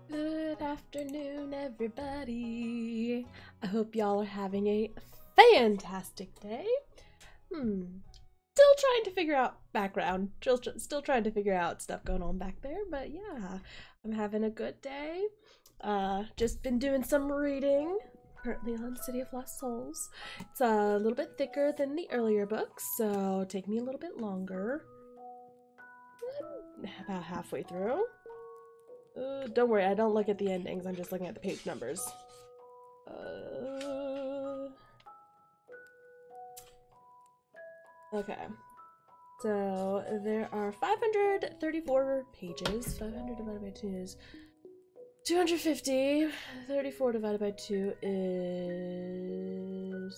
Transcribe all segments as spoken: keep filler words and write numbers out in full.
Good afternoon, everybody. I hope y'all are having a fantastic day. Hmm. Still trying to figure out background. Still, still trying to figure out stuff going on back there, but yeah, I'm having a good day. Uh, just been doing some reading. Currently on City of Lost Souls. It's a little bit thicker than the earlier books, so take me a little bit longer. About halfway through. Uh, don't worry, I don't look at the endings, I'm just looking at the page numbers. Uh... Okay. So, there are five hundred thirty-four pages. five hundred divided by two is two hundred fifty. thirty-four divided by two is...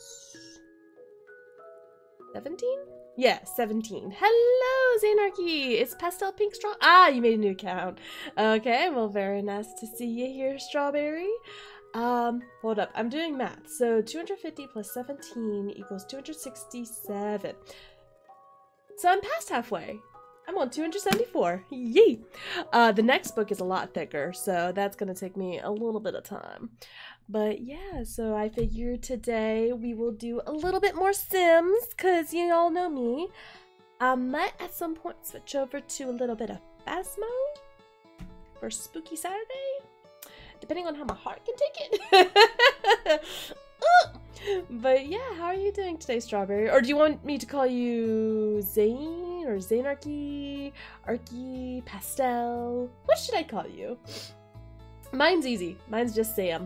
seventeen? Yeah, seventeen. Hello, Xanarchy! It's Pastel Pink Straw- Ah, you made a new account. Okay, well, very nice to see you here, Strawberry. Um, hold up, I'm doing math. So, two hundred fifty plus seventeen equals two hundred sixty-seven. So, I'm past halfway. I'm on two hundred seventy-four. Yay! Uh, the next book is a lot thicker, so that's gonna take me a little bit of time. But yeah, so I figured today we will do a little bit more Sims, because you all know me. I might at some point switch over to a little bit of Phasmo for Spooky Saturday, depending on how my heart can take it. But yeah, how are you doing today, Strawberry? Or do you want me to call you Zane or Xanarchy, Arky, Pastel? What should I call you? Mine's easy. Mine's just Sam.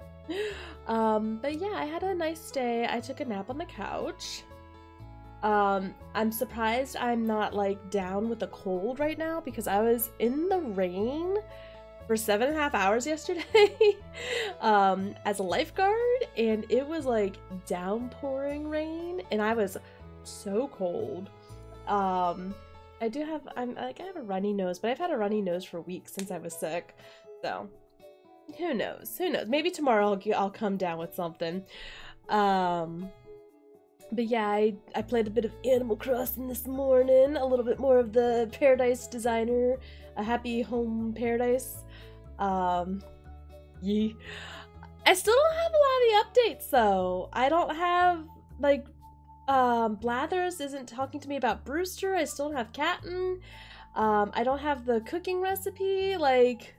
Um, but yeah, I had a nice day. I took a nap on the couch. Um, I'm surprised I'm not like down with a cold right now because I was in the rain for seven and a half hours yesterday um, as a lifeguard, and it was like downpouring rain, and I was so cold. Um, I do have, I'm like, I have a runny nose, but I've had a runny nose for weeks since I was sick, so who knows? Who knows? Maybe tomorrow I'll, I'll come down with something. Um, but yeah, I, I played a bit of Animal Crossing this morning, a little bit more of the Paradise Designer, a Happy Home Paradise. Um, yeah. I still don't have a lot of the updates though. I don't have, like, um, Blathers isn't talking to me about Brewster. I still don't have Captain. Um, I don't have the cooking recipe, like...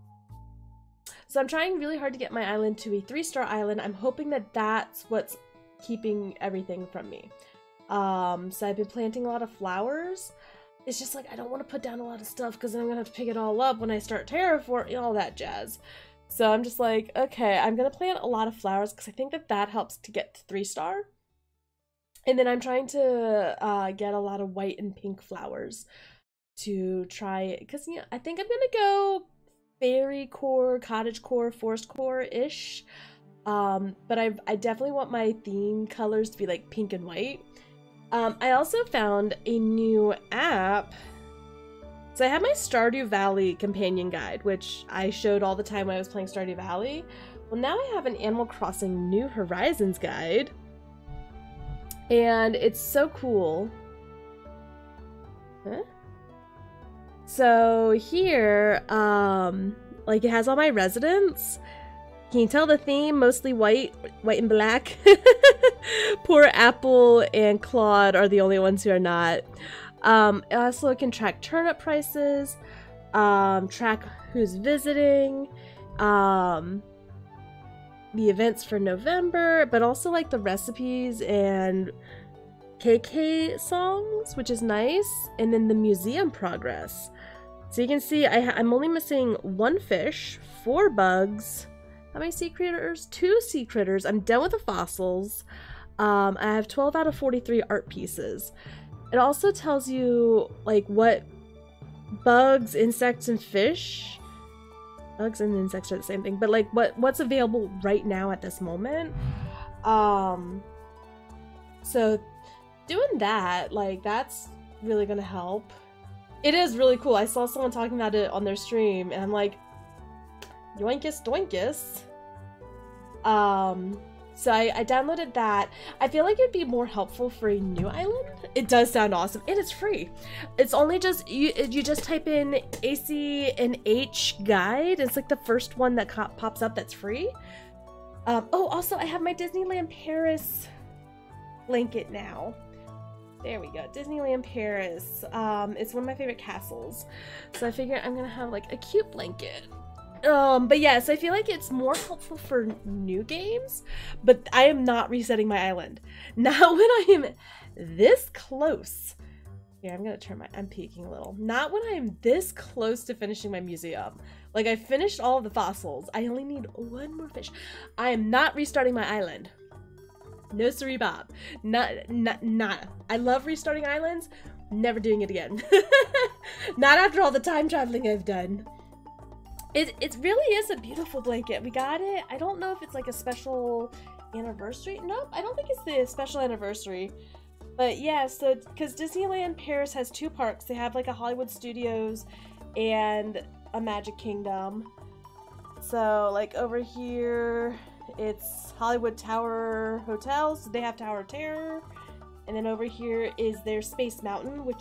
So I'm trying really hard to get my island to a three-star island. I'm hoping that that's what's keeping everything from me. Um, so I've been planting a lot of flowers. It's just like, I don't want to put down a lot of stuff because then I'm going to have to pick it all up when I start terraforming, all that jazz. So I'm just like, okay, I'm going to plant a lot of flowers because I think that that helps to get to three-star. And then I'm trying to uh, get a lot of white and pink flowers to try it. Because, you know, I think I'm going to go fairy core, cottage core, forest core-ish. Um, but I, I definitely want my theme colors to be like pink and white. Um, I also found a new app. So I have my Stardew Valley companion guide, which I showed all the time when I was playing Stardew Valley. Well, now I have an Animal Crossing New Horizons guide. And it's so cool. Huh? So here, um, like it has all my residents. Can you tell the theme? Mostly white, white and black. Poor Apple and Claude are the only ones who are not. Um, it also can track turnip prices, um, track who's visiting, um, the events for November, but also like the recipes and K K songs, which is nice, and then the museum progress. So you can see I ha I'm only missing one fish, four bugs. How many sea critters? Two sea critters. I'm done with the fossils. Um, I have twelve out of forty-three art pieces. It also tells you like what bugs, insects, and fish. Bugs and insects are the same thing, but like what what's available right now at this moment. Um, so doing that, like that's really gonna help. It is really cool. I saw someone talking about it on their stream, and I'm like, yoinkus doinkus. Um, So I, I downloaded that. I feel like it'd be more helpful for a new island. It does sound awesome, and it's free. It's only just, you you just type in A C N H guide. It's like the first one that pops up that's free. Um, oh, also I have my Disneyland Paris blanket now. There we go, Disneyland Paris. Um, it's one of my favorite castles. So I figure I'm gonna have like a cute blanket. Um, but yes, I feel like it's more helpful for new games, but I am not resetting my island. Not when I am this close. Here, I'm gonna turn my, I'm peeking a little. Not when I am this close to finishing my museum. Like, I finished all of the fossils. I only need one more fish. I am not restarting my island. No siree bob. Not, not, not. I love restarting islands. Never doing it again. Not after all the time traveling I've done. It, it really is a beautiful blanket. We got it. I don't know if it's like a special anniversary. Nope, I don't think it's the special anniversary. But yeah, so because Disneyland Paris has two parks. They have like a Hollywood Studios and a Magic Kingdom. So like over here, it's Hollywood Tower Hotel. So they have Tower of Terror. And then over here is their Space Mountain, which...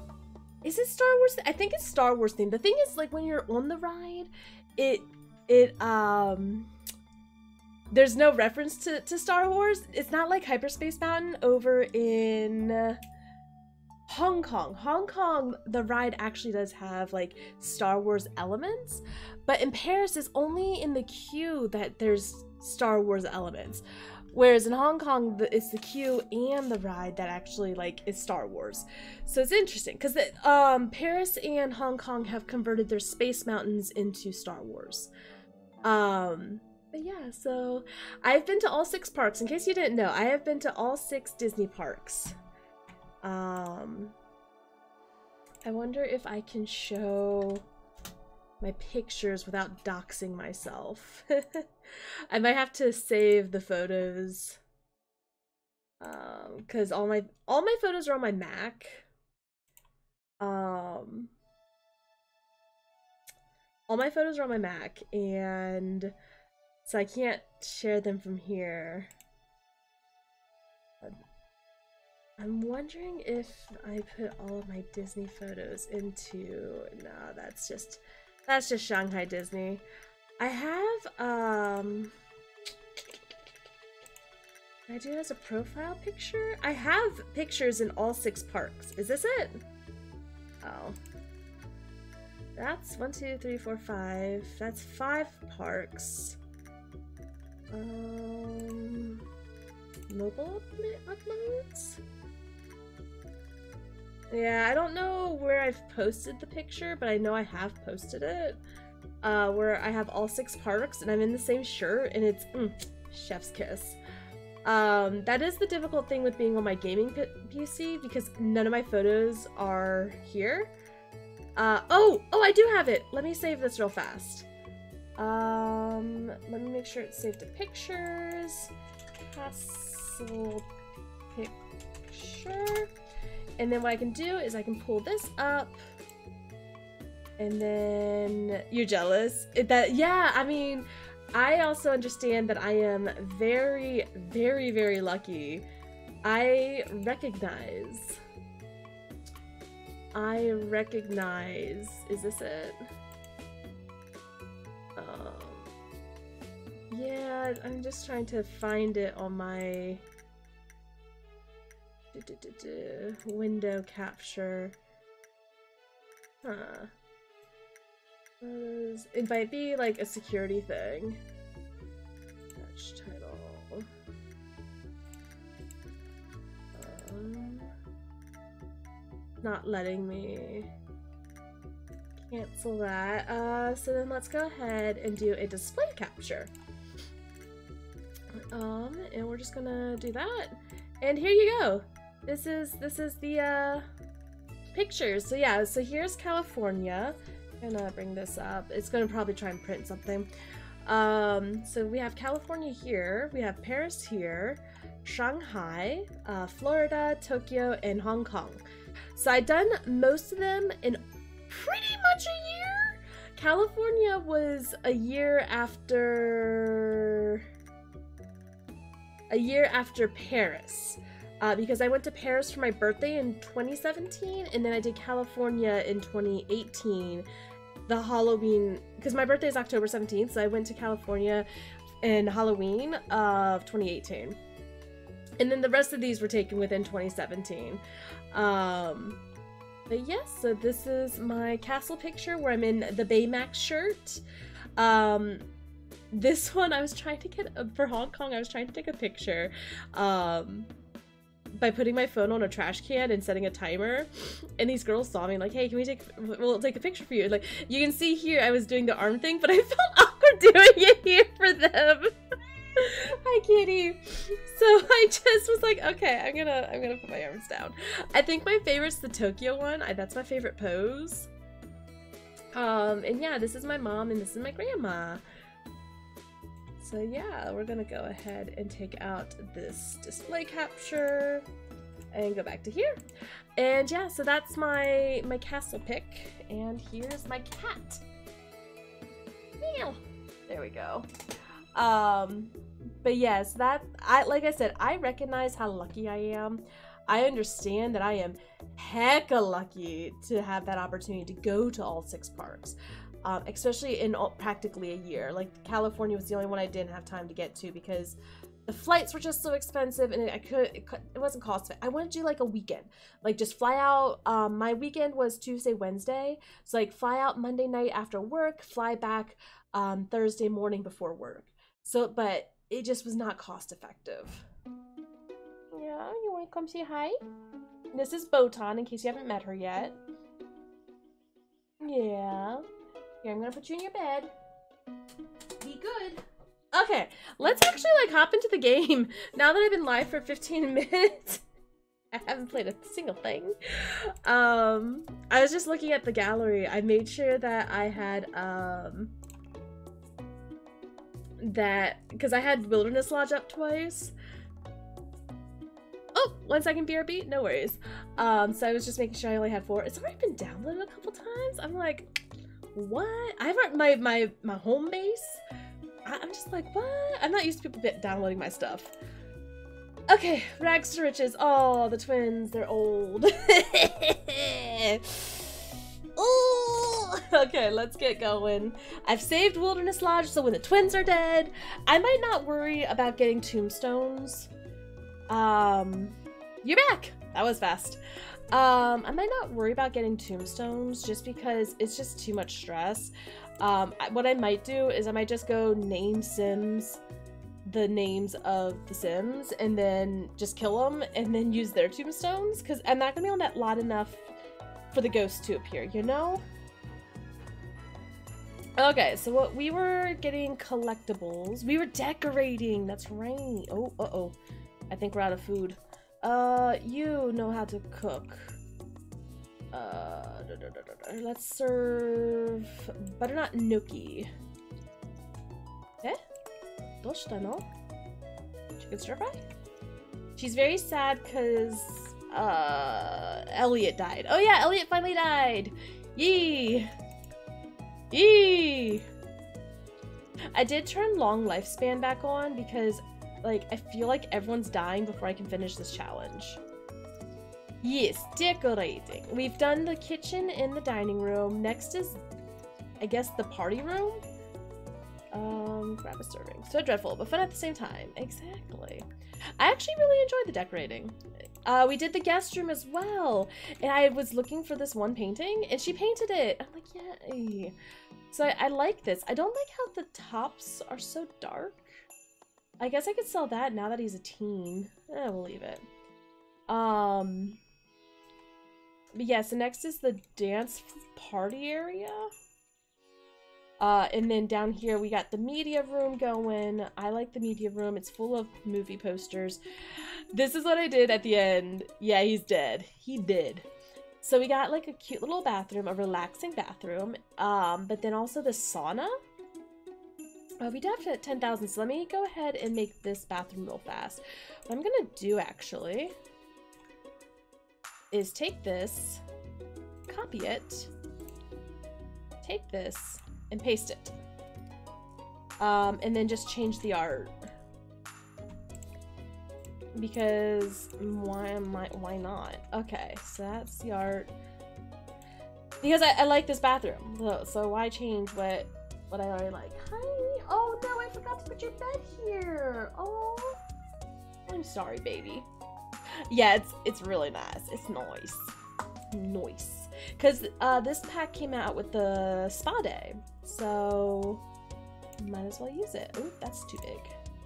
Is it Star Wars? I think it's Star Wars themed. The thing is, like, when you're on the ride, it, it, um, there's no reference to, to Star Wars. It's not like Hyperspace Mountain over in uh, Hong Kong. Hong Kong, the ride actually does have, like, Star Wars elements, but in Paris, it's only in the queue that there's Star Wars elements. Whereas in Hong Kong, it's the queue and the ride that actually, like, is Star Wars. So it's interesting, because um, Paris and Hong Kong have converted their Space Mountains into Star Wars. Um, but yeah, so I've been to all six parks. In case you didn't know, I have been to all six Disney parks. Um, I wonder if I can show my pictures without doxing myself. I might have to save the photos, um, because all my all my photos are on my Mac. Um, all my photos are on my Mac, and so I can't share them from here. I'm wondering if I put all of my Disney photos into... No, that's just that's just Shanghai Disney. I have, um, can I do it as a profile picture? I have pictures in all six parks. Is this it? Oh. That's one, two, three, four, five. That's five parks. Um, mobile uploads? Yeah, I don't know where I've posted the picture, but I know I have posted it. Uh, where I have all six parks and I'm in the same shirt and it's mm, chef's kiss. Um, that is the difficult thing with being on my gaming P C because none of my photos are here. Uh, oh, oh, I do have it. Let me save this real fast. Um, let me make sure it's saved to pictures. Castle picture. And then what I can do is I can pull this up. And then you're jealous. It, that yeah, I mean, I also understand that I am very, very, very lucky. I recognize. I recognize. Is this it? Um, yeah, I'm just trying to find it on my window capture. Huh. Uh, it might be like a security thing. Match title. Um, not letting me cancel that. Uh, so then let's go ahead and do a display capture. Um, and we're just gonna do that. And here you go. This is this is the uh, pictures. So yeah. So here's California. I'm gonna bring this up. It's gonna probably try and print something. Um, so we have California here, we have Paris here, Shanghai, uh, Florida, Tokyo, and Hong Kong. So I've done most of them in pretty much a year. California was a year after a year after Paris. Uh, because I went to Paris for my birthday in twenty seventeen, and then I did California in twenty eighteen. The Halloween, because my birthday is October seventeenth, so I went to California in Halloween of twenty eighteen. And then the rest of these were taken within twenty seventeen. Um, but yes, so this is my castle picture where I'm in the Baymax shirt. Um, this one I was trying to get, for Hong Kong, I was trying to take a picture. Um... by putting my phone on a trash can and setting a timer, and these girls saw me like, hey, can we take we'll take a picture for you. Like, you can see here I was doing the arm thing, but I felt awkward doing it here for them. Hi, kitty. So I just was like, okay, I'm gonna I'm gonna put my arms down. I think my favorite's the Tokyo one. I, that's my favorite pose. Um and yeah, this is my mom and this is my grandma. So yeah, we're gonna go ahead and take out this display capture and go back to here. And yeah, so that's my my castle pick, and here's my cat. Meow. There we go. Um, but yes, that I like I said, I recognize how lucky I am. I understand that I am hecka lucky to have that opportunity to go to all six parks. Um, especially in all, practically a year. Like, California was the only one I didn't have time to get to because the flights were just so expensive, and I could it, it wasn't cost. I wanted to do like a weekend, like just fly out. Um, my weekend was Tuesday, Wednesday, so like fly out Monday night after work, fly back um, Thursday morning before work. So, but it just was not cost effective. Yeah, you want to come say hi? This is Botan, in case you haven't met her yet. Yeah. Here, I'm gonna put you in your bed. Be good. Okay, let's actually like hop into the game. Now that I've been live for fifteen minutes, I haven't played a single thing. Um, I was just looking at the gallery. I made sure that I had, um, that, because I had Wilderness Lodge up twice. Oh, one second, B R B, no worries. Um, so I was just making sure I only had four. It's already been downloaded a couple times. I'm like, what? I have my my my home base. I, I'm just like, what? I'm not used to people downloading my stuff. Okay, rags to riches. Oh, the twins, they're old. Ooh. Okay, let's get going. I've saved Wilderness Lodge, so when the twins are dead, I might not worry about getting tombstones. Um, you're back. That was fast. Um, I might not worry about getting tombstones just because it's just too much stress. Um, I, what I might do is I might just go name Sims the names of the Sims and then just kill them and then use their tombstones, because I'm not gonna be on that lot enough for the ghosts to appear, you know? Okay, so what we were getting collectibles. We were decorating, that's right. Oh, uh-oh. I think we're out of food. Uh, you know how to cook. Uh, da, da, da, da, da. Let's serve butternut gnocchi. Eh? Doshita no? Chicken stir fry? She's very sad because uh, Elliot died. Oh yeah, Elliot finally died! Yee! Yee! I did turn long lifespan back on because, like, I feel like everyone's dying before I can finish this challenge. Yes, decorating. We've done the kitchen and the dining room. Next is, I guess, the party room? Um, grab a serving. So dreadful, but fun at the same time. Exactly. I actually really enjoyed the decorating. Uh, we did the guest room as well. And I was looking for this one painting, and she painted it. I'm like, yay. So I, I like this. I don't like how the tops are so dark. I guess I could sell that now that he's a teen. Eh, we'll leave it. Um, but yeah, so next is the dance party area. Uh, and then down here we got the media room going. I like the media room. It's full of movie posters. This is what I did at the end. Yeah, he's dead. He did. So we got like a cute little bathroom, a relaxing bathroom. Um, but then also the sauna. Uh, we have at ten thousand, so let me go ahead and make this bathroom real fast. What I'm gonna do, actually, is take this, copy it, take this, and paste it. Um, and then just change the art. because why am I, why not? Okay, so that's the art. Because I, I like this bathroom, so, so why change what what I already like? Hi. Oh no, I forgot to put your bed here. Oh, I'm sorry, baby. Yeah, it's it's really nice. It's nice, nice. Cause uh, this pack came out with the spa day, so might as well use it. Oh, that's too big.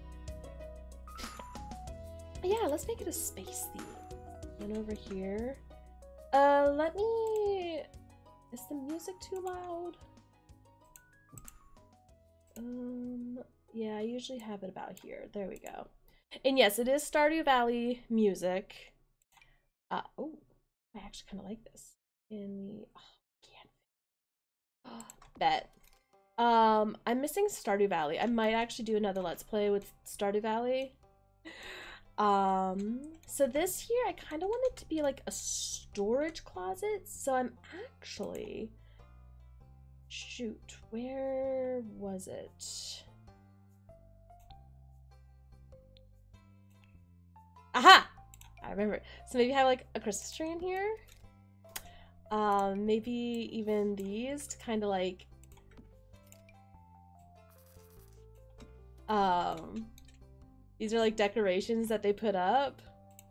Yeah, let's make it a space theme. And over here, uh, let me. Is the music too loud? Um, yeah, I usually have it about here. There we go. And yes, it is Stardew Valley music. Uh, oh, I actually kind of like this. And we, oh, can't. Oh, bet. Um, I'm missing Stardew Valley. I might actually do another Let's Play with Stardew Valley. Um, so this here, I kind of want it to be like a storage closet. So I'm actually, shoot, where was it? Aha! I remember it. So maybe have like a Christmas tree in here. Um, maybe even these to kind of like, um, these are like decorations that they put up.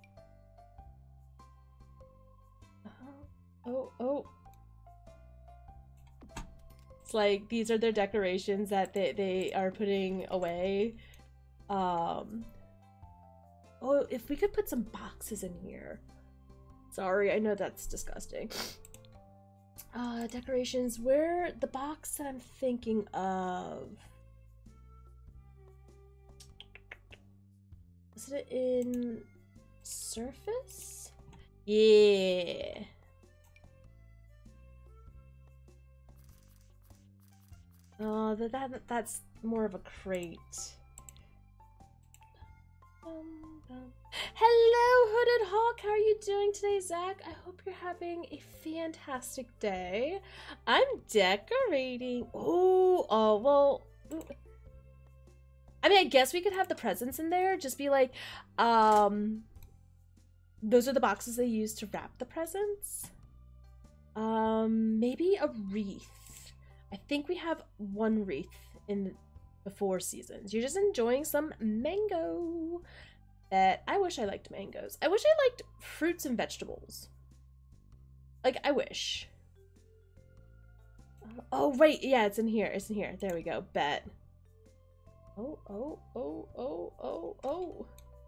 Uh-huh. Oh, oh. It's like these are their decorations that they, they are putting away. Um, oh, if we could put some boxes in here. Sorry, I know that's disgusting. Uh, decorations, where the box that I'm thinking of. Is it in surface? Yeah. Oh, that, that that's more of a crate. Um, um. Hello, Hooded Hawk. How are you doing today, Zach? I hope you're having a fantastic day. I'm decorating. Oh, oh, well. Ooh. I mean, I guess we could have the presents in there. Just be like, um, those are the boxes they use to wrap the presents. Um, maybe a wreath. I think we have one wreath in the four seasons. You're just enjoying some mango. That I wish I liked mangoes. I wish I liked fruits and vegetables. Like, I wish. Uh, oh, right. Yeah, it's in here. It's in here. There we go. Bet. Oh, oh, oh, oh, oh, oh.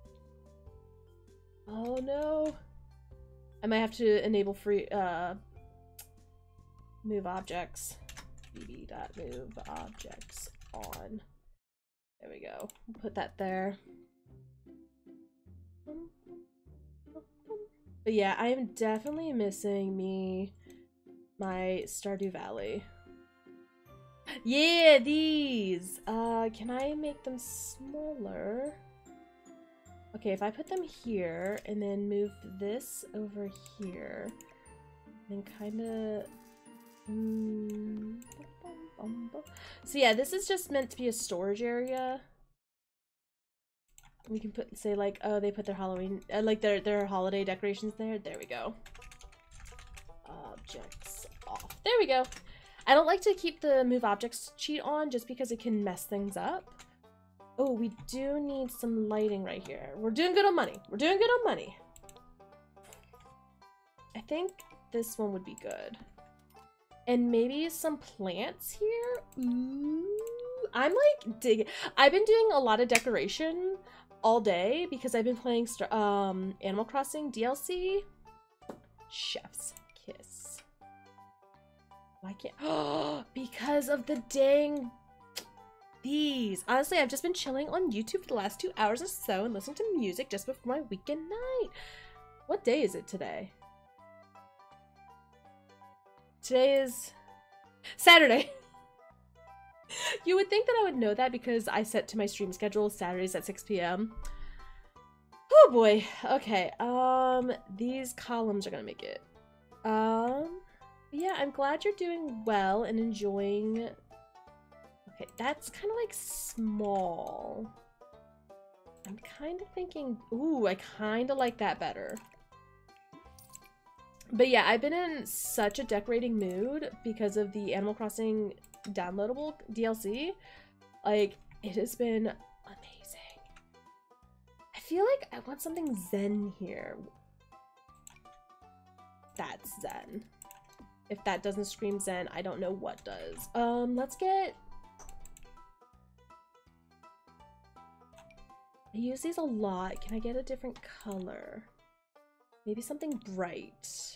Oh, no. I might have to enable free, uh, move objects. bb.move objects on. There we go. Put that there. But yeah, I am definitely missing me, my Stardew Valley. Yeah, these! Uh, can I make them smaller? Okay, if I put them here and then move this over here, and kind of... Mm, so yeah, this is just meant to be a storage area. We can put, say like, oh, they put their Halloween, uh, like their, their holiday decorations there. There we go. Objects off. There we go. I don't like to keep the move objects cheat on just because it can mess things up. Oh, we do need some lighting right here. We're doing good on money. We're doing good on money. I think this one would be good. And maybe some plants here. Ooh, I'm like digging. I've been doing a lot of decoration all day because I've been playing Star um, Animal Crossing D L C. Chef's kiss. Why can't? Oh, because of the dang bees. Honestly, I've just been chilling on YouTube for the last two hours or so and listening to music just before my weekend night. What day is it today? Today is Saturday. You would think that I would know that because I set to my stream schedule Saturdays at six p m Oh boy. Okay. Um, these columns are gonna make it. Um, yeah, I'm glad you're doing well and enjoying. Okay, that's kind of like small. I'm kind of thinking, ooh, I kind of like that better. But yeah, I've been in such a decorating mood because of the Animal Crossing downloadable D L C. Like, it has been amazing. I feel like I want something zen here. That's zen. If that doesn't scream zen, I don't know what does. Um, let's get... I use these a lot. Can I get a different color? Maybe something bright.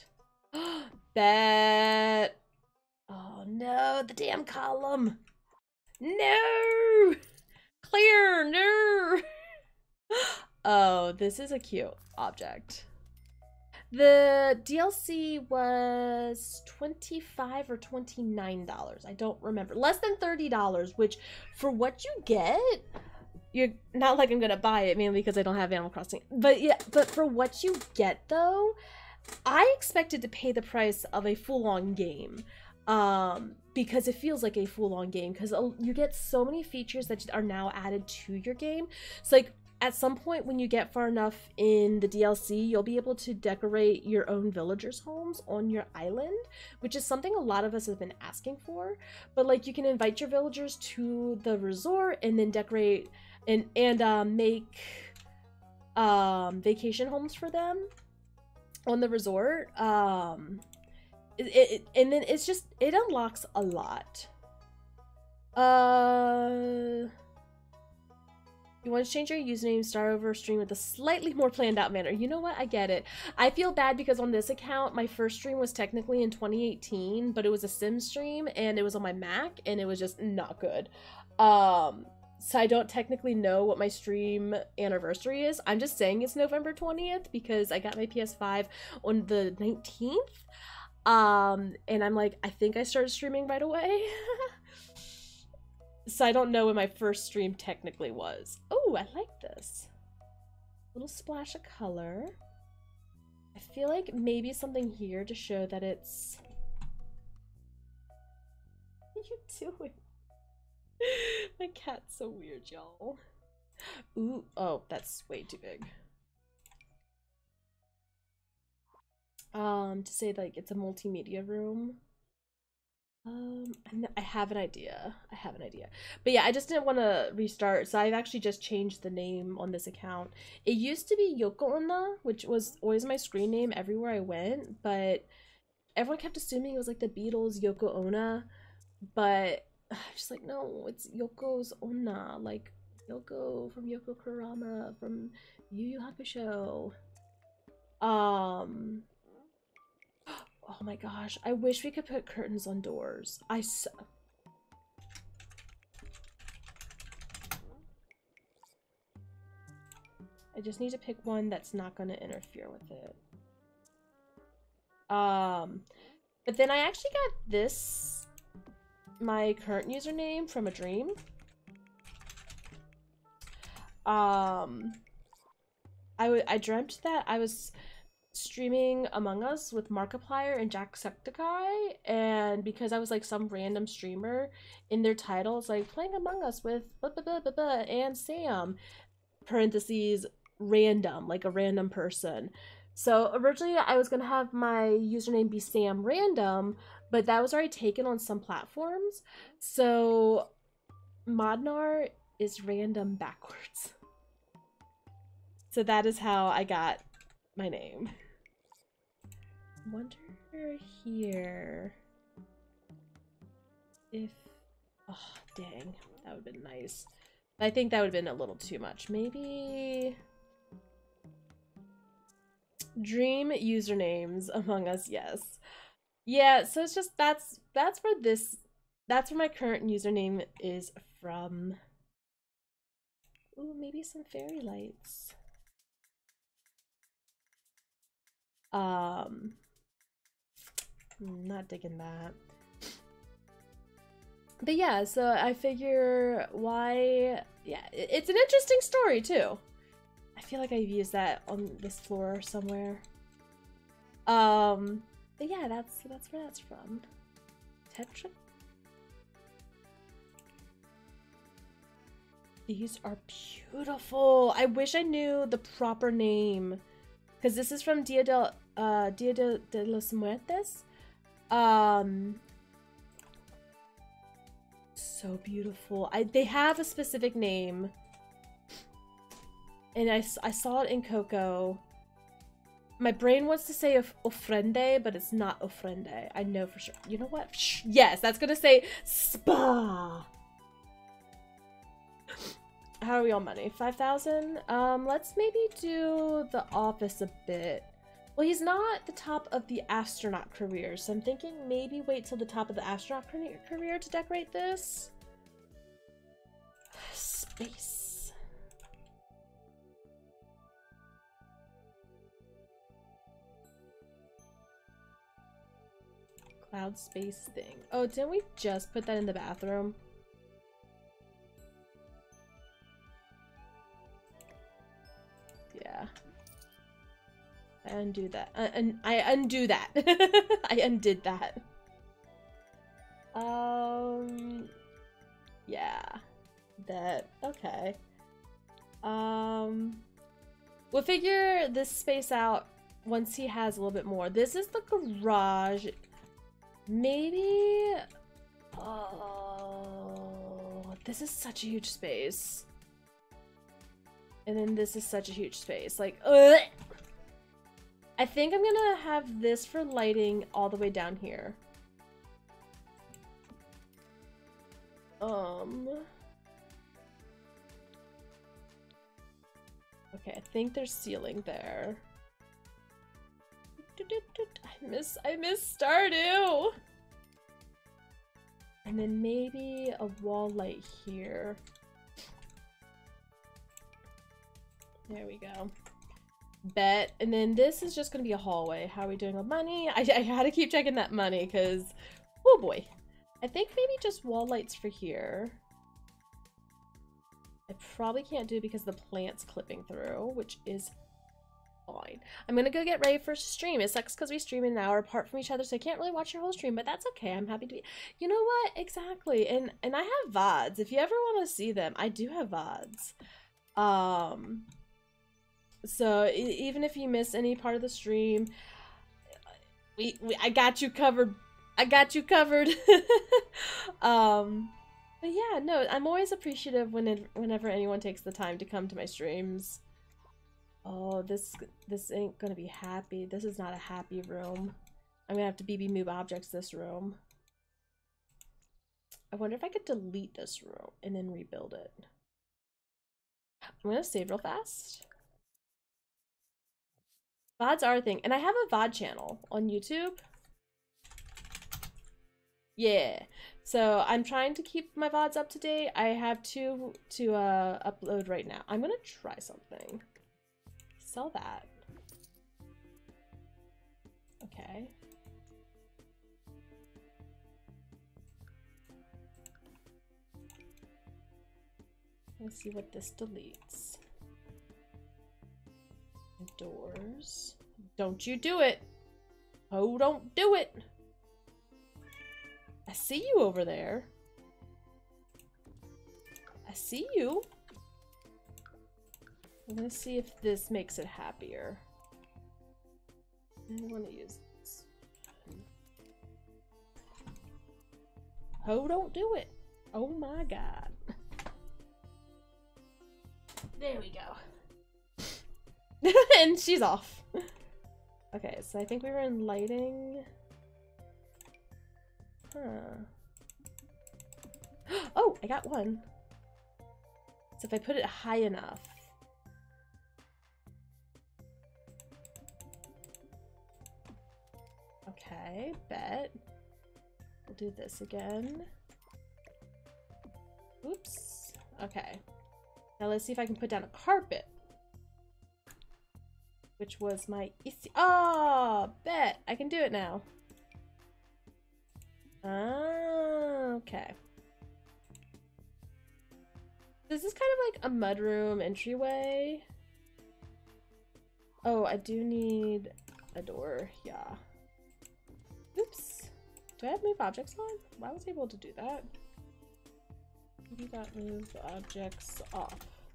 That... Oh no, the damn column! No! Clear, no! Oh, this is a cute object. The D L C was twenty-five or twenty-nine dollars. I don't remember. Less than thirty dollars, which for what you get, you're not like I'm gonna buy it mainly because I don't have Animal Crossing. But yeah, but for what you get though, I expected to pay the price of a full-on game. Um, because it feels like a full-on game because you get so many features that are now added to your game. So like at some point when you get far enough in the D L C, you'll be able to decorate your own villagers' homes on your island, which is something a lot of us have been asking for. But like you can invite your villagers to the resort and then decorate and and uh, make um, vacation homes for them on the resort. Um, It, it, and then it's just, it unlocks a lot. Uh, you want to change your username, start over stream with a slightly more planned out manner. You know what? I get it. I feel bad because on this account, my first stream was technically in twenty eighteen, but it was a sim stream and it was on my Mac and it was just not good. Um, so I don't technically know what my stream anniversary is. I'm just saying it's November twentieth because I got my P S five on the nineteenth. Um, and I'm like, I think I started streaming right away. So I don't know when my first stream technically was. Oh, I like this. Little splash of color. I feel like maybe something here to show that it's... What are you doing? My cat's so weird, y'all. Ooh, oh, that's way too big. Um, to say like it's a multimedia room. Um, I have an idea. I have an idea. But yeah, I just didn't want to restart, so I've actually just changed the name on this account. It used to be Yoko Onna, which was always my screen name everywhere I went, but everyone kept assuming it was like the Beatles, Yoko Onna, but I'm just like, no, it's Yoko's Onna, like Yoko from Yoko Kurama from Yu Yu Hakusho. Um... Oh my gosh, I wish we could put curtains on doors. I s- I just need to pick one that's not going to interfere with it. Um, but then I actually got this, my current username from a dream. Um, I, w I dreamt that I was streaming Among Us with Markiplier and Jacksepticeye, and because I was like some random streamer, in their title it's like playing Among Us with blah, blah, blah, blah, blah, and Sam, parentheses, random, like a random person. So originally I was gonna have my username be Sam Random, but that was already taken on some platforms. So Modnar is random backwards. So that is how I got my name. Wonder here if, oh dang, that would have been nice. I think that would have been a little too much. Maybe dream usernames Among Us, yes. Yeah, so it's just, that's that's where this, that's where my current username is from. Ooh, maybe some fairy lights. Um, not digging that. But yeah, so I figure why, yeah, it's an interesting story too. I feel like I've used that on this floor somewhere. Um, but yeah, that's, that's where that's from. Tetra? These are beautiful. I wish I knew the proper name. Because this is from Dia de, uh, Dia de, de los Muertos. Um, so beautiful. I They have a specific name. And I, I saw it in Coco. My brain wants to say of ofrende, but it's not ofrende. I know for sure. You know what? Shh, yes, that's gonna say spa. How are we on money? five thousand? Um, let's maybe do the office a bit. Well, he's not at the top of the astronaut career, so I'm thinking maybe wait till the top of the astronaut career to decorate this. Space. Cloud space thing. Oh, didn't we just put that in the bathroom? Yeah. I undo that. Uh, and I undo that. I undid that. Um. Yeah. That. Okay. Um. We'll figure this space out once he has a little bit more. This is the garage. Maybe. Oh. This is such a huge space. And then this is such a huge space. Like, ugh. I think I'm gonna have this for lighting all the way down here. Um. Okay, I think there's ceiling there. I miss, I miss Stardew! And then maybe a wall light here. There we go. Bet. And then this is just gonna be a hallway. How are we doing on money? I, I had to keep checking that money because, oh boy. I think maybe just wall lights for here. I probably can't do it because the plant's clipping through, which is fine. I'm gonna go get ready for stream. It sucks because we stream an hour apart from each other, so I can't really watch your whole stream, but that's okay. I'm happy to be. You know what? Exactly. And and I have V O Ds. If you ever want to see them, I do have V O Ds. Um. So e even if you miss any part of the stream, we, we I got you covered. I got you covered. um, but yeah, no, I'm always appreciative when it, whenever anyone takes the time to come to my streams. Oh, this this ain't gonna be happy. This is not a happy room. I'm gonna have to B B move objects this room. I wonder if I could delete this room and then rebuild it. I'm gonna save real fast. V O Ds are a thing, and I have a V O D channel on YouTube. Yeah, so I'm trying to keep my V O Ds up to date. I have two to uh, upload right now. I'm gonna try something. Sell that. Okay. Let's see what this deletes. Doors. Don't you do it. Oh, don't do it. I see you over there. I see you. I'm gonna see if this makes it happier. I want to use this. Oh, don't do it. Oh my god. There we go. And she's off. Okay, so I think we were in lighting. Huh. Oh, I got one. So if I put it high enough. Okay, bet. We'll do this again. Oops. Okay. Now let's see if I can put down a carpet. Which was my issue. Oh, bet. I can do it now. Ah, okay. This is kind of like a mudroom entryway. Oh, I do need a door. Yeah. Oops. Do I have move objects on? Why was I able to do that? Maybe that move objects off.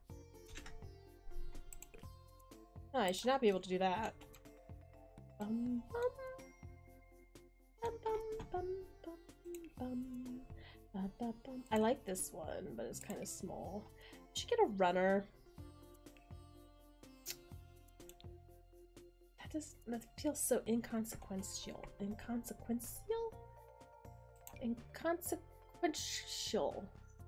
Oh, I should not be able to do that. Bum, bum. Bum, bum, bum, bum, bum. Ba, ba, bum. I like this one, but it's kind of small. I should get a runner. That does that feels so inconsequential. Inconsequential? Inconsequential.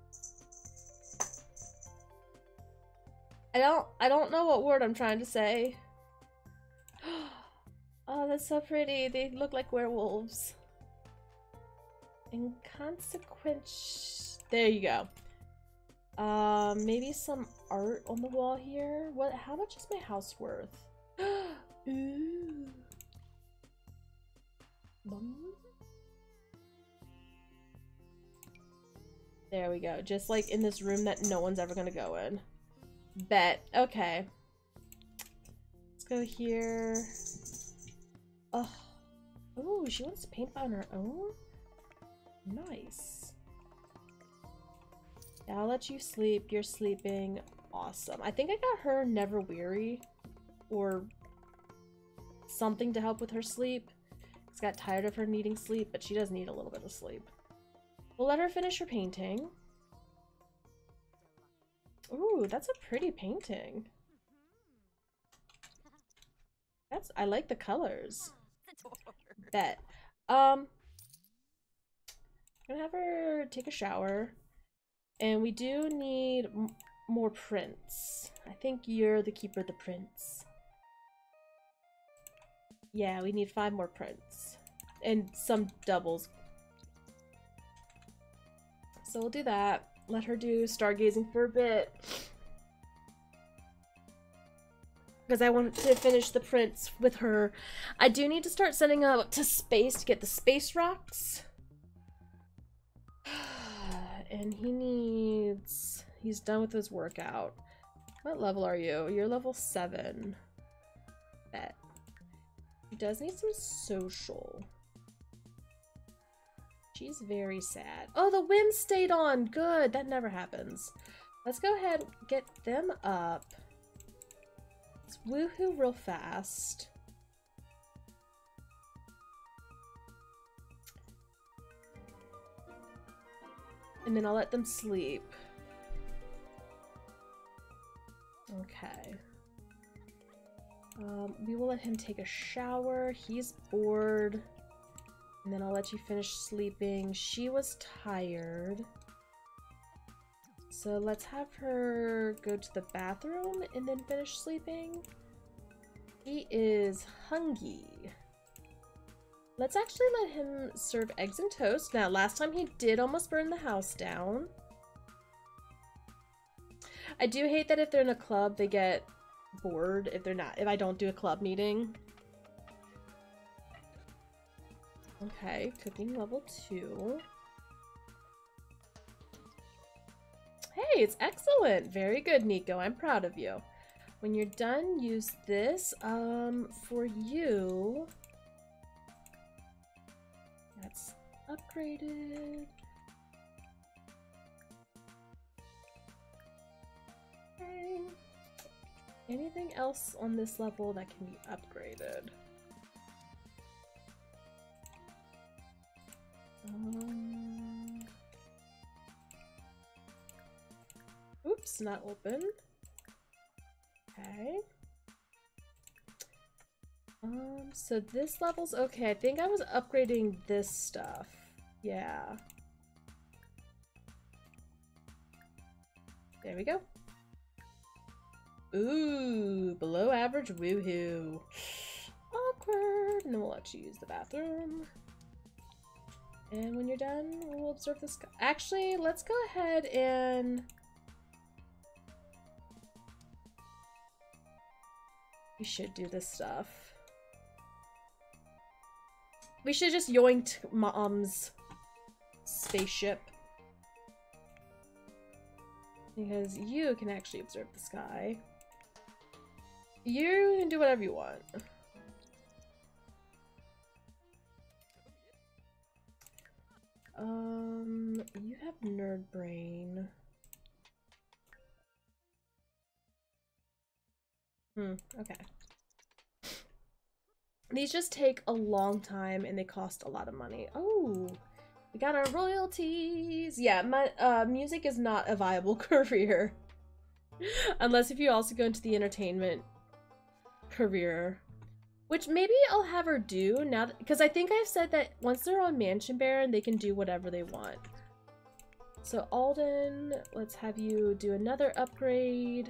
I don't I don't know what word I'm trying to say. Oh, that's so pretty. They look like werewolves. Inconsequential. There you go. Um, maybe some art on the wall here. What? How much is my house worth? Ooh. Bum. There we go. Just like in this room that no one's ever gonna go in. Bet. Okay. Let's go here. Oh. Oh, she wants to paint on her own? Nice. Yeah, I'll let you sleep. You're sleeping. Awesome. I think I got her Never Weary or something to help with her sleep. She's got tired of her needing sleep, but she does need a little bit of sleep. We'll let her finish her painting. Ooh, that's a pretty painting. That's I like the colors. Bet. Um I'm gonna have her take a shower. And we do need m more prints. I think you're the keeper of the prints. Yeah, we need five more prints. And some doubles. So we'll do that. Let her do stargazing for a bit. Because I want to finish the prints with her. I do need to start sending them up to space to get the space rocks. And he needs... He's done with his workout. What level are you? You're level seven. Bet. He does need some social. She's very sad. Oh, the whim stayed on. Good. That never happens. Let's go ahead and get them up. Let's woohoo real fast. And then I'll let them sleep. Okay. Um, we will let him take a shower. He's bored. And then I'll let you finish sleeping. She was tired. So let's have her go to the bathroom and then finish sleeping. He is hungry. Let's actually let him serve eggs and toast. Now, last time he did almost burn the house down. I do hate that if they're in a club, they get bored if they're not, if I don't do a club meeting. Okay, cooking level two. Hey, it's excellent. Very good, Nico. I'm proud of you. When you're done, use this. Um, for you... That's upgraded. Okay. Anything else on this level that can be upgraded? Um, oops, not open. Okay. Um, so this level's okay. I think I was upgrading this stuff. Yeah. There we go. Ooh, below average woohoo. Awkward. And then we'll let you use the bathroom. And when you're done, we'll observe this. Actually, let's go ahead and... We should do this stuff. We should just yoinked Mom's spaceship. Because you can actually observe the sky. You can do whatever you want. Um, you have nerd brain. Hmm, okay. These just take a long time and they cost a lot of money. Oh, we got our royalties. Yeah, my uh, music is not a viable career. Unless if you also go into the entertainment career. Which maybe I'll have her do now, because I think I've said that once they're on Mansion Baron, they can do whatever they want. So Alden, let's have you do another upgrade.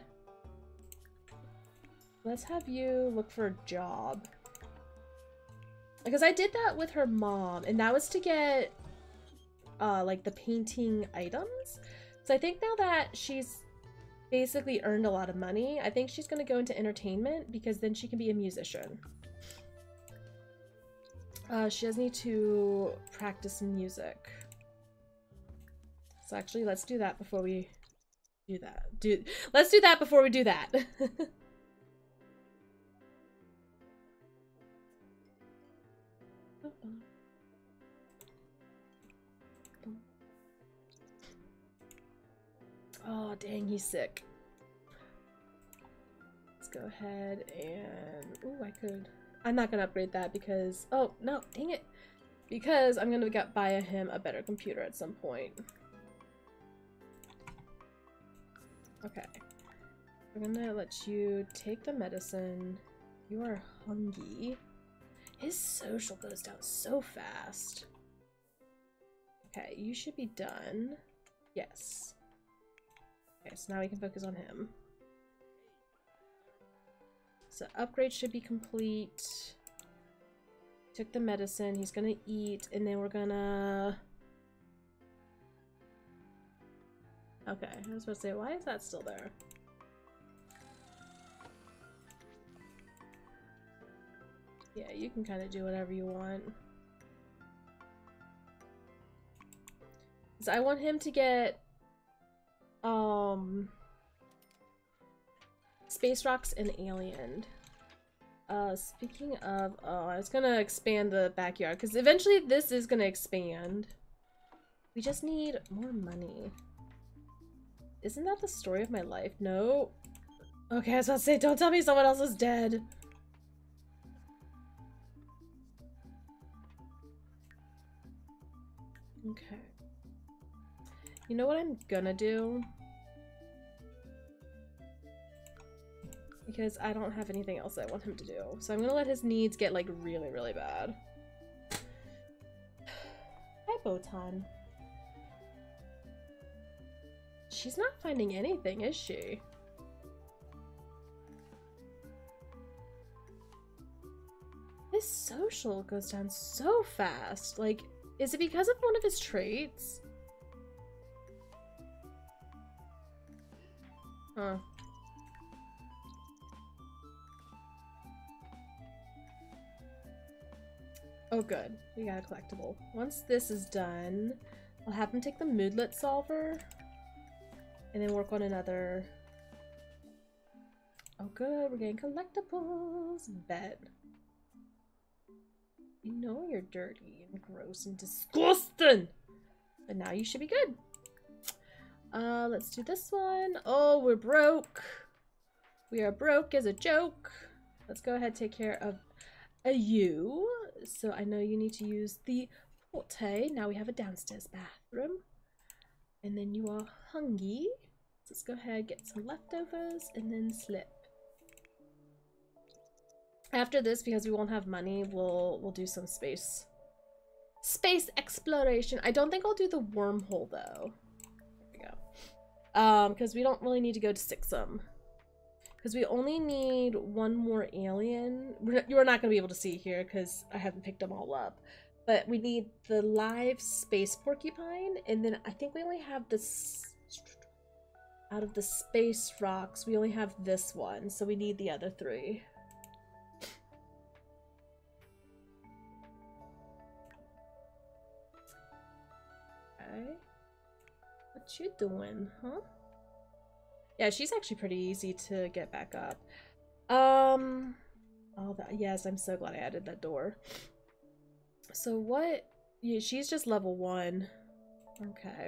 Let's have you look for a job. Because I did that with her mom, and that was to get, uh, like, the painting items. So I think now that she's basically earned a lot of money, I think she's going to go into entertainment, because then she can be a musician. Uh, she does need to practice music. So actually, let's do that before we do that. Do let's do that before we do that. Oh, dang, he's sick. Let's go ahead and... Ooh, I could... I'm not gonna upgrade that because... Oh, no, dang it. Because I'm gonna get, buy him a better computer at some point. Okay. We're gonna let you take the medicine. You are hungry. His social goes down so fast. Okay, you should be done. Yes. Okay, so now we can focus on him. So upgrade should be complete. Took the medicine, he's gonna eat, and then we're gonna... Okay, I was about to say, why is that still there? Yeah, you can kind of do whatever you want. So I want him to get um Space Rocks and Alien. Uh, speaking of, oh, I was gonna expand the backyard because eventually this is gonna expand. We just need more money. Isn't that the story of my life? No. Okay, I was about to say, don't tell me someone else is dead. Okay. You know what I'm gonna do? Because I don't have anything else I want him to do. So I'm gonna let his needs get, like, really, really bad. Hi, Botan. She's not finding anything, is she? His social goes down so fast. Like, is it because of one of his traits? Huh. Oh good, we got a collectible. Once this is done, I'll have him take the moodlet solver and then work on another. Oh good, we're getting collectibles. Bet. You know you're dirty and gross and disgusting, but now you should be good. Uh, let's do this one. Oh, we're broke. We are broke as a joke. Let's go ahead and take care of a you. So I know you need to use the porte. Now we have a downstairs bathroom. And then you are hungry. So let's go ahead, get some leftovers, and then slip. After this, because we won't have money, we'll we'll do some space space exploration. I don't think I'll do the wormhole though. There we go. Um, because we don't really need to go to Sixum. Because we only need one more alien. We're not, you're not going to be able to see here because I haven't picked them all up. But we need the live space porcupine. And then I think we only have this... Out of the space rocks, we only have this one. So we need the other three. Okay. What you doing, huh? Yeah, she's actually pretty easy to get back up. Um, oh, that, yes, I'm so glad I added that door. So what? Yeah, she's just level one. Okay.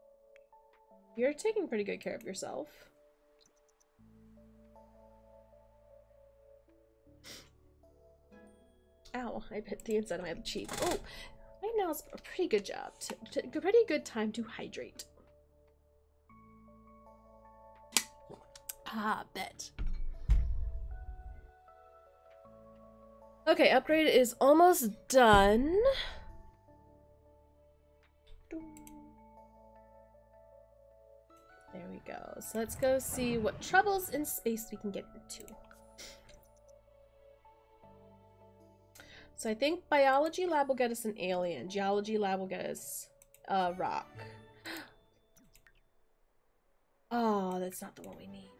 You're taking pretty good care of yourself. Ow, I hit the inside of my cheek. Oh, right now is a pretty good job. To, to, pretty good time to hydrate. Ah, bet. Okay, upgrade is almost done. There we go. So let's go see what troubles in space we can get into. So I think biology lab will get us an alien. Geology lab will get us a rock. Oh, that's not the one we need.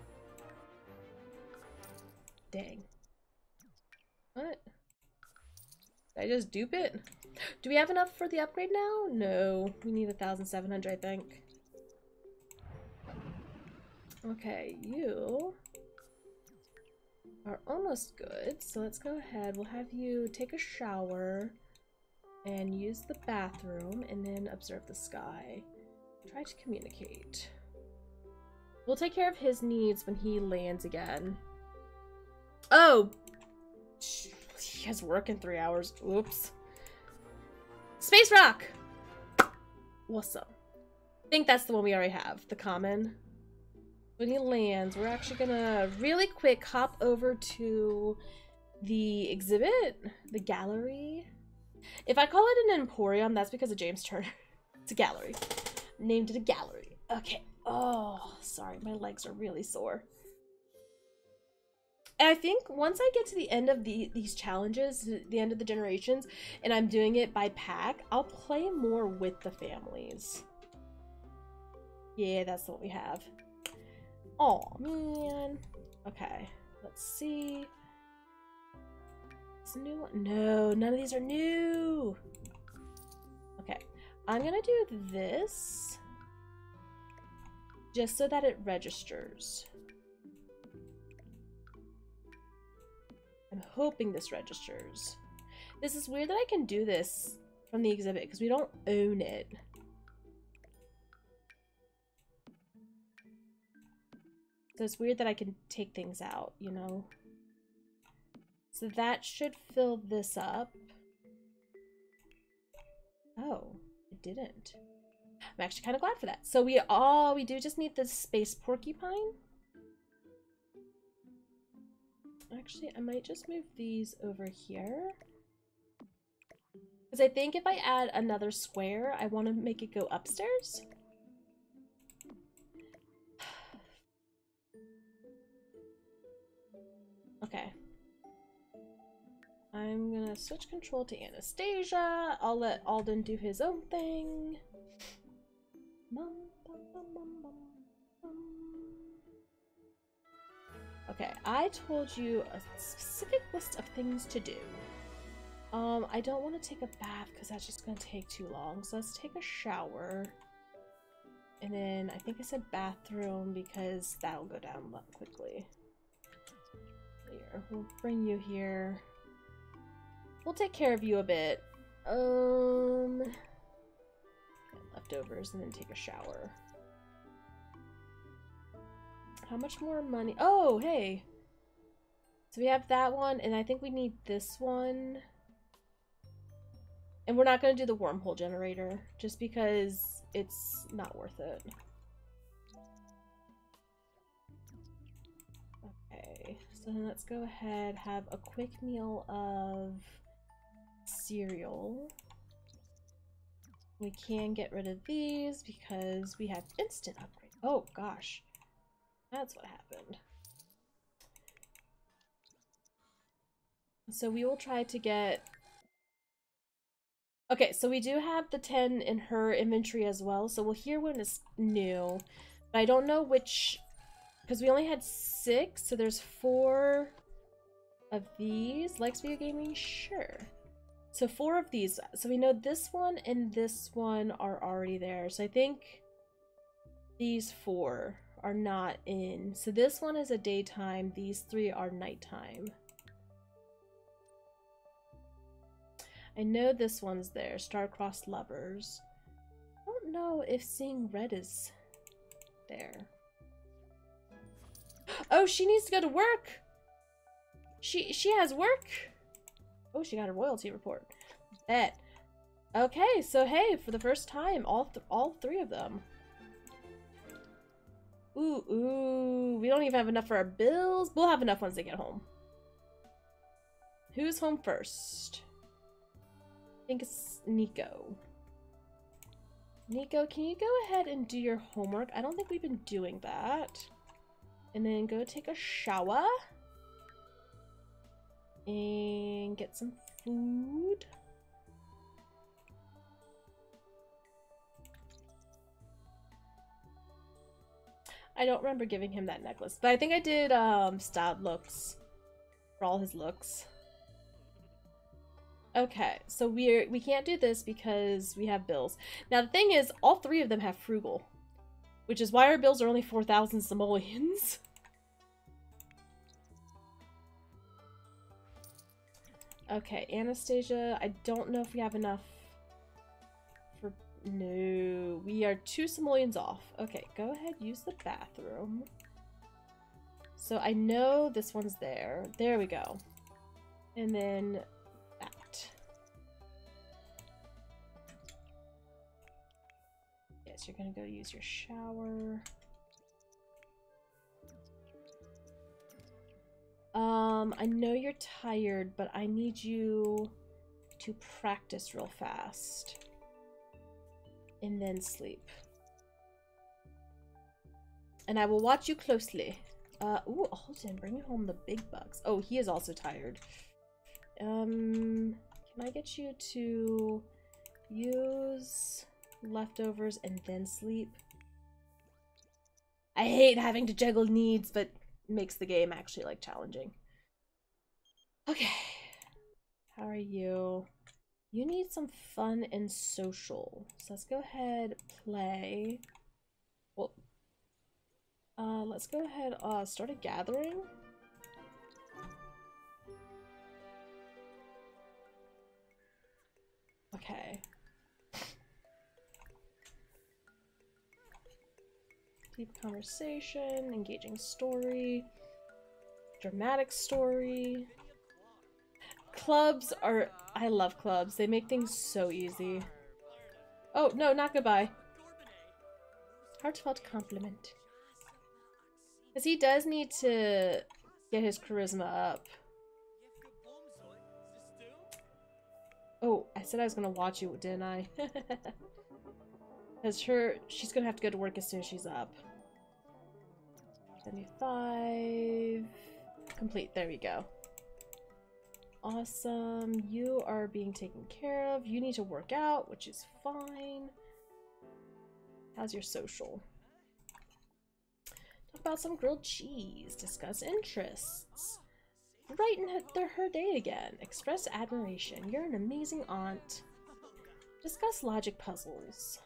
Dang. What? Did I just dupe it? Do we have enough for the upgrade now? No. We need one thousand seven hundred, I think. Okay, you are almost good. So let's go ahead. We'll have you take a shower and use the bathroom and then observe the sky. Try to communicate. We'll take care of his needs when he lands again. Oh! He has work in three hours. Oops. Space Rock! Awesome. I think that's the one we already have. The common. When he lands, we're actually gonna really quick hop over to the exhibit, the gallery. If I call it an emporium, that's because of James Turner. It's a gallery. Named it a gallery. Okay. Oh, sorry. My legs are really sore. And I think once I get to the end of the, these challenges, the end of the generations, and I'm doing it by pack, I'll play more with the families. Yeah, that's what we have. Oh man. Okay, let's see. It's a new one. No, none of these are new. Okay, I'm gonna do this just so that it registers. I'm hoping this registers. This is weird that I can do this from the exhibit because we don't own it. So it's weird that I can take things out, you know? So that should fill this up. Oh, it didn't. I'm actually kind of glad for that. So we all, we do just need the space porcupine. Actually, I might just move these over here. Because I think if I add another square, I want to make it go upstairs. Okay. I'm gonna switch control to Anastasia. I'll let Alden do his own thing. Okay, I told you a specific list of things to do. Um, I don't want to take a bath because that's just gonna take too long. So let's take a shower. And then I think I said bathroom because that'll go down quickly. Here, we'll bring you here. We'll take care of you a bit. Um, leftovers and then take a shower. How much more money? Oh, hey. So we have that one, and I think we need this one. And we're not going to do the wormhole generator, just because it's not worth it. Okay, so then let's go ahead, have a quick meal of cereal. We can get rid of these because we have instant upgrade. Oh, gosh. That's what happened. So we will try to get... Okay, so we do have the ten in her inventory as well, so we'll hear when it's new. But I don't know which... Because we only had six, so there's four of these. Likes video gaming? Sure. So four of these. So we know this one and this one are already there. So I think these four are not in. So this one is a daytime, these three are nighttime. I know this one's there, Star-Crossed Lovers. I don't know if Seeing Red is there. Oh, she needs to go to work! She she has work? Oh, she got a royalty report. Bet. Okay, so hey, for the first time, all th all three of them. Ooh, ooh, we don't even have enough for our bills. We'll have enough once they get home. Who's home first? I think it's Nico. Nico, can you go ahead and do your homework? I don't think we've been doing that. And then go take a shower. And get some food. I don't remember giving him that necklace, but I think I did um, styled looks for all his looks. Okay, so we're we can't do this because we have bills. Now the thing is, all three of them have frugal, which is why our bills are only four thousand simoleons. Okay, Anastasia, I don't know if we have enough for... No, we are two simoleons off. Okay, go ahead, use the bathroom. So I know this one's there. There we go. And then that. Yes, you're gonna go use your shower. Um, I know you're tired, but I need you to practice real fast. And then sleep. And I will watch you closely. Uh, ooh, Alden, bringing home the big bucks. Oh, he is also tired. Um, can I get you to use leftovers and then sleep? I hate having to juggle needs, but makes the game actually like challenging. Okay, how are you? You need some fun and social, so let's go ahead play. Well, uh let's go ahead uh start a gathering. Okay, deep conversation, engaging story, dramatic story. Clubs are... I love clubs. They make things so easy. Oh, no, not goodbye. Heartfelt compliment. Because he does need to get his charisma up. Oh, I said I was going to watch you, didn't I? Because her... She's going to have to go to work as soon as she's up. seventy-five... Complete. There we go. Awesome. You are being taken care of. You need to work out, which is fine. How's your social? Talk about some grilled cheese. Discuss interests. Brighten her, her day again. Express admiration. You're an amazing aunt. Discuss logic puzzles.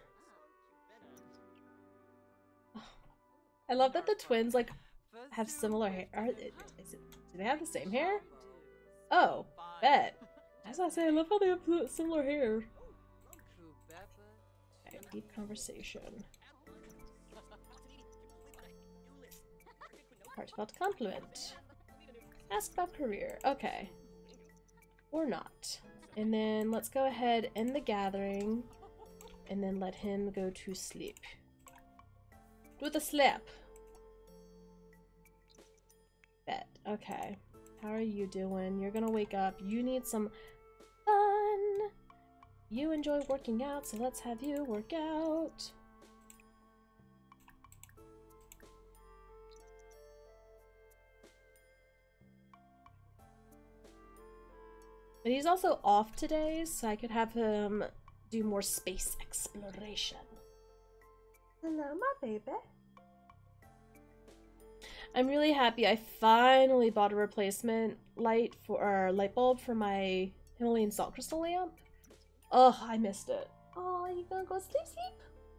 Oh, I love that the twins like have similar hair. Are, is it, do they have the same hair? Oh, bet. As I say, I love how they have similar hair. Okay, deep conversation. Heartfelt compliment. Ask about career. Okay. Or not. And then let's go ahead, end the gathering, and then let him go to sleep. Do the slip. Bet. Okay. How are you doing? You're gonna wake up. You need some fun. You enjoy working out, so let's have you work out. But he's also off today, so I could have him do more space exploration. Hello, my baby. I'm really happy I finally bought a replacement light for or light bulb for my Himalayan salt crystal lamp. Oh, I missed it. Oh, you gonna go sleep sleep?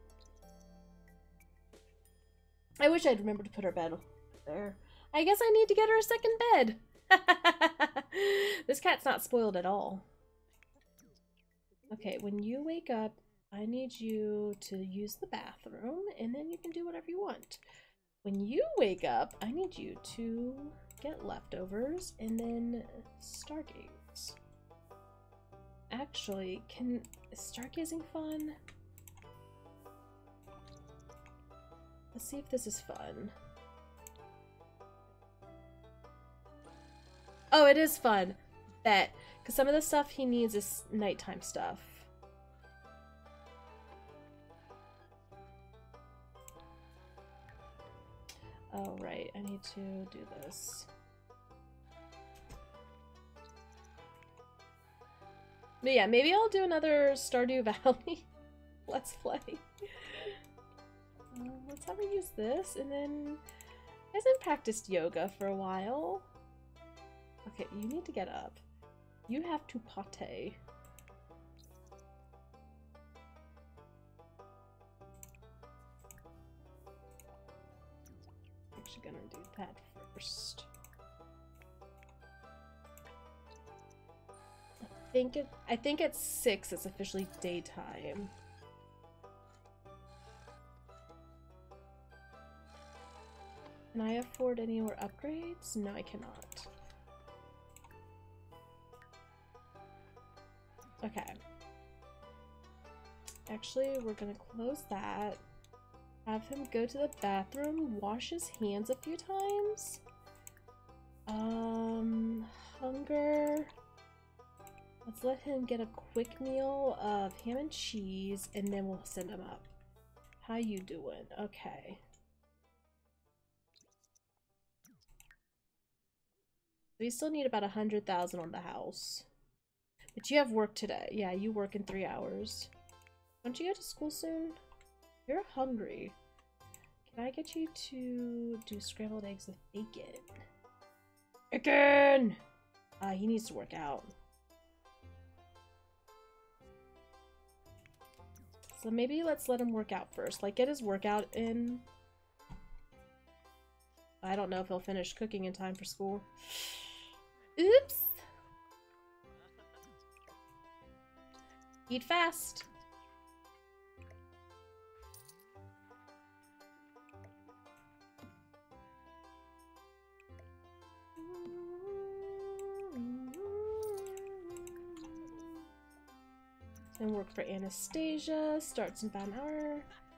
I wish I'd remembered to put her bed there. I guess I need to get her a second bed. This cat's not spoiled at all. Okay, when you wake up, I need you to use the bathroom, and then you can do whatever you want. When you wake up, I need you to get leftovers and then Stargaze. Actually, can is stargazing fun? Let's see if this is fun. Oh, it is fun. Bet. Because some of the stuff he needs is nighttime stuff. Oh, right. I need to do this. But yeah, maybe I'll do another Stardew Valley Let's Play. Uh, let's have her use this, and then I hasn't practiced yoga for a while. Okay, you need to get up. You have to pate. Actually gonna do that first. I think it I think at six it's officially daytime. Can I afford any more upgrades? No, I cannot. Okay. Actually, we're gonna close that. Have him go to the bathroom, wash his hands a few times. Um, hunger. Let's let him get a quick meal of ham and cheese, and then we'll send him up. How you doing? Okay. We still need about a hundred thousand on the house. But you have work today. Yeah, you work in three hours. Don't you go to school soon? You're hungry. Can I get you to do scrambled eggs with bacon? Bacon! Uh, he needs to work out. So maybe let's let him work out first. Like, get his workout in. I don't know if he'll finish cooking in time for school. Oops! Eat fast! And work for Anastasia. Starts in about an hour.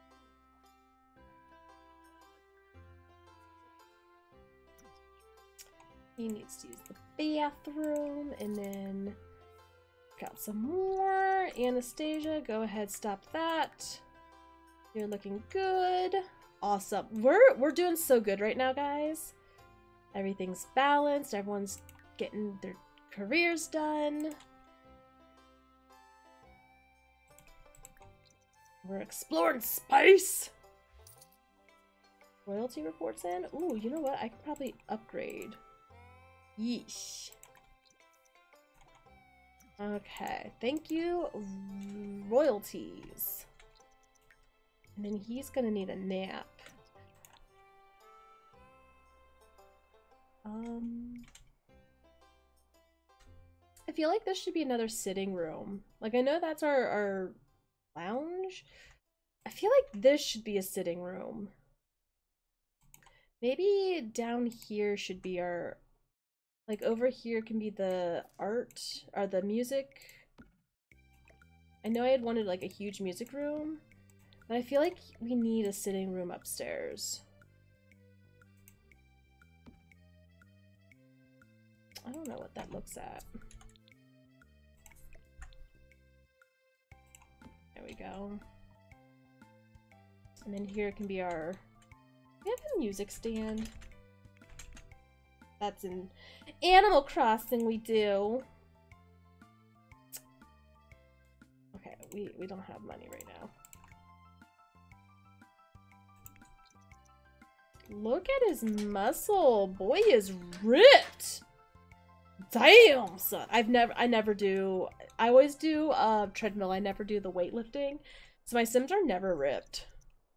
He needs to use the bathroom, and then got some more. Anastasia, go ahead, stop that. You're looking good. Awesome. We're we're doing so good right now, guys. Everything's balanced. Everyone's getting their careers done. We're exploring space. Royalty reports in. Ooh, you know what? I could probably upgrade. Yeesh. Okay, thank you, royalties. And then he's gonna need a nap. Um, I feel like this should be another sitting room. Like, I know that's our, our lounge. I feel like this should be a sitting room. Maybe down here should be our... Like, over here can be the art, or the music. I know I had wanted, like, a huge music room, but I feel like we need a sitting room upstairs. I don't know what that looks at. There we go. And then here can be our... We have a music stand. That's in Animal Crossing we do. Okay, we, we don't have money right now. Look at his muscle. Boy is ripped. Damn, son. I've never I never do I always do uh treadmill. I never do the weightlifting. So my Sims are never ripped.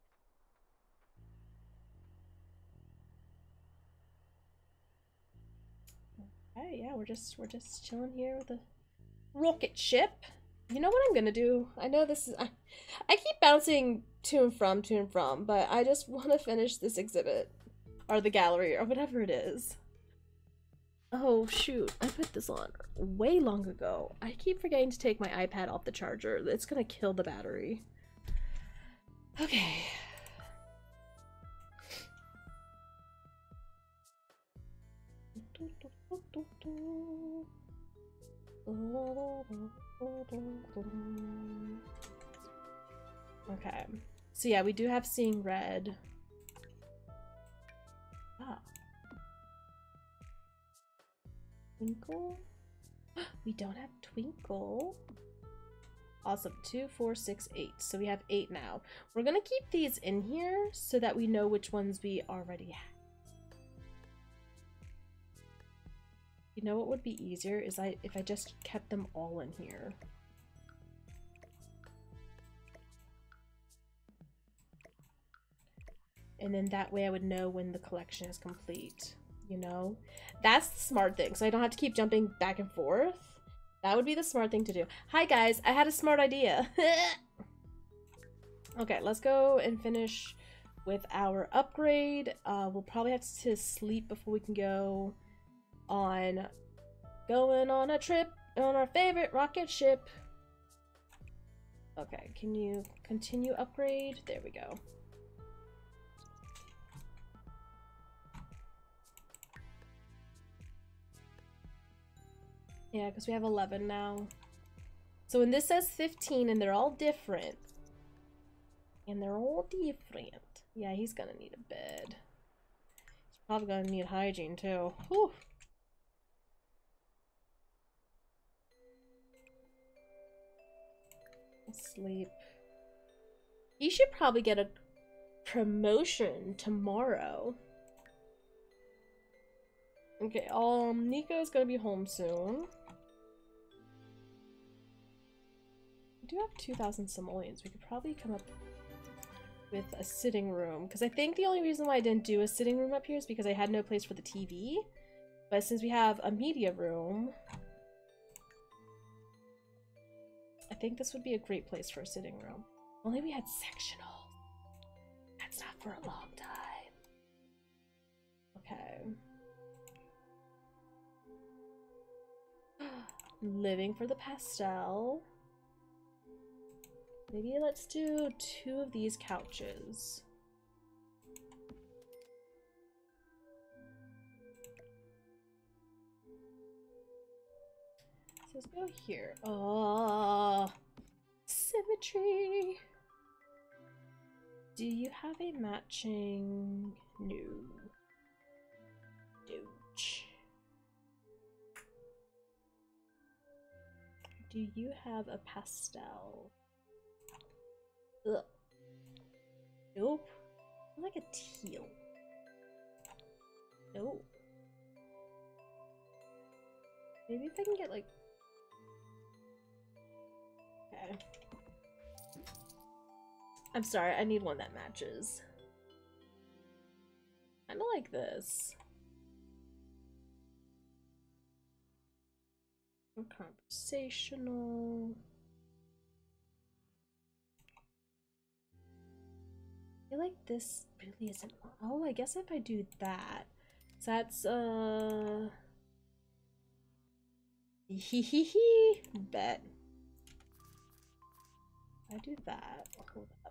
Okay, yeah, we're just we're just chilling here with a rocket ship. You know what I'm gonna do? I know this is I, I keep bouncing to and from, to and from, but I just want to finish this exhibit or the gallery or whatever it is. Oh shoot, I put this on way long ago. I keep forgetting to take my iPad off the charger. It's gonna kill the battery. Okay. Okay. So yeah, we do have Seeing Red. Ah. Twinkle? We don't have Twinkle. Awesome. Two, four, six, eight. So we have eight now. We're gonna keep these in here so that we know which ones we already have. You know what would be easier is I if I just kept them all in here. And then that way I would know when the collection is complete, you know? That's the smart thing, so I don't have to keep jumping back and forth. That would be the smart thing to do. Hi guys, I had a smart idea. Okay, let's go and finish with our upgrade. Uh, we'll probably have to sleep before we can go on going on a trip on our favorite rocket ship. Okay, can you continue upgrade? There we go. Yeah, because we have eleven now. So when this says fifteen and they're all different. And they're all different. Yeah, he's gonna need a bed. He's probably gonna need hygiene too. Whew. Sleep. He should probably get a promotion tomorrow. Okay, um, Nico's gonna be home soon. We do have two thousand simoleons. We could probably come up with a sitting room, because I think the only reason why I didn't do a sitting room up here is because I had no place for the T V. But since we have a media room, I think this would be a great place for a sitting room. Only we had sectionals. That's not for a long time. Okay. Living for the pastel. Maybe let's do two of these couches. So let's go here. Oh, symmetry. Do you have a matching? No. Don't. Do you have a pastel? Ugh. Nope. I like a teal. Nope. Maybe if I can get like... Okay. I'm sorry, I need one that matches. I don't like this. Conversational. I feel like this really isn't. Oh, I guess if I do that, so that's uh. Hee hee hee. Bet. I do that. Hold up.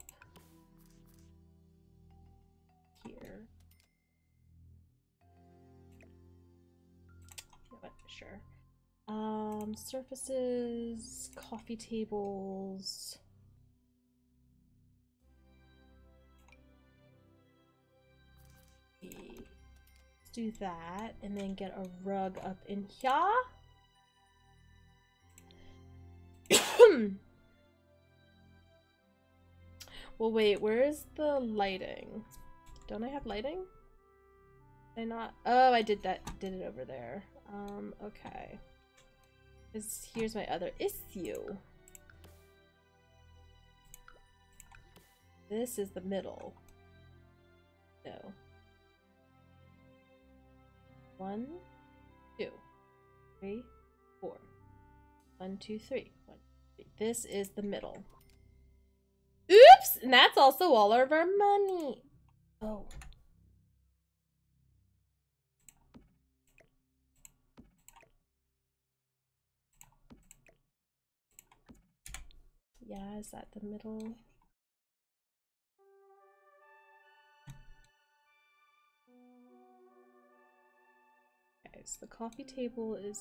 Here. You know what? Sure. Um, surfaces, coffee tables. Let's do that, and then get a rug up in here. Well, wait, where is the lighting? Don't I have lighting? Did I not? Oh, I did that. Did it over there. Um, okay. This, here's my other issue. This is the middle. No. One, two, three, four. One, two, three. One, two, three. This is the middle. Oops! And that's also all of our money. Oh. Yeah, is that the middle? Okay, so the coffee table is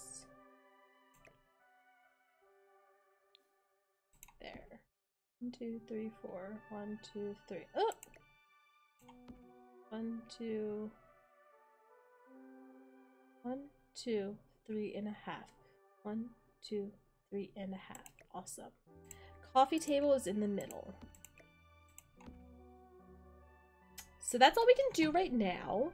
there. One, two, three, four. One, two, three. Oh! One, two. One, two, three and a half. One, two, three and a half. Awesome. Coffee table is in the middle. So that's all we can do right now.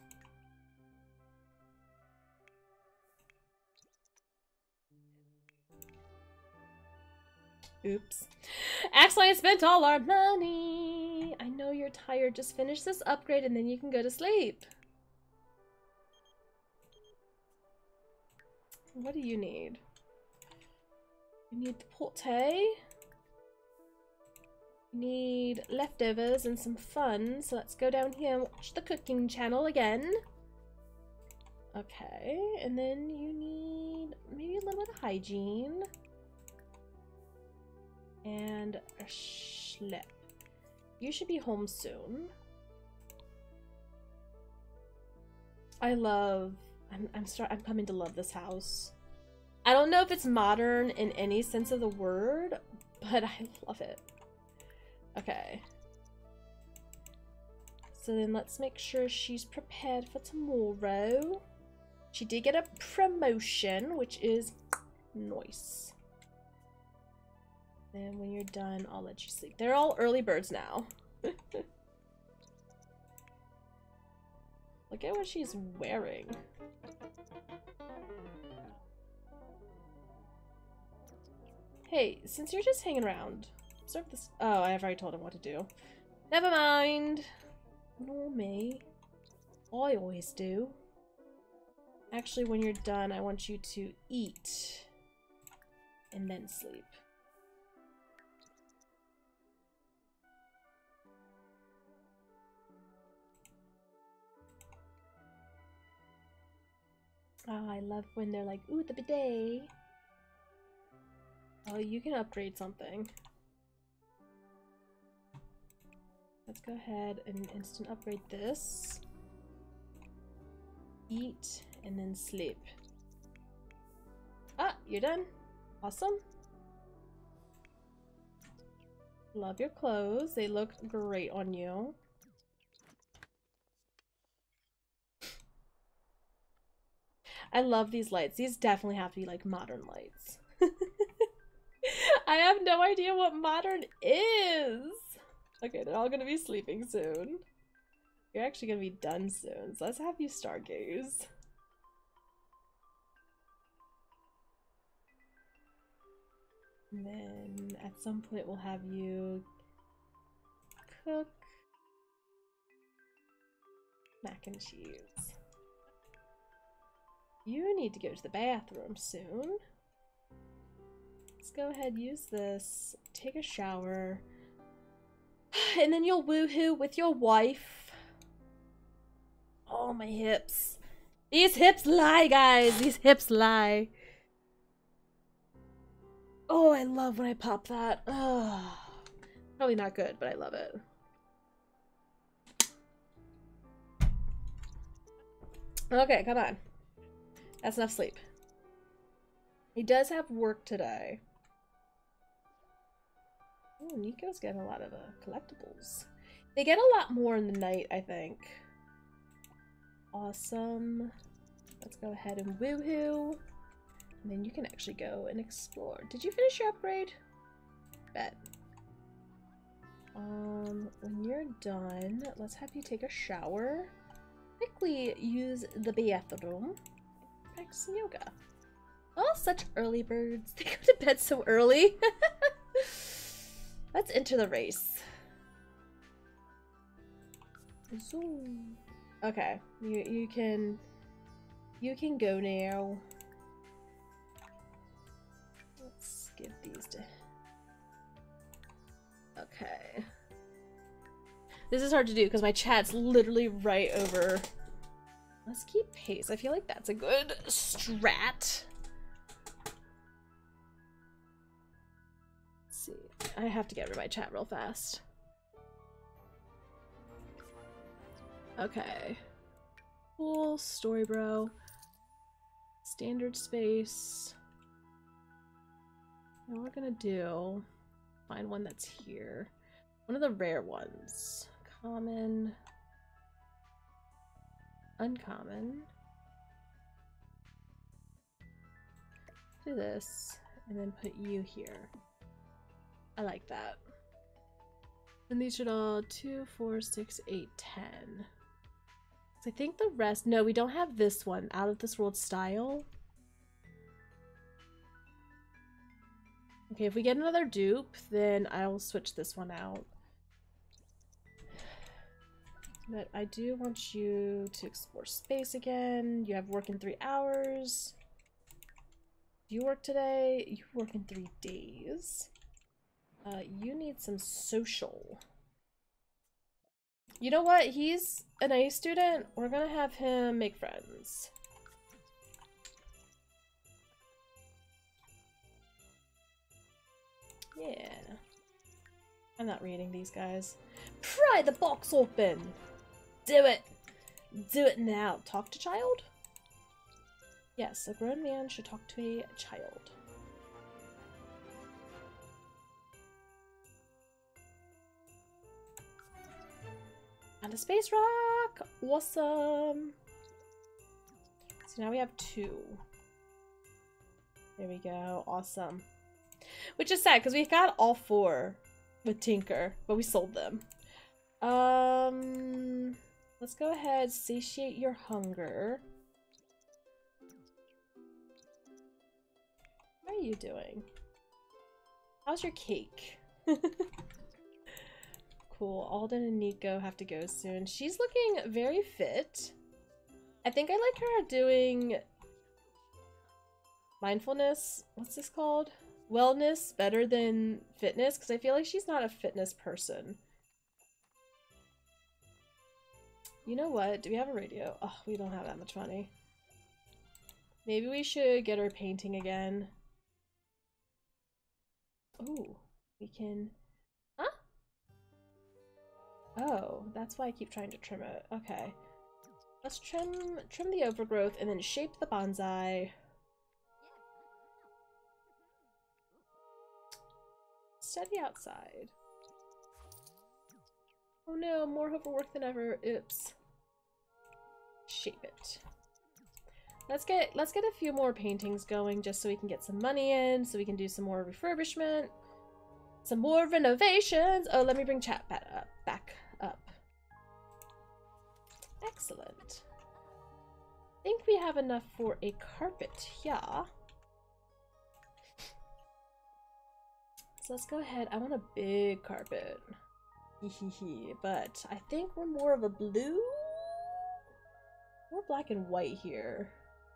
Oops. Actually, I spent all our money. I know you're tired. Just finish this upgrade and then you can go to sleep. What do you need? You need the porte. You need leftovers and some fun. So let's go down here and watch the cooking channel again. Okay, and then you need maybe a little bit of hygiene. And a schlep. You should be home soon. I love... I'm, I'm, start, I'm coming to love this house. I don't know if it's modern in any sense of the word, but I love it. Okay. So then let's make sure she's prepared for tomorrow. She did get a promotion, which is nice. Then when you're done, I'll let you sleep. They're all early birds now. Look at what she's wearing. Hey, since you're just hanging around, serve this. Oh, I've already told him what to do. Never mind. Nor me. I always do. Actually, when you're done, I want you to eat and then sleep. Oh, I love when they're like, ooh, the bidet. Oh, you can upgrade something. Let's go ahead and instant upgrade this. Eat and then sleep. Ah, you're done. Awesome. Love your clothes. They look great on you. I love these lights. These definitely have to be like modern lights. I have no idea what modern is. Okay, they're all gonna be sleeping soon. You're actually gonna be done soon, so let's have you stargaze. And then at some point we'll have you cook mac and cheese. You need to go to the bathroom soon. Let's go ahead, use this, take a shower, and then you'll woohoo with your wife. Oh, my hips. These hips lie, guys. These hips lie. Oh, I love when I pop that. Oh, probably not good, but I love it. Okay, come on. That's enough sleep. He does have work today. Oh, Nico's getting a lot of uh, collectibles. They get a lot more in the night, I think. Awesome. Let's go ahead and woohoo. And then you can actually go and explore. Did you finish your upgrade? Bet. Um, when you're done, let's have you take a shower. Quickly use the bathroom. Practice some yoga. Oh, such early birds. They go to bed so early. Let's enter the race. Zoom. Okay, you you can you can go now. Let's give these to. Okay. This is hard to do because my chat's literally right over. Let's keep pace. I feel like that's a good strat. see. I have to get rid of my chat real fast. Okay. Cool. Story bro. Standard space. What we're gonna do, find one that's here. One of the rare ones. Common. Uncommon. Do this, and then put you here. I like that. And these should all two, four, six, eight, ten. So I think the rest, no, we don't have this one, Out of This World Style. Okay, if we get another dupe, then I'll switch this one out. But I do want you to explore space again. You have work in three hours. Do you work today? You work in three days. Uh, you need some social. You know what? He's an A student. We're gonna have him make friends. Yeah. I'm not reading these guys. Pry the box open! Do it! Do it now. Talk to child? Yes, a grown man should talk to a child. And a space rock! Awesome! So now we have two. There we go. Awesome. Which is sad, because we got all four with Tinker, but we sold them. Um, let's go ahead, satiate your hunger. How are you doing? How's your cake? Cool. Alden and Nico have to go soon. She's looking very fit. I think I like her doing mindfulness. What's this called? Wellness better than fitness, because I feel like she's not a fitness person. You know what? Do we have a radio? Oh, we don't have that much money. Maybe we should get her painting again. Oh, we can... Huh? Oh, that's why I keep trying to trim it. Okay. Let's trim, trim the overgrowth and then shape the bonsai. Study outside. Oh no, more overwork than ever. Oops. Shape it. Let's get let's get a few more paintings going just so we can get some money in, so we can do some more refurbishment, some more renovations. Oh, let me bring chat back up. Back up. Excellent. I think we have enough for a carpet here. So let's go ahead. I want a big carpet. But I think we're more of a blue? We're black and white here.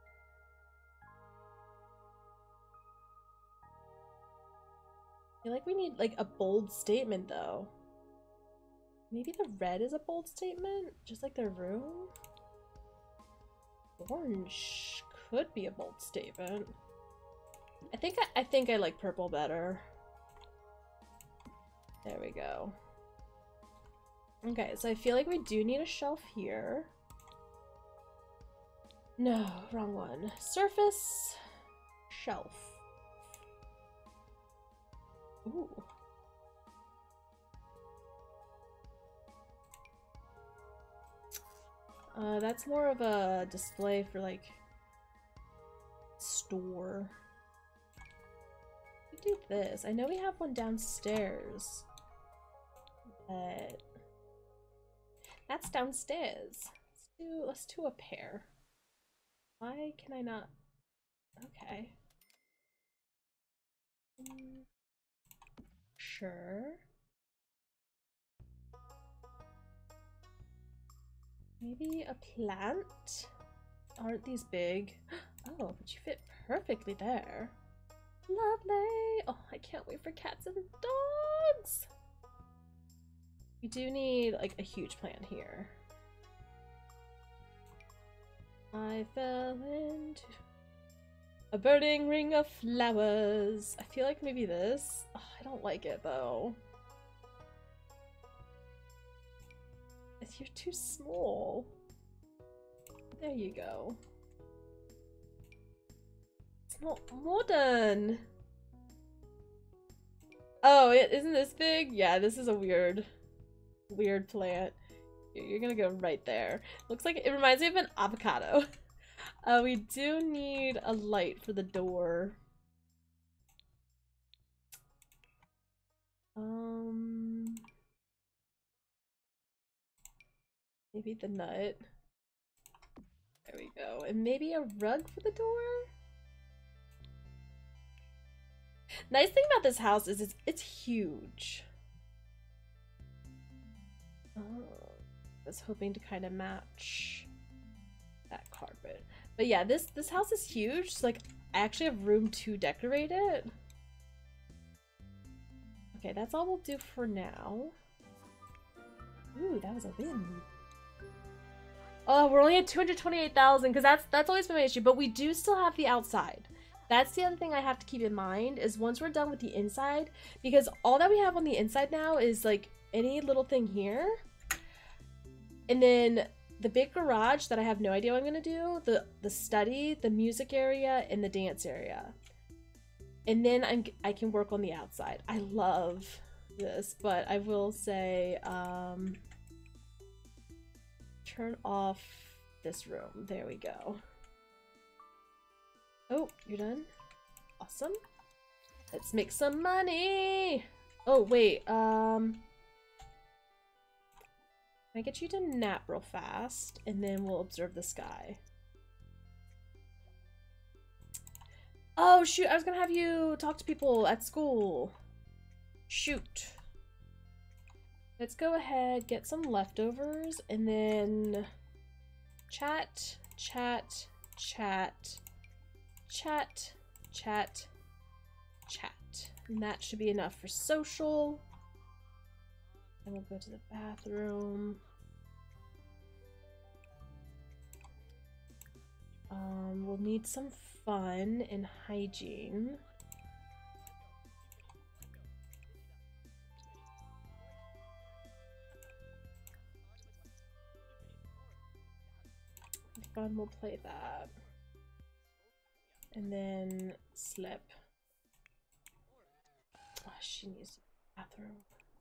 I feel like we need like a bold statement though. Maybe the red is a bold statement? Just like their room? Orange could be a bold statement. I think I, I think I like purple better. There we go. Okay, so I feel like we do need a shelf here. No, wrong one. Surface, shelf. Ooh. Uh, that's more of a display for like store. We do this. I know we have one downstairs, but that's downstairs. Let's do let's do a pair. Why can I not? Okay. Mm, sure. Maybe a plant? Aren't these big? Oh, but you fit perfectly there. Lovely! Oh, I can't wait for cats and dogs! We do need, like, a huge plant here. I fell into a burning ring of flowers. I feel like maybe this. Oh, I don't like it though. You're too small. There you go. It's not modern. Oh, it isn't this big? Yeah, this is a weird, weird plant. You're gonna go right there. Looks like it reminds me of an avocado. Uh, we do need a light for the door. Um, maybe the nut. There we go. And maybe a rug for the door? Nice thing about this house is it's, it's huge. Oh, I was hoping to kind of match that carpet. But yeah, this, this house is huge. So like, I actually have room to decorate it. Okay, that's all we'll do for now. Ooh, that was a win. Oh, we're only at two hundred twenty-eight thousand because that's that's always been my issue, but we do still have the outside. That's the other thing I have to keep in mind is once we're done with the inside, because all that we have on the inside now is like any little thing here. And then the big garage that I have no idea what I'm gonna do, the, the study, the music area, and the dance area. And then I'm, I can work on the outside. I love this, but I will say, um, turn off this room. There we go. Oh, you're done? Awesome. Let's make some money! Oh, wait, um... can I get you to nap real fast, and then we'll observe the sky. Oh, shoot, I was gonna have you talk to people at school. Shoot. Let's go ahead, get some leftovers, and then chat, chat, chat, chat, chat, chat. And that should be enough for social. And we'll go to the bathroom. Um, we'll need some fun and hygiene. Fun, we'll play that. And then slip. Oh, she needs the bathroom.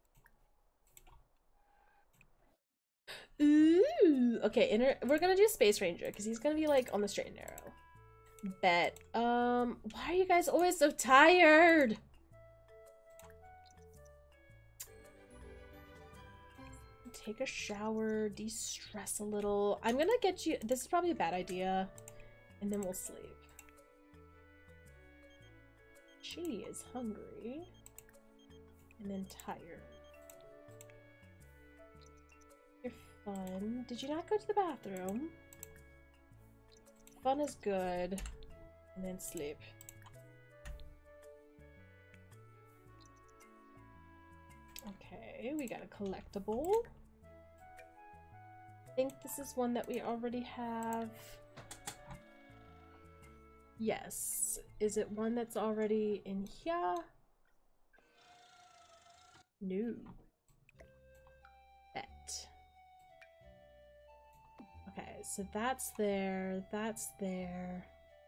Ooh, okay, inter we're gonna do Space Ranger because he's gonna be like on the straight and narrow. Bet. Um, why are you guys always so tired? Take a shower, de-stress a little. I'm gonna get you, this is probably a bad idea, and then we'll sleep. She is hungry and then tired. You're fun. Did you not go to the bathroom? Fun is good. And then sleep. Okay, we got a collectible. I think this is one that we already have. Yes. Is it one that's already in here? No. Bet. Okay, so that's there. That's there.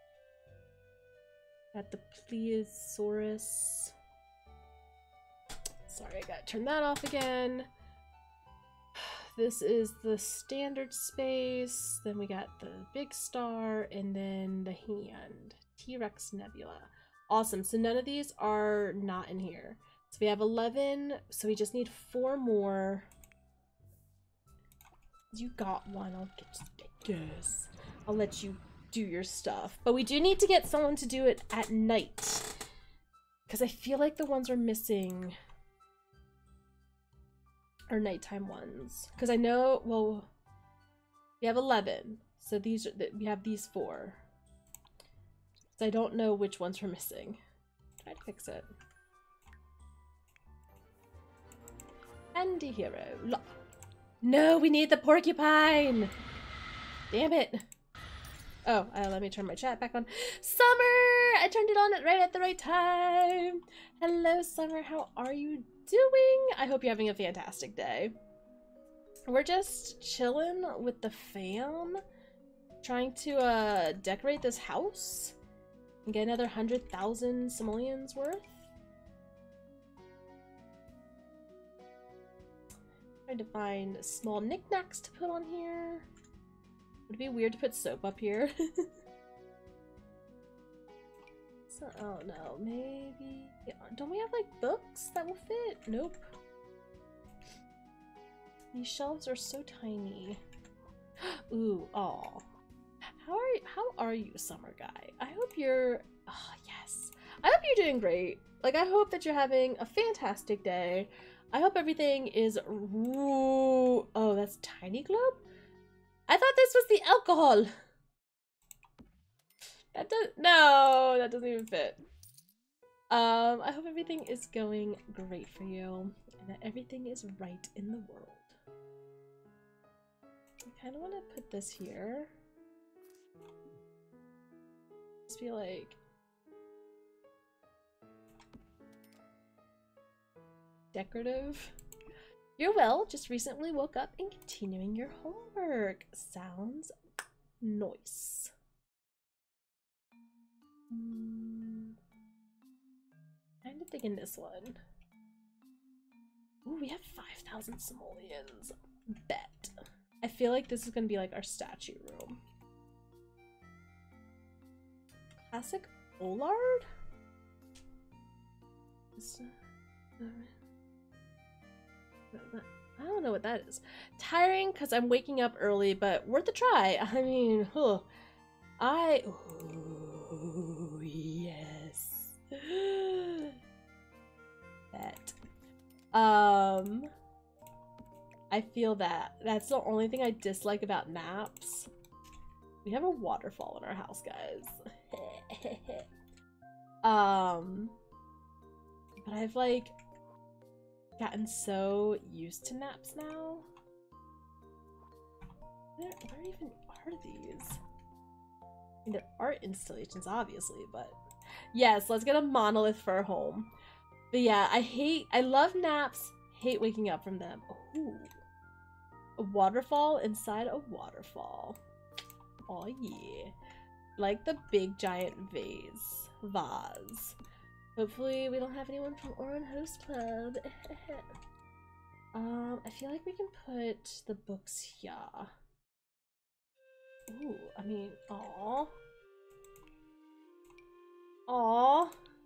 Got the Plesiosaurus. Sorry, I gotta turn that off again. This is the standard space. Then we got the big star and then the hand. T-Rex Nebula. Awesome. So none of these are not in here. So we have eleven. So we just need four more. You got one. I'll get this. I'll let you do your stuff. But we do need to get someone to do it at night. Because I feel like the ones we're missing are nighttime ones. Because I know, well, we have eleven. So these are, we have these four. So I don't know which ones we're missing. Try to fix it. Anti-hero. No, we need the porcupine! Damn it. Oh, uh, let me turn my chat back on. Summer! I turned it on right at the right time. Hello, Summer. How are you doing? I hope you're having a fantastic day. We're just chilling with the fam, trying to uh, decorate this house and get another one hundred thousand simoleons worth. Trying to find small knickknacks to put on here. Would it be weird to put soap up here? So, oh no, maybe... Don't we have like books that will fit? Nope. These shelves are so tiny. Ooh, aw. How are you, how are you, Summer Guy? I hope you're... Oh, yes. I hope you're doing great. Like, I hope that you're having a fantastic day. I hope everything is... Ooh. Oh, that's Tiny Globe? I thought this was the alcohol. That does... No, that doesn't even fit. Um, I hope everything is going great for you. And that everything is right in the world. I kind of want to put this here. Just be like... decorative. You're well, just recently woke up and continuing your homework. Sounds nice. Mm. Kind of thinking this one. Ooh, we have five thousand simoleons. Bet. I feel like this is gonna be like our statue room. Classic Bollard? This, uh, I don't know what that is. Tiring because I'm waking up early, but worth a try. I mean, huh. I... Oh, yes. That. Um... I feel that. That's the only thing I dislike about naps. We have a waterfall in our house, guys. um... But I've, like... gotten so used to naps now. Where, where even are these? I mean, there are installations, obviously, but yes, let's get a monolith for our home. But yeah, I hate, I love naps, hate waking up from them. Ooh, a waterfall inside a waterfall. Oh yeah, like the big giant vase, vase. Hopefully we don't have anyone from Oran Host Club. um, I feel like we can put the books here. Ooh, I mean, aw. Aw.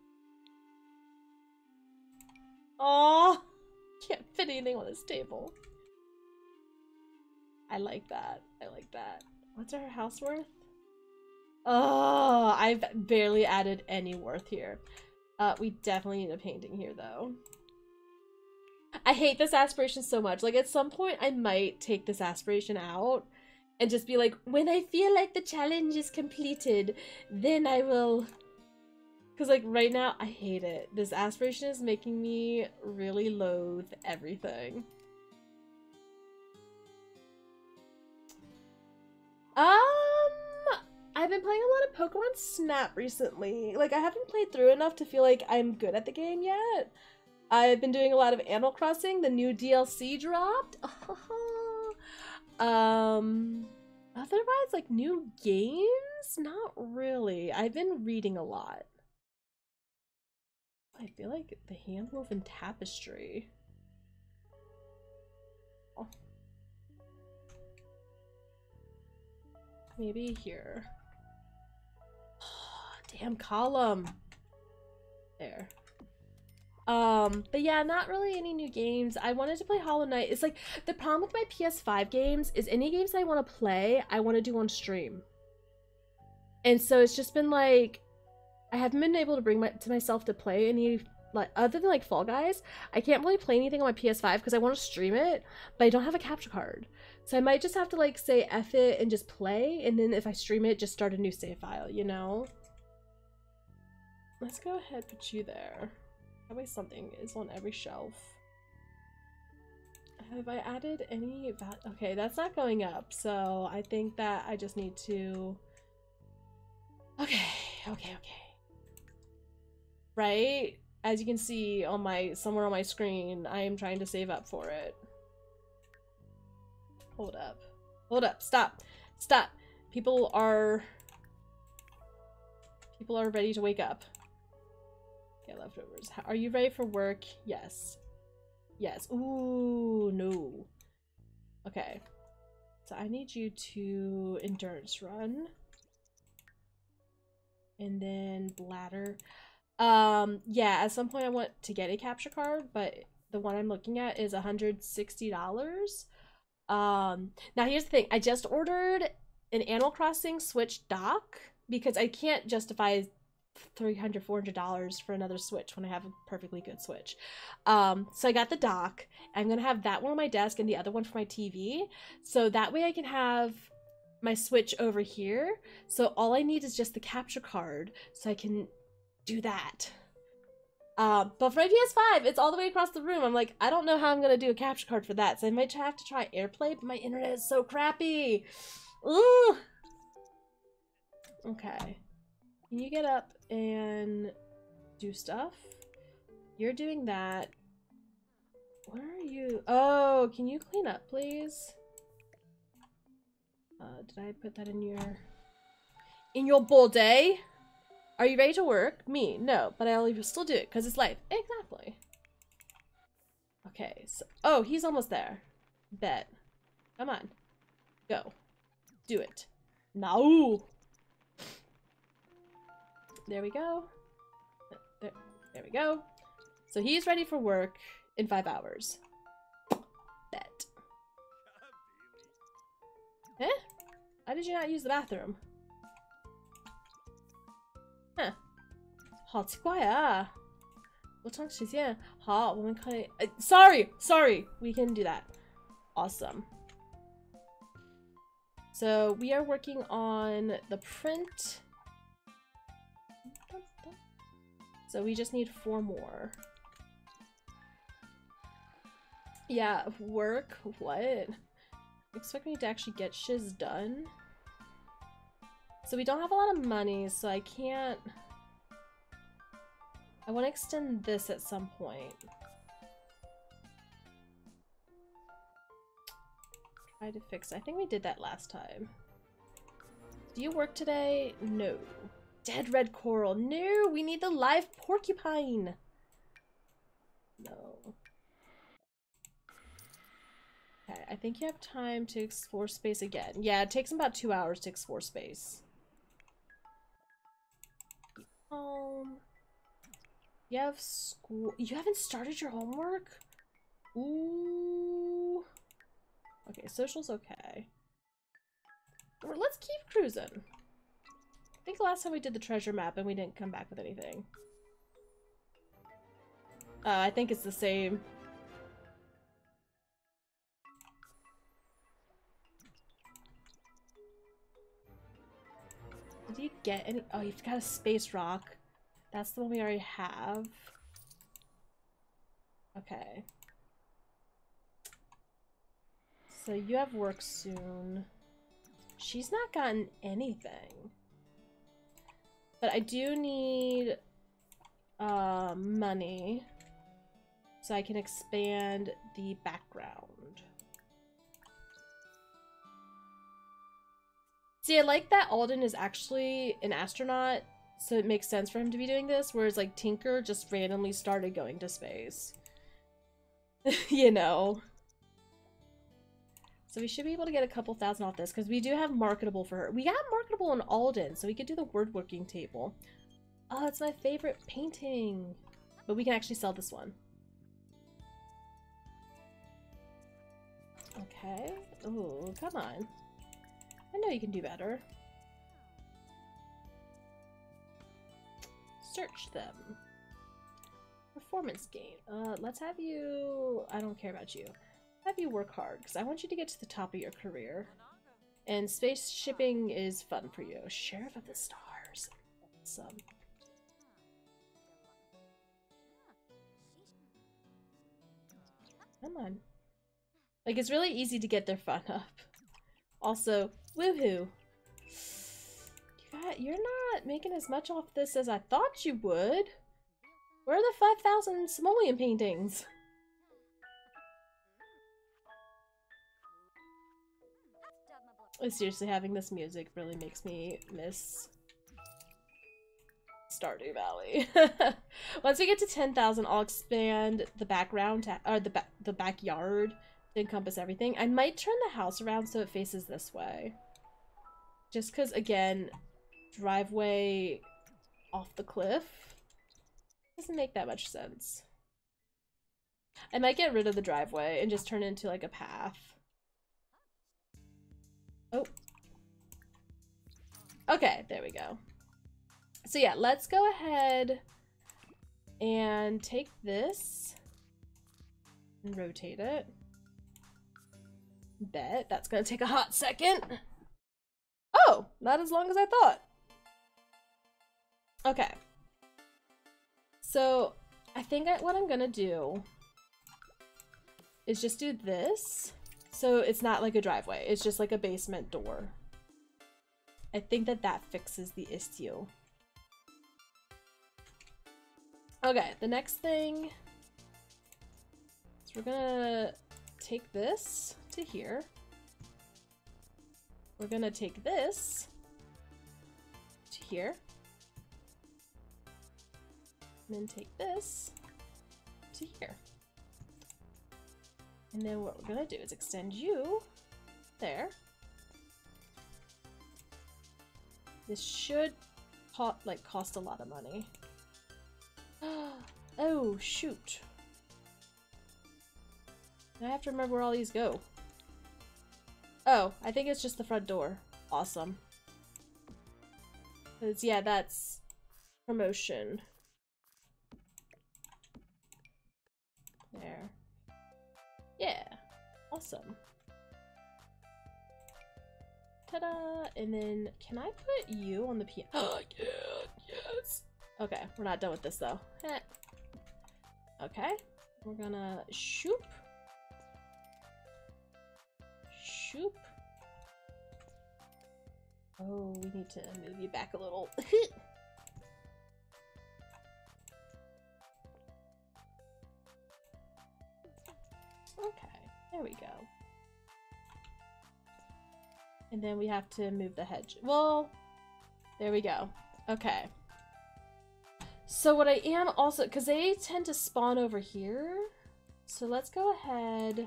Aw. Can't fit anything on this table. I like that. I like that. What's our house worth? Oh, I've barely added any worth here. Uh, we definitely need a painting here, though. I hate this aspiration so much. Like, at some point, I might take this aspiration out and just be like, when I feel like the challenge is completed, then I will... Because, like, right now, I hate it. This aspiration is making me really loathe everything. Um... I've been playing a lot of Pokemon Snap recently. Like, I haven't played through enough to feel like I'm good at the game yet. I've been doing a lot of Animal Crossing. The new D L C dropped. um, otherwise, like, new games? Not really. I've been reading a lot. I feel like the Handwoven Tapestry. Oh. Maybe here. Damn column. There. Um, but yeah, not really any new games. I wanted to play Hollow Knight. It's like, the problem with my P S five games is any games I want to play, I want to do on stream. And so it's just been like, I haven't been able to bring my to myself to play any, like, other than like Fall Guys. I can't really play anything on my P S five because I want to stream it, but I don't have a capture card. So I might just have to like say F it and just play, and then if I stream it, just start a new save file, you know? Let's go ahead and put you there. That way something is on every shelf. Have I added any va- okay, that's not going up, so I think that I just need to... Okay, okay, okay. right? As you can see on my, somewhere on my screen, I am trying to save up for it. Hold up. Hold up. Stop. Stop. People are... People are ready to wake up. Okay, leftovers. Are you ready for work? Yes. Yes. Ooh, no. Okay. So I need you to endurance run. And then bladder. Um, yeah, at some point I want to get a capture card, but the one I'm looking at is one hundred sixty dollars. Um, now here's the thing. I just ordered an Animal Crossing Switch dock because I can't justify three hundred dollars, four hundred dollars for another Switch when I have a perfectly good Switch. Um, so I got the dock. I'm gonna have that one on my desk and the other one for my T V. So that way I can have my Switch over here. So all I need is just the capture card so I can do that. Uh, but for my P S five, it's all the way across the room. I'm like, I don't know how I'm gonna do a capture card for that, so I might have to try AirPlay, but my internet is so crappy. Ooh. Okay. Can you get up and do stuff? You're doing that. Where are you? Oh, can you clean up, please? Uh, did I put that in your... In your body? Are you ready to work? Me, no, but I'll still do it because it's life. Exactly. Okay, so oh, he's almost there. Bet. Come on, go, do it. Now. There we go. There, there we go. So he's ready for work in five hours. Bet. Eh? Why did you not use the bathroom? Huh. 好奇怪啊。多长时间？好，我们可以。Uh, sorry, sorry. We can do that. Awesome. So we are working on the print. So we just need four more. Yeah, work? What? Expect me to actually get shiz done? So we don't have a lot of money, so I can't... I want to extend this at some point. Try to fix it. I think we did that last time. Do you work today? No. Dead red coral. No, we need the live porcupine. No. Okay, I think you have time to explore space again. Yeah, it takes about two hours to explore space. Home. You have school. You haven't started your homework? Ooh. Okay, social's okay. Well, let's keep cruising. I think the last time we did the treasure map and we didn't come back with anything. Uh, I think it's the same. Did you get any? Oh, you've got a space rock. That's the one we already have. Okay. So you have work soon. She's not gotten anything. But I do need uh, money so I can expand the background. See, I like that Alden is actually an astronaut, so it makes sense for him to be doing this, whereas like Tinker just randomly started going to space. You know. So we should be able to get a couple thousand off this, because we do have marketable for her. We got marketable on Alden, so we could do the word working table. Oh, it's my favorite painting. But we can actually sell this one. Okay. Oh, come on. I know you can do better. Search them. Performance gain. Uh, let's have you... I don't care about you. Have you work hard, because I want you to get to the top of your career. And space shipping is fun for you. Sheriff of the Stars. Awesome. Come on. Like, it's really easy to get their fun up. Also, woohoo! You got, you're not making as much off this as I thought you would. Where are the five thousand simoleon paintings? Seriously, having this music really makes me miss Stardew Valley. Once we get to ten thousand, I'll expand the background to, or the ba the backyard to encompass everything. I might turn the house around so it faces this way. Just because, again, driveway off the cliff doesn't make that much sense. I might get rid of the driveway and just turn it into like a path. Oh. Okay, there we go. So yeah, let's go ahead and take this and rotate it. Bet that's gonna take a hot second. Oh, not as long as I thought. Okay. So I think I, what I'm gonna do is just do this. So it's not like a driveway, it's just like a basement door. I think that that fixes the issue. Okay, the next thing is we're gonna take this to here. We're gonna take this to here. And then take this to here. And then what we're gonna do is extend you there. This should co like cost a lot of money. Oh shoot. I have to remember where all these go. Oh, I think it's just the front door. Awesome. 'Cause yeah, that's promotion. There. Yeah, awesome. Ta-da! And then, can I put you on the piano? Oh, yeah, yes! Okay, we're not done with this though. Eh. Okay, we're gonna shoop. Shoop. Oh, we need to move you back a little. Okay, there we go. And then we have to move the hedge. Well, there we go. Okay. So what I am also, because they tend to spawn over here. So let's go ahead.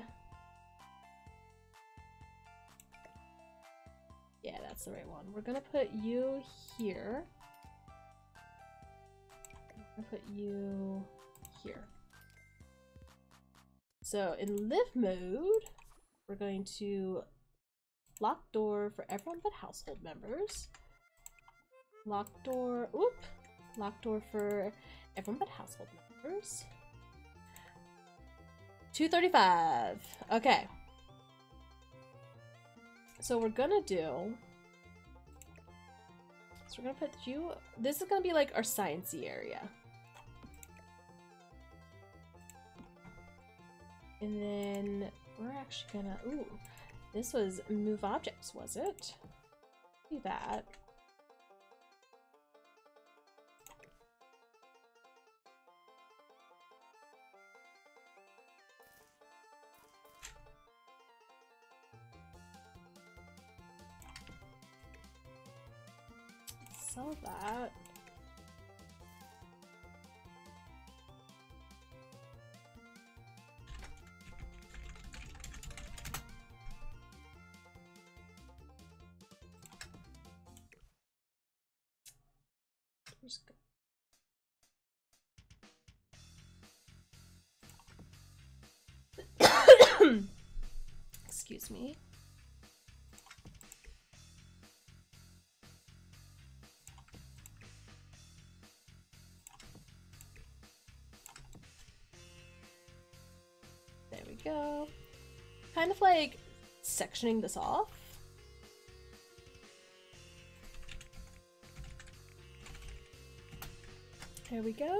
Yeah, that's the right one. We're gonna put you here. I'm gonna put you here. So in live mode, we're going to lock door for everyone but household members. Lock door, oop, lock door for everyone but household members. two thirty-five, okay. So we're gonna do, so we're gonna put you, this is gonna be like our sciencey area. And then we're actually gonna, ooh, this was move objects, was it? Do that. Sell that. Excuse me. There we go. Kind of like sectioning this off. There we go.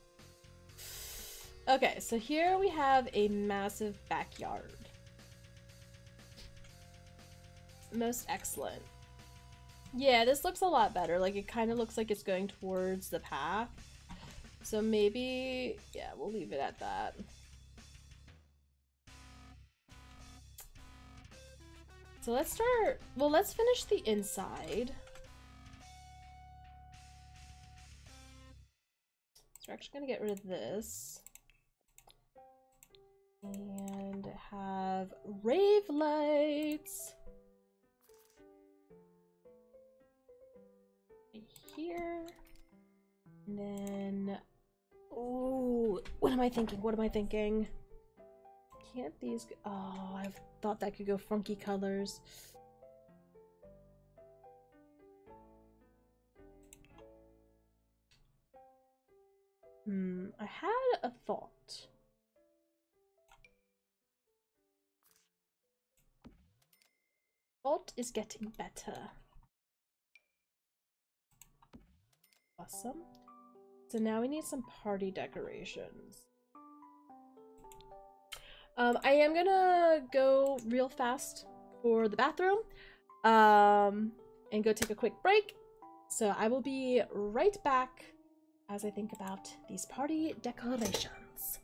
Okay, so here we have a massive backyard. Most excellent. Yeah, this looks a lot better. Like, it kind of looks like it's going towards the path. So maybe, yeah, we'll leave it at that. So let's start, well, let's finish the inside. So we're actually gonna get rid of this. And have rave lights. Right here. And then, oh, what am I thinking? What am I thinking? Can't these go, oh, I thought that could go funky colors. Hmm, I had a thought. Thought is getting better. Awesome. So now we need some party decorations. Um, I am gonna go real fast for the bathroom, um, and go take a quick break. So I will be right back as I think about these party decorations.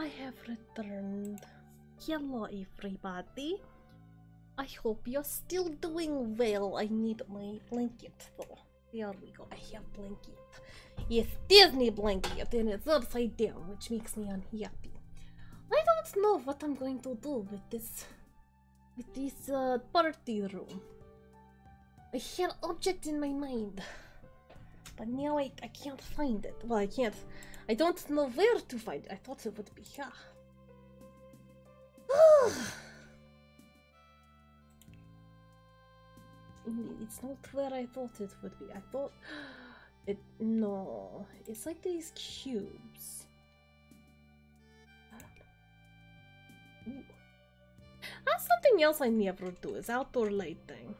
I have returned. Hello, everybody. I hope you're still doing well. I need my blanket, though. There we go. I have blanket. Yes, Disney blanket, and it's upside down, which makes me unhappy. I don't know what I'm going to do with this, with this uh, party room. I had an object in my mind, but now I, I can't find it. Well, I can't. I don't know where to find it. I thought it would be here. It's not where I thought it would be. I thought it. No, it's like these cubes. Ooh. That's something else I never do. Is outdoor lighting.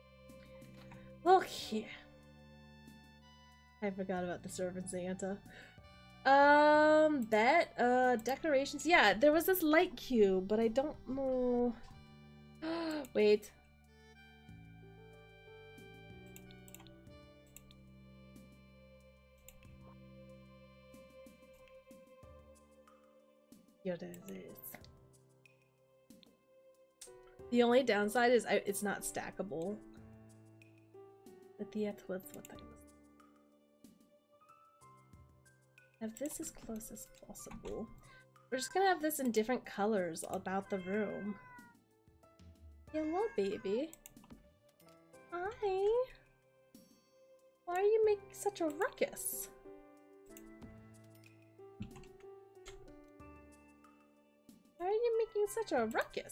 Okay. I forgot about the servant Santa. Um, that, uh, decorations. Yeah, there was this light cube, but I don't know. Wait. Here it is. The only downside is I, it's not stackable. But yet, what's what I was. Have this as close as possible. We're just gonna have this in different colors about the room. Hello, baby. Hi. Why are you making such a ruckus? Why are you making such a ruckus?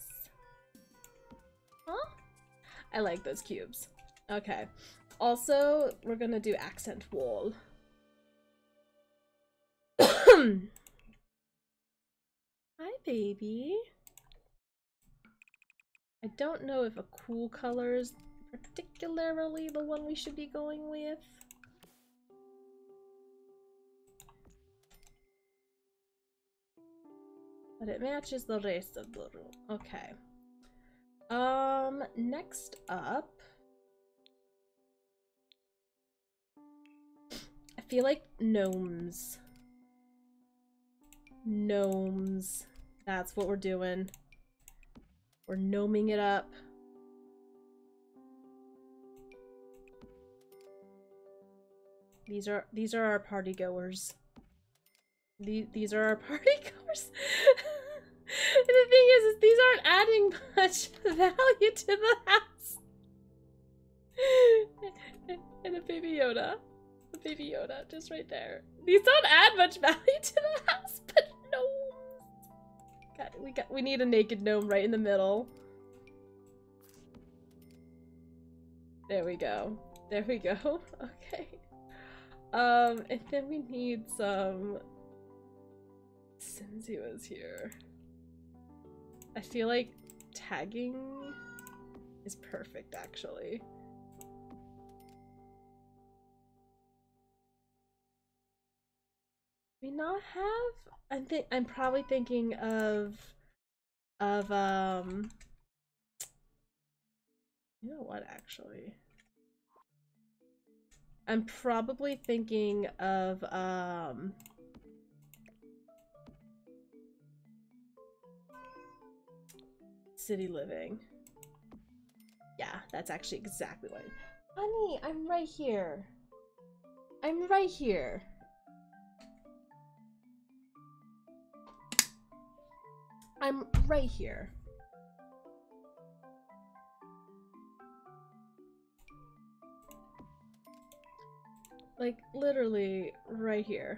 Huh? I like those cubes. Okay. Also, we're gonna do accent wall. Hi, baby. I don't know if a cool color is particularly the one we should be going with. But it matches the rest of the room. Okay. Um, next up. I feel like gnomes. Gnomes. That's what we're doing. We're gnoming it up. These are these are our party goers. These, these are our party goers. The thing is, is, these aren't adding much value to the house. And a baby Yoda. A baby Yoda, just right there. These don't add much value to the house, but gnomes. God, we got we need a naked gnome right in the middle. There we go. There we go. Okay. Um, and then we need some. Since he was here, I feel like tagging is perfect, actually. We not have. I think I'm probably thinking of of um. You know what? Actually, I'm probably thinking of um. City living. Yeah, that's actually exactly what. Honey, I'm right here. I'm right here. I'm right here. Like, literally right here.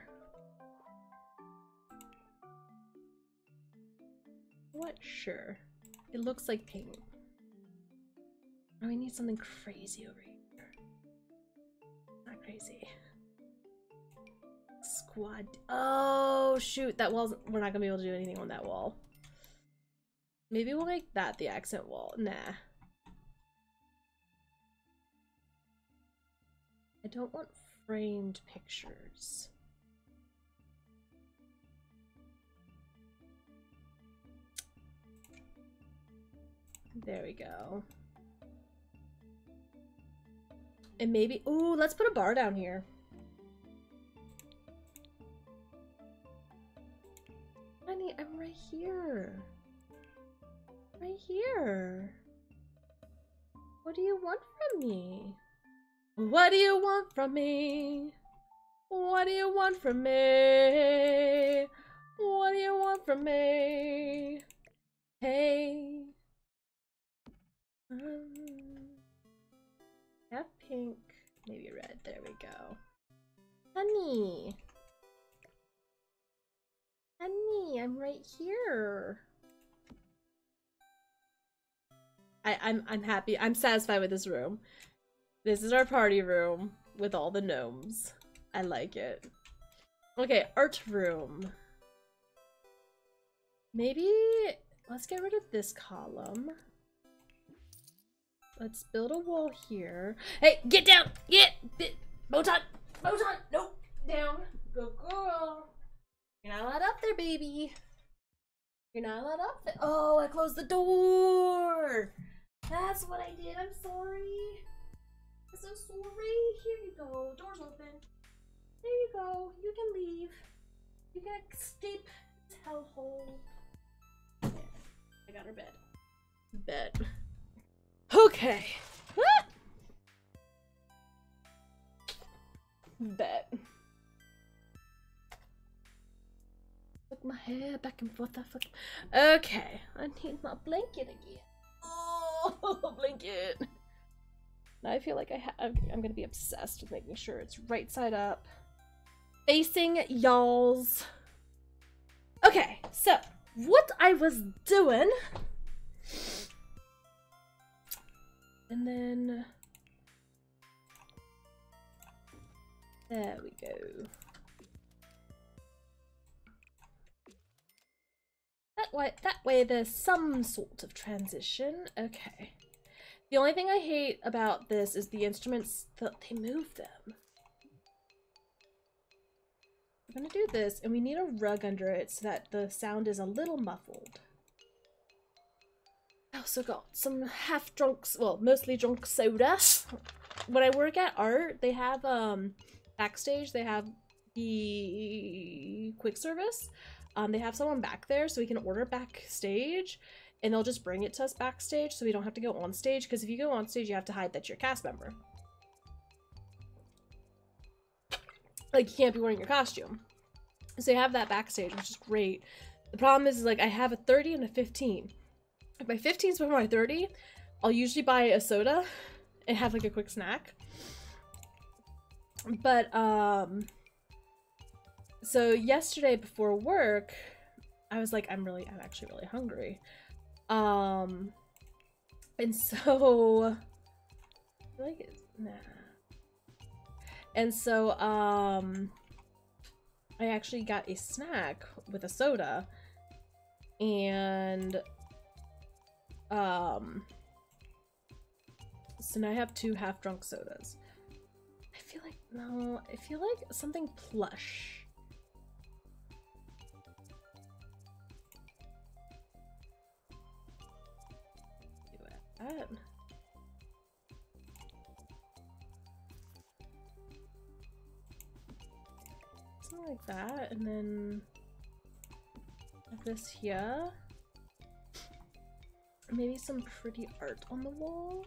What? Sure. It looks like pink. Oh, we need something crazy over here. Not crazy. Squad. Oh, shoot. That wall's. We're not gonna be able to do anything on that wall. Maybe we'll make that the accent wall. Nah. I don't want framed pictures. There we go. And maybe, ooh, let's put a bar down here. Honey, Honey, I'm right here. Right here. What do you want from me? What do you want from me? What do you want from me? What do you want from me? Hey. Um, yeah, pink. Maybe red. There we go. Honey. Honey, I'm right here. I, I'm I'm happy. I'm satisfied with this room. This is our party room with all the gnomes. I like it. Okay, art room. Maybe let's get rid of this column. Let's build a wall here. Hey, get down! Get! Botan! Botan! Nope! Down! Good girl! You're not allowed up there, baby! You're not allowed up there. Oh, I closed the door! That's what I did. I'm sorry. I'm so sorry. Here you go. Door's open. There you go. You can leave. You can escape this hellhole. There. I got her bed. Bed. Okay. Ah! Bed. Look my hair back and forth. Okay. I need my blanket again. Oh, blanket. Now I feel like I have. I'm gonna be obsessed with making sure it's right side up, facing y'all's. Okay, so what I was doing, and then there we go. That way, that way there's some sort of transition. Okay. The only thing I hate about this is the instruments, that they move them. We're gonna do this, and we need a rug under it so that the sound is a little muffled. I also got some half-drunk, well, mostly drunk soda. When I work at art, they have, um, backstage, they have the quick service. Um, they have someone back there so we can order backstage, and they'll just bring it to us backstage so we don't have to go on stage, because if you go on stage you have to hide that you're a cast member. Like, you can't be wearing your costume. So they have that backstage, which is great. The problem is, is like, I have a thirty and a fifteen. If my fifteen's before my thirty, I'll usually buy a soda and have like a quick snack. But, um... so yesterday before work, I was like, I'm really, I'm actually really hungry. Um, and so, I feel like it's, nah. And so, um, I actually got a snack with a soda, and, um, so now I have two half-drunk sodas. I feel like, no, I feel like something plush. That. Something like that, and then have this here. Maybe some pretty art on the wall.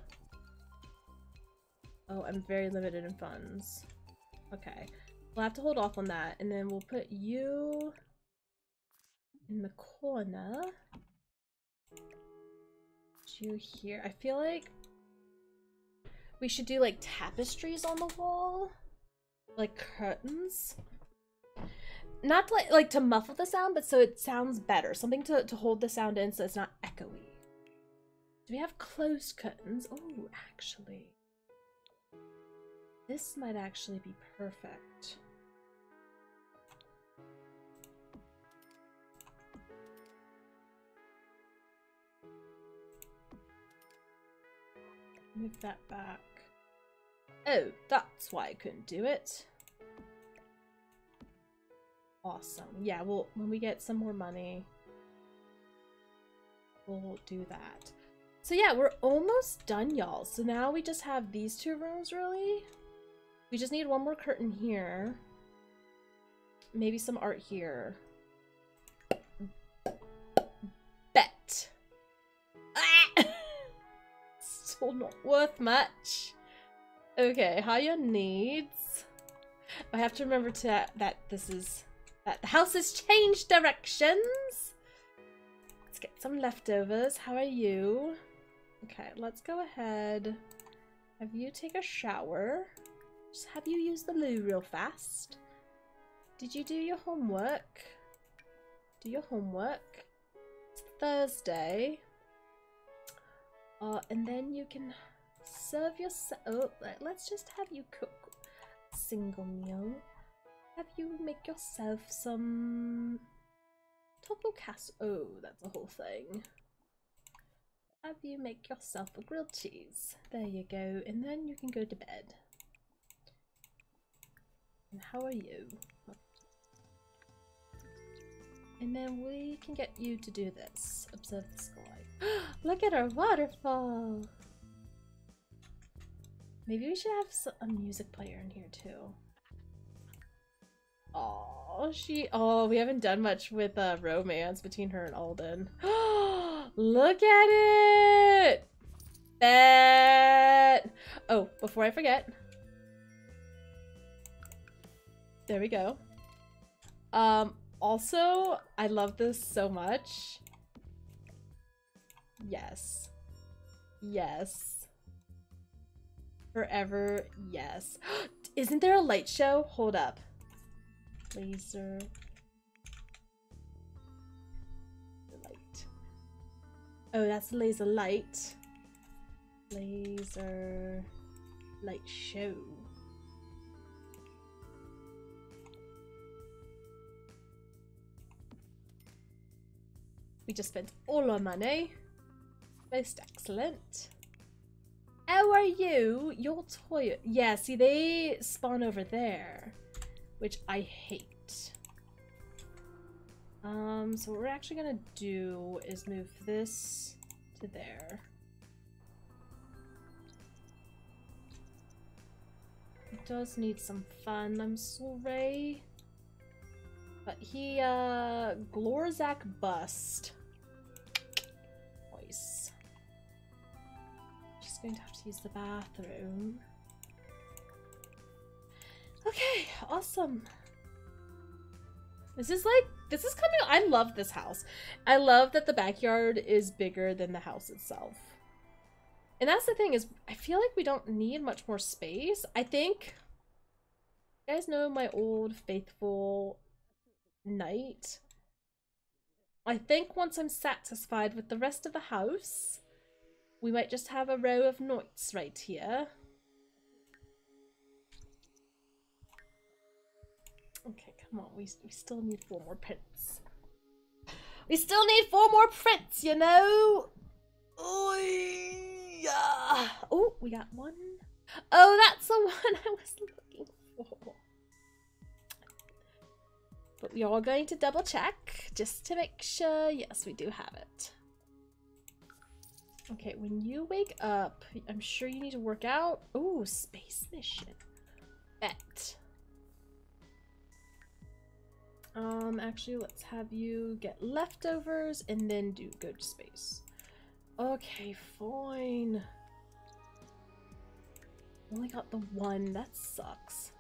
Oh, I'm very limited in funds. Okay, we'll have to hold off on that, and then we'll put you in the corner. You here. I feel like we should do like tapestries on the wall, like curtains, not to, like like to muffle the sound, but so it sounds better, something to, to hold the sound in so it's not echoey. Do we have closed curtains? Oh, actually this might actually be perfect. Move that back. Oh, that's why I couldn't do it. Awesome. Yeah, well, when we get some more money, we'll do that. So yeah, we're almost done, y'all. So now we just have these two rooms, really. We just need one more curtain here. Maybe some art here. all not worth much. Okay, higher needs. I have to remember to that this is that the house has changed directions. Let's get some leftovers. How are you? Okay, let's go ahead. Have you take a shower. Just have you use the loo real fast. Did you do your homework? Do your homework. It's Thursday. Uh, and then you can serve yourself. Oh, let's just have you cook a single meal. Have you make yourself some tofu casserole. Oh, that's a whole thing. Have you make yourself a grilled cheese. There you go. And then you can go to bed. And how are you? And then we can get you to do this. Observe the sky. Look at our waterfall! Maybe we should have a music player in here too. Oh, she. Oh, we haven't done much with uh, romance between her and Alden. Look at it! That. Oh, before I forget. There we go. Um. Also, I love this so much. Yes. Yes. Forever, yes. Isn't there a light show? Hold up. Laser. Light. Oh, that's laser light. Laser light show. We just spent all our money. Most excellent. How are you? Your toy. Yeah, see, they spawn over there, which I hate. Um, so what we're actually gonna do is move this to there. It does need some fun, I'm sorry. But he, uh, Glorzak bust. Nice. Just going to have to use the bathroom. Okay, awesome. This is like, this is coming, I love this house. I love that the backyard is bigger than the house itself. And that's the thing is, I feel like we don't need much more space. I think, you guys know my old faithful knight. I think once I'm satisfied with the rest of the house, we might just have a row of knights right here. Okay, come on, we, we still need four more prints. We still need four more prints, you know? Oh, yeah. Oh, we got one. Oh, that's the one I was looking for. But we are going to double check just to make sure. Yes, we do have it. Okay, when you wake up, I'm sure you need to work out. Ooh, space mission. Bet. Um, actually, let's have you get leftovers and then do go to space. Okay, fine. Only got the one. That sucks.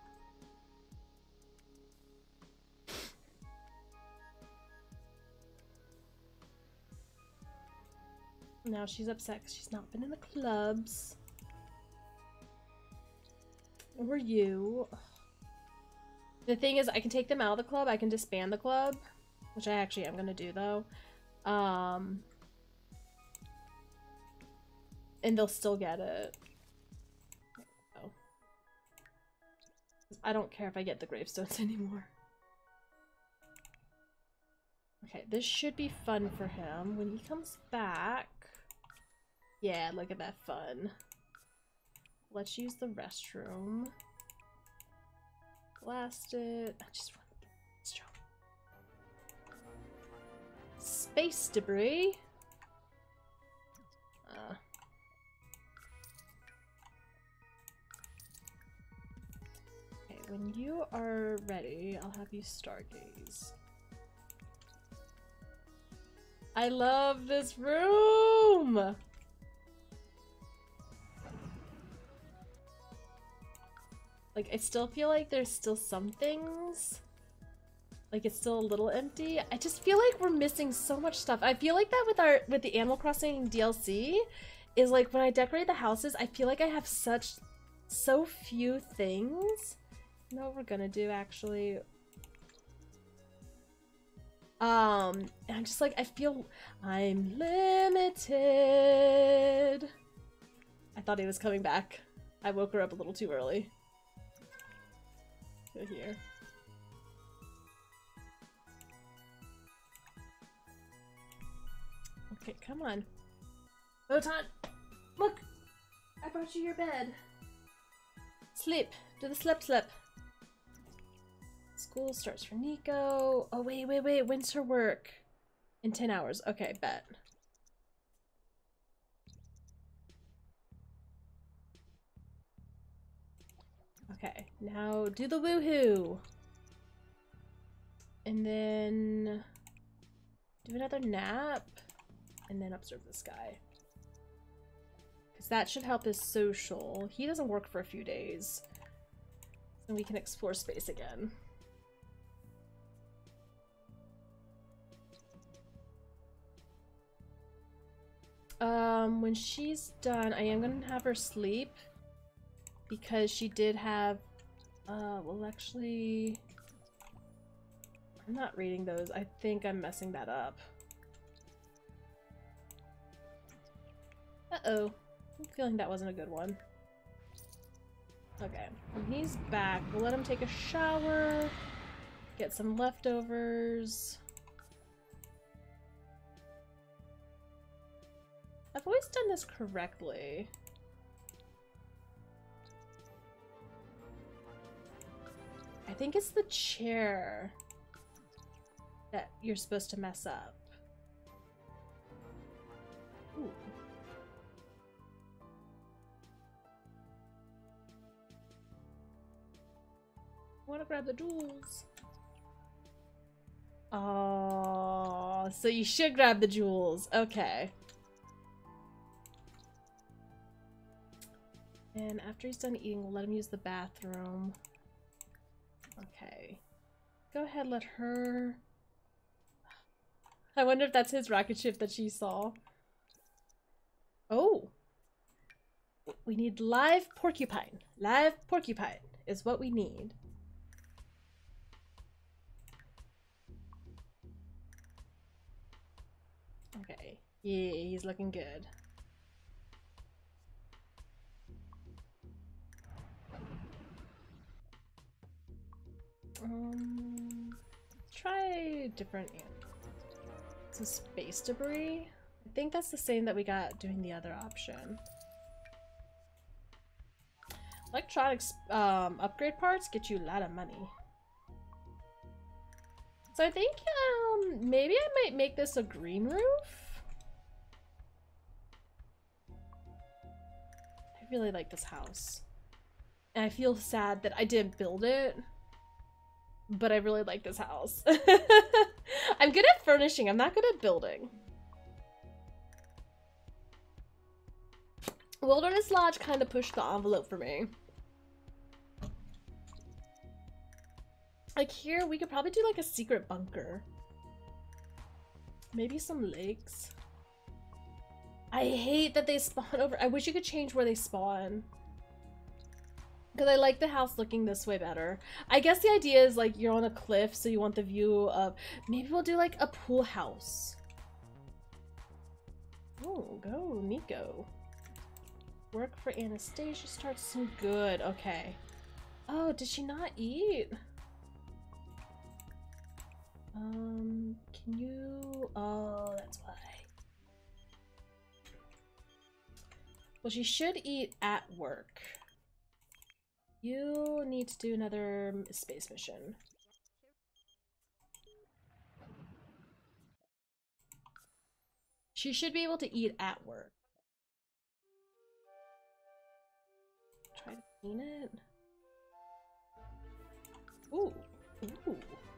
Now she's upset because she's not been in the clubs. Or you. The thing is, I can take them out of the club. I can disband the club, which I actually am going to do, though. Um, and they'll still get it. Oh. I don't care if I get the gravestones anymore. Okay, this should be fun for him. When he comes back... Yeah, look at that fun. Let's use the restroom. Blast it. I just want to get this job. Space debris. Uh. Okay, when you are ready, I'll have you stargaze. I love this room! Like, I still feel like there's still some things. Like, it's still a little empty. I just feel like we're missing so much stuff. I feel like that with our with the Animal Crossing D L C is like when I decorate the houses, I feel like I have such so few things. You know what we're gonna do actually? Um, and I'm just like, I feel I'm limited. I thought he was coming back. I woke her up a little too early. Go here. Okay, come on. Botan! Look! I brought you your bed. Sleep. Do the slip slip. School starts for Nico. Oh, wait, wait, wait. When's her work? In ten hours. Okay, bet. Okay, now do the woohoo. And then do another nap. And then observe the sky. Because that should help his social. He doesn't work for a few days. So we can explore space again. Um, when she's done, I am gonna have her sleep. Because she did have... Uh, well actually... I'm not reading those. I think I'm messing that up. Uh-oh. I'm feeling that wasn't a good one. Okay. When he's back, we'll let him take a shower, get some leftovers. I've always done this correctly. I think it's the chair that you're supposed to mess up. Ooh. I want to grab the jewels. Oh, so you should grab the jewels. Okay. And after he's done eating, we'll let him use the bathroom. Okay. Go ahead, let her... I wonder if that's his rocket ship that she saw. Oh! We need live porcupine. Live porcupine is what we need. Okay. Yeah, he's looking good. Um, try different. Some space debris. I think that's the same that we got doing the other option. Electronics um, upgrade parts get you a lot of money. So I think um, maybe I might make this a green roof. I really like this house. And I feel sad that I didn't build it. But I really like this house. I'm good at furnishing. I'm not good at building. Wilderness Lodge kind of pushed the envelope for me. Like here, we could probably do like a secret bunker. Maybe some lakes. I hate that they spawn over. I wish you could change where they spawn. Because I like the house looking this way better. I guess the idea is like you're on a cliff, so you want the view of... Maybe we'll do like a pool house. Oh, go Nico. Work for Anastasia starts some good. Okay. Oh, did she not eat? Um, can you... Oh, that's why. Well, she should eat at work. You need to do another space mission. She should be able to eat at work. Try to clean it. Ooh. Ooh.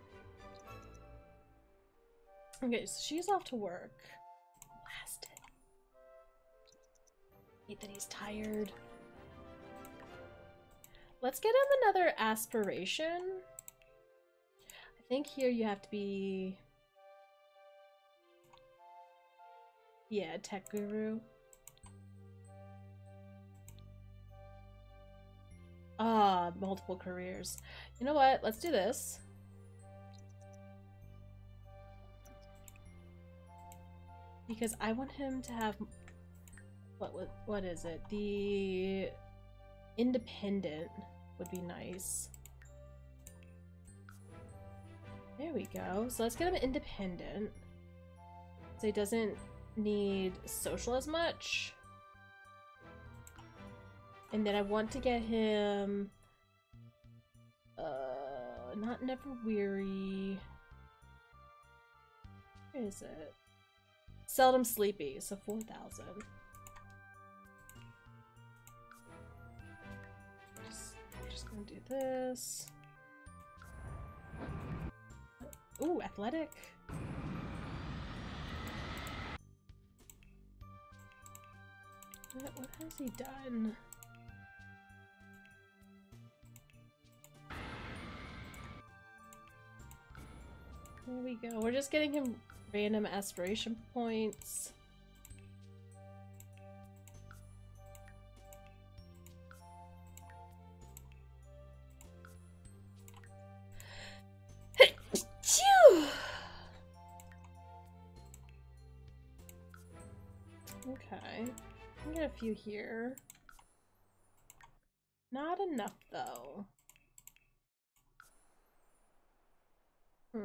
Okay, so she's off to work. Blast it. Hate that he's tired. let's get him another aspiration. I think here you have to be... Yeah, tech guru. Ah, multiple careers. You know what? Let's do this. Because I want him to have... What, what, what is it? The... Independent would be nice. There we go. So let's get him independent. So he doesn't need social as much. And then I want to get him... Uh, not never weary. Where is it? Seldom sleepy, so four thousand. Just, just gonna do this. Ooh, athletic. What, what has he done? There we go. We're just getting him random aspiration points. Okay. I can get a few here. Not enough though. Hmm.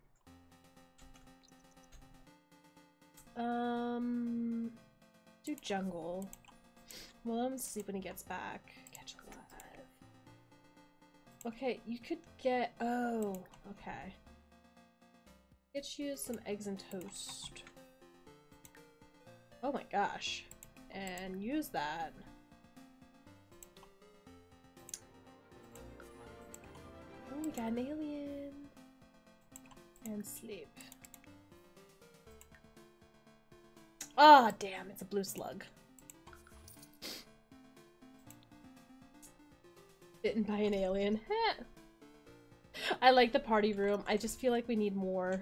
Um, do jungle. Well, let him sleep when he gets back. Catch alive. Okay, you could get. Oh, okay. Get you some eggs and toast. Oh my gosh, and use that. Oh, we got an alien. And sleep. Ah, oh, damn, it's a blue slug. Bitten by an alien. I like the party room. I just feel like we need more.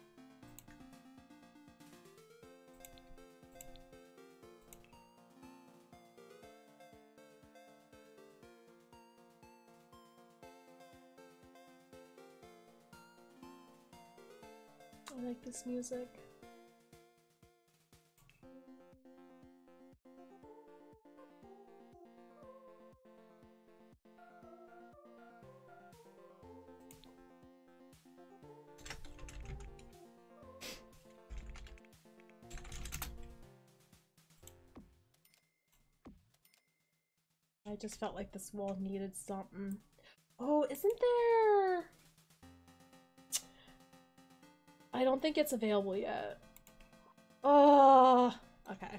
I like this music. I just felt like this wall needed something. Oh, isn't there... I don't think it's available yet. Oh, okay.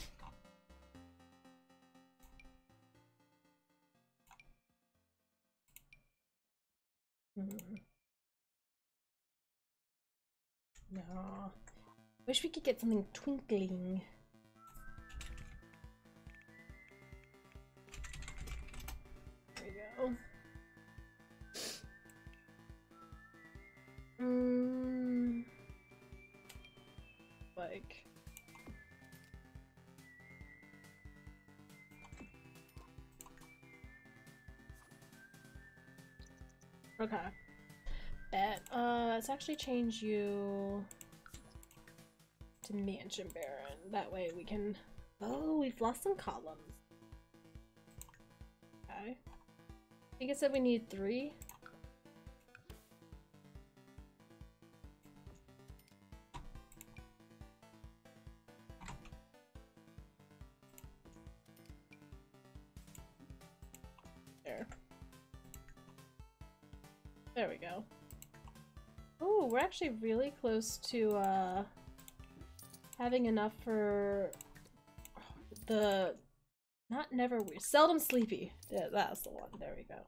Hmm. No. Wish we could get something twinkling. There we go. Mm, like okay. Bet. Uh, let's actually change you to Mansion Baron. That way we can. Oh, we've lost some columns. Okay. I think it said we need three. There. There we go. Oh, we're actually really close to uh, having enough for the not never weird, seldom sleepy. Yeah, that's the one. There we go.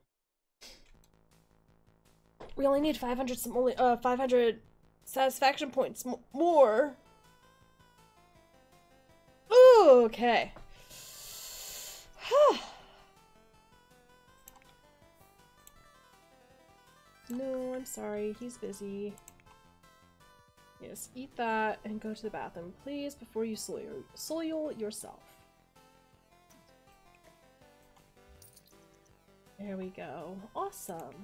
We only need five hundred some only uh five hundred satisfaction points m more. Ooh, okay. No, I'm sorry. He's busy. Yes, eat that and go to the bathroom, please, before you soil, soil yourself. There we go. Awesome.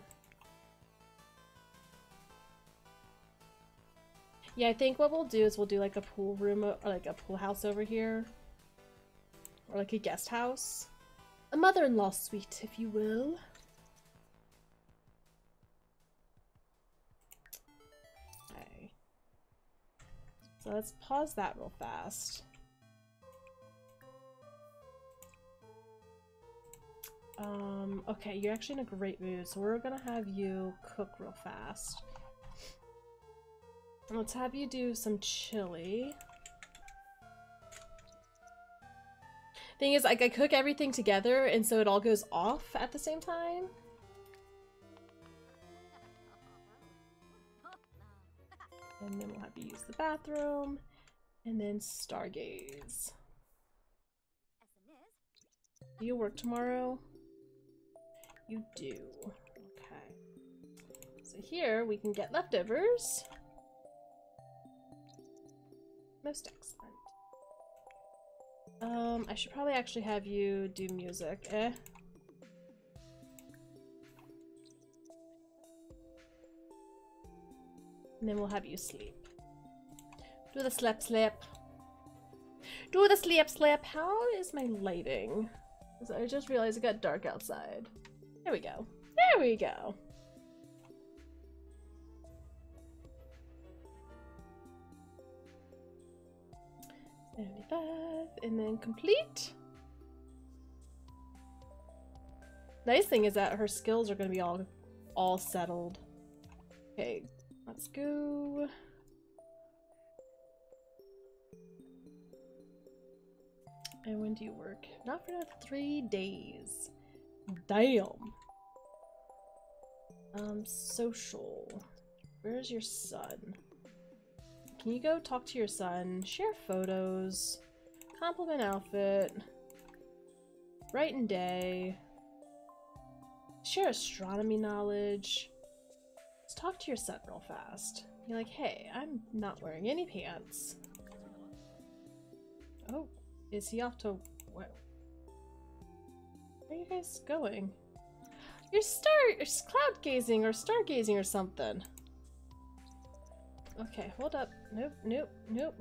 Yeah, I think what we'll do is we'll do like a pool room, or like a pool house over here. Or like a guest house. A mother-in-law suite, if you will. Okay. So let's pause that real fast. Um, okay, you're actually in a great mood, so we're gonna have you cook real fast. Let's have you do some chili. Thing is, like, I cook everything together, and so it all goes off at the same time. And then we'll have you use the bathroom, and then stargaze. Do you work tomorrow? You do. Okay. So here we can get leftovers. Most excellent. Um, I should probably actually have you do music, eh? And then we'll have you sleep. Do the slap slap. Do the sleep slap. How is my lighting? Because I just realized it got dark outside. There we go. There we go. seventy-five, and then complete. Nice thing is that her skills are going to be all, all settled. Okay, let's go. And when do you work? Not for another three days. Damn. Um, social. Where's your son? Can you go talk to your son? Share photos. Compliment outfit. Bright and day. Share astronomy knowledge. Let's talk to your son real fast. You're like, hey, I'm not wearing any pants. Oh, is he off to where? Where are you guys going? You're star cloud gazing or stargazing or something. Okay, hold up. Nope, nope, nope.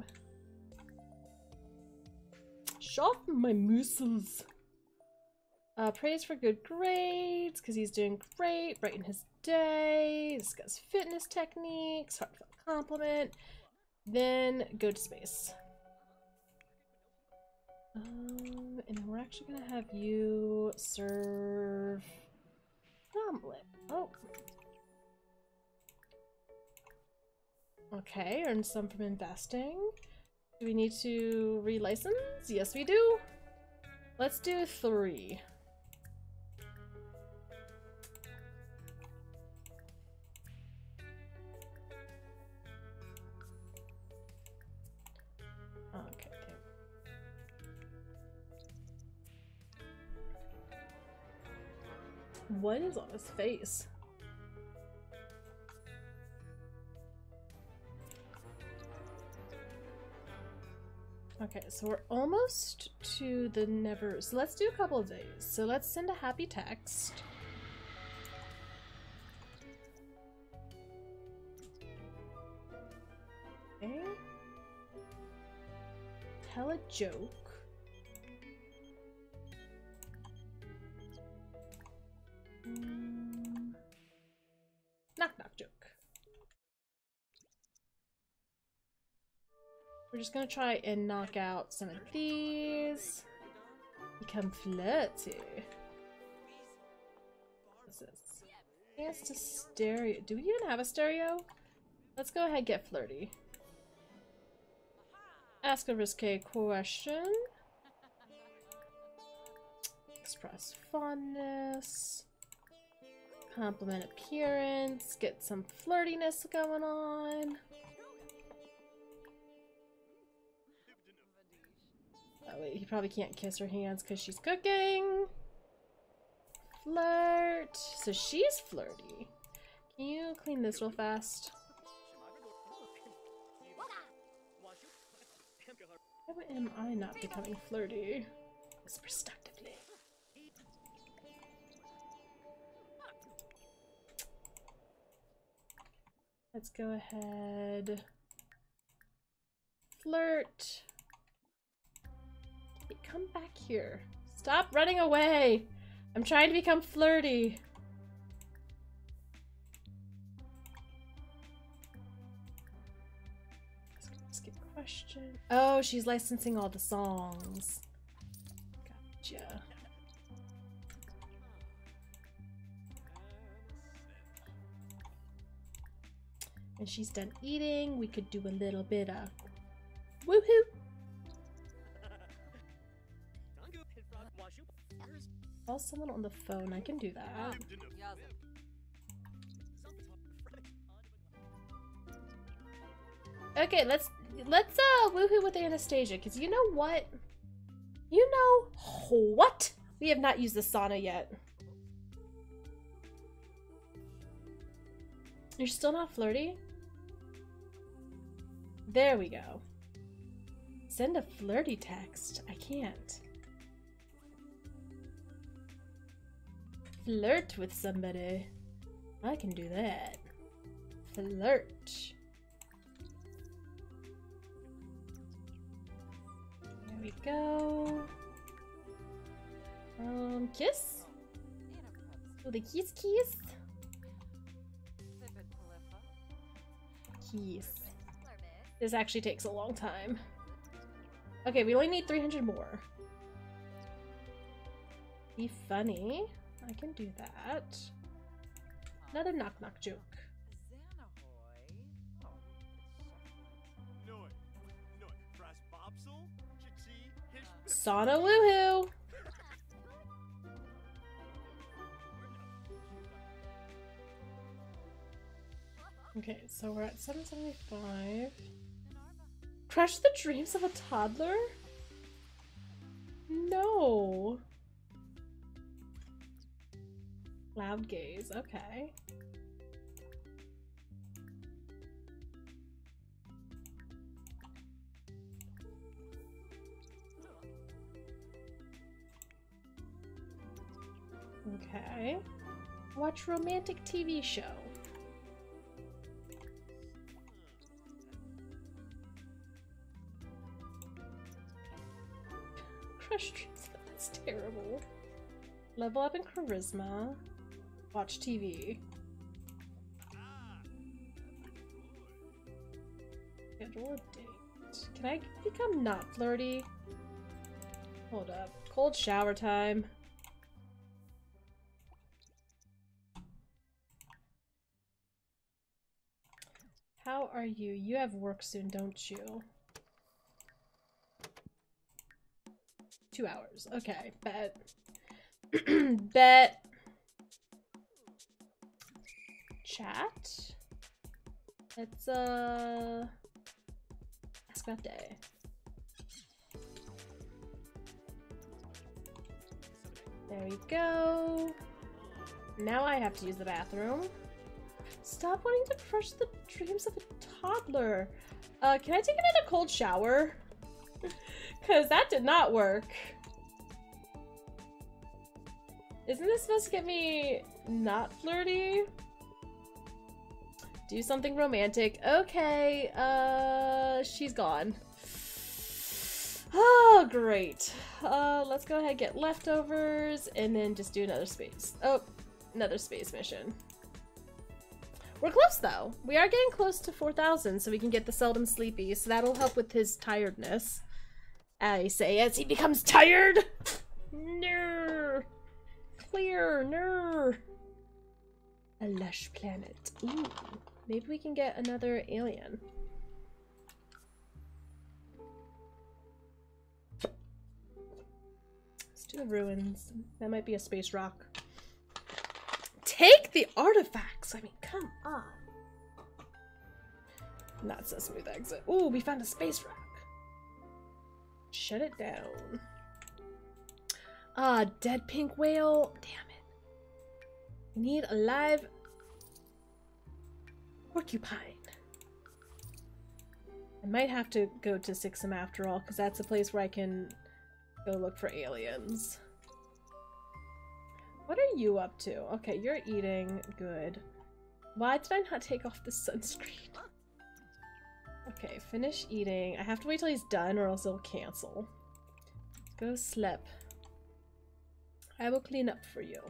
Sharpen my muscles. Uh, praise for good grades, because he's doing great. Brighten his day. Discuss fitness techniques. Heartfelt compliment. Then go to space. Um, and then we're actually gonna have you serve an omelet. Oh. Okay, earn some from investing. Do we need to relicense? Yes, we do. Let's do three. Okay. What is on his face? Okay, so we're almost to the never. So let's do a couple of days. So let's send a happy text. Okay. Tell a joke. Mm. Knock knock joke. We're just gonna try and knock out some of these. Become flirty. What's this? Yes, to stereo. Do we even have a stereo? Let's go ahead and get flirty. Ask a risque question. Express fondness. Compliment appearance. Get some flirtiness going on. Oh wait, he probably can't kiss her hands because she's cooking. Flirt. So she's flirty. Can you clean this real fast? Why am I not becoming flirty? Perspectively. Let's go ahead. Flirt. Hey, come back here. Stop running away. I'm trying to become flirty. Skip question. Oh, she's licensing all the songs. Gotcha. And she's done eating. We could do a little bit of woohoo. Call someone on the phone. I can do that. Okay, let's let's uh woohoo with Anastasia, because you know what? You know what? We have not used the sauna yet. You're still not flirty? There we go. Send a flirty text. I can't. Flirt with somebody. I can do that. Flirt. There we go. Um, kiss? Oh, the kiss kiss? Kiss. This actually takes a long time. Okay, we only need three hundred more. Be funny. I can do that. Another knock knock joke. Sauna woohoo! Okay, so we're at seven seventy-five. Crush the dreams of a toddler? No. Loud gaze, okay. Okay. Watch romantic T V show. Crush dreams, that's terrible. Level up in charisma. Watch T V. Schedule a date. Can I become not flirty? Hold up. Cold shower time. How are you? You have work soon, don't you? Two hours. Okay, bet. Bet. Chat. Let's uh ask about day. There we go. Now I have to use the bathroom. Stop wanting to crush the dreams of a toddler. Uh, can I take another cold shower? Cause that did not work. Isn't this supposed to get me not flirty? Do something romantic. Okay, uh, she's gone. Oh, great. Uh, let's go ahead and get leftovers and then just do another space. Oh, another space mission. We're close though. We are getting close to four thousand, so we can get the seldom sleepy, so that'll help with his tiredness. I say as he becomes tired. No. Clear, no. A lush planet. Ooh. Maybe we can get another alien. Let's do the ruins. That might be a space rock. Take the artifacts! I mean, come on. Not so smooth exit. Ooh, we found a space rock. Shut it down. Ah, dead pink whale. Damn it. We need a live Porcupine. I might have to go to Sixam after all, because that's a place where I can go look for aliens. What are you up to? Okay, you're eating. Good. Why did I not take off the sunscreen? Okay, finish eating. I have to wait till he's done or else he'll cancel. Go sleep. I will clean up for you.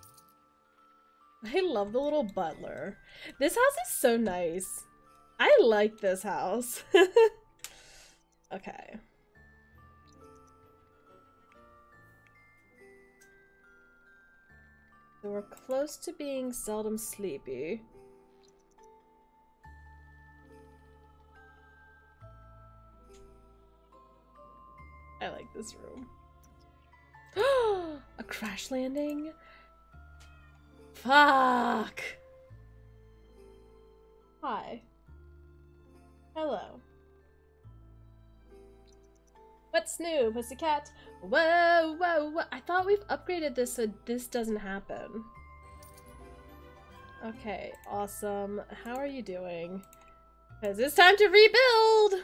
I love the little butler. This house is so nice. I like this house. Okay. So we're close to being seldom sleepy. I like this room. A crash landing? Fuck! Hi. Hello. What's new, pussycat? Whoa, whoa, whoa. I thought we've upgraded this so this doesn't happen. Okay, awesome. How are you doing? Because it's time to rebuild!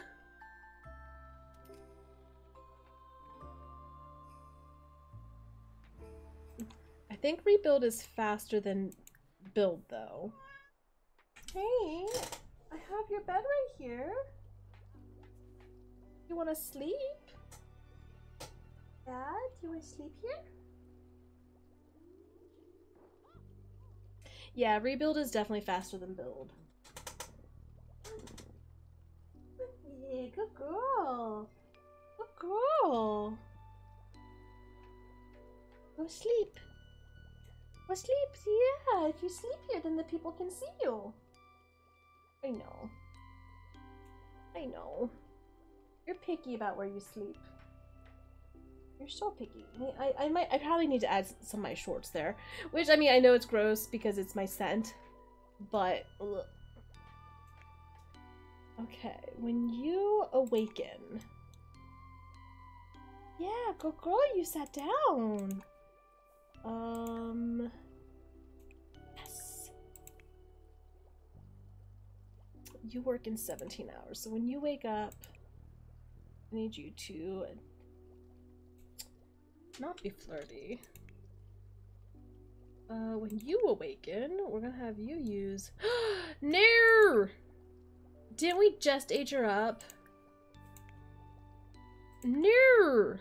I think rebuild is faster than build, though. Hey, I have your bed right here. You want to sleep? Dad, do you want to sleep here? Yeah, rebuild is definitely faster than build. Yeah, good girl. Good girl. Go sleep. Go sleep. Yeah, if you sleep here, then the people can see you. I know. I know. You're picky about where you sleep. You're so picky. I, I might, I probably need to add some of my shorts there. Which, I mean, I know it's gross because it's my scent. But, ugh. Okay, when you awaken. Yeah, good girl, you sat down. Um, yes. You work in seventeen hours, so when you wake up, I need you to not be flirty. Uh, when you awaken, we're gonna have you use... No! Didn't we just age her up? No!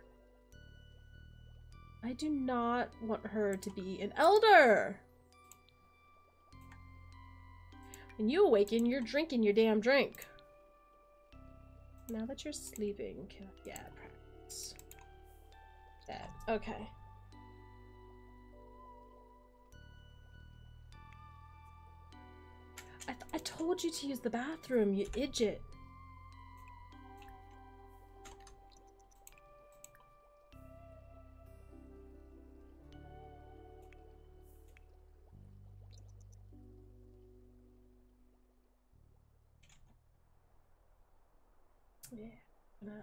I do not want her to be an elder! When you awaken, you're drinking your damn drink. Now that you're sleeping, yeah, practice. That, okay. I, th I told you to use the bathroom, you idiot. Yeah. Gonna...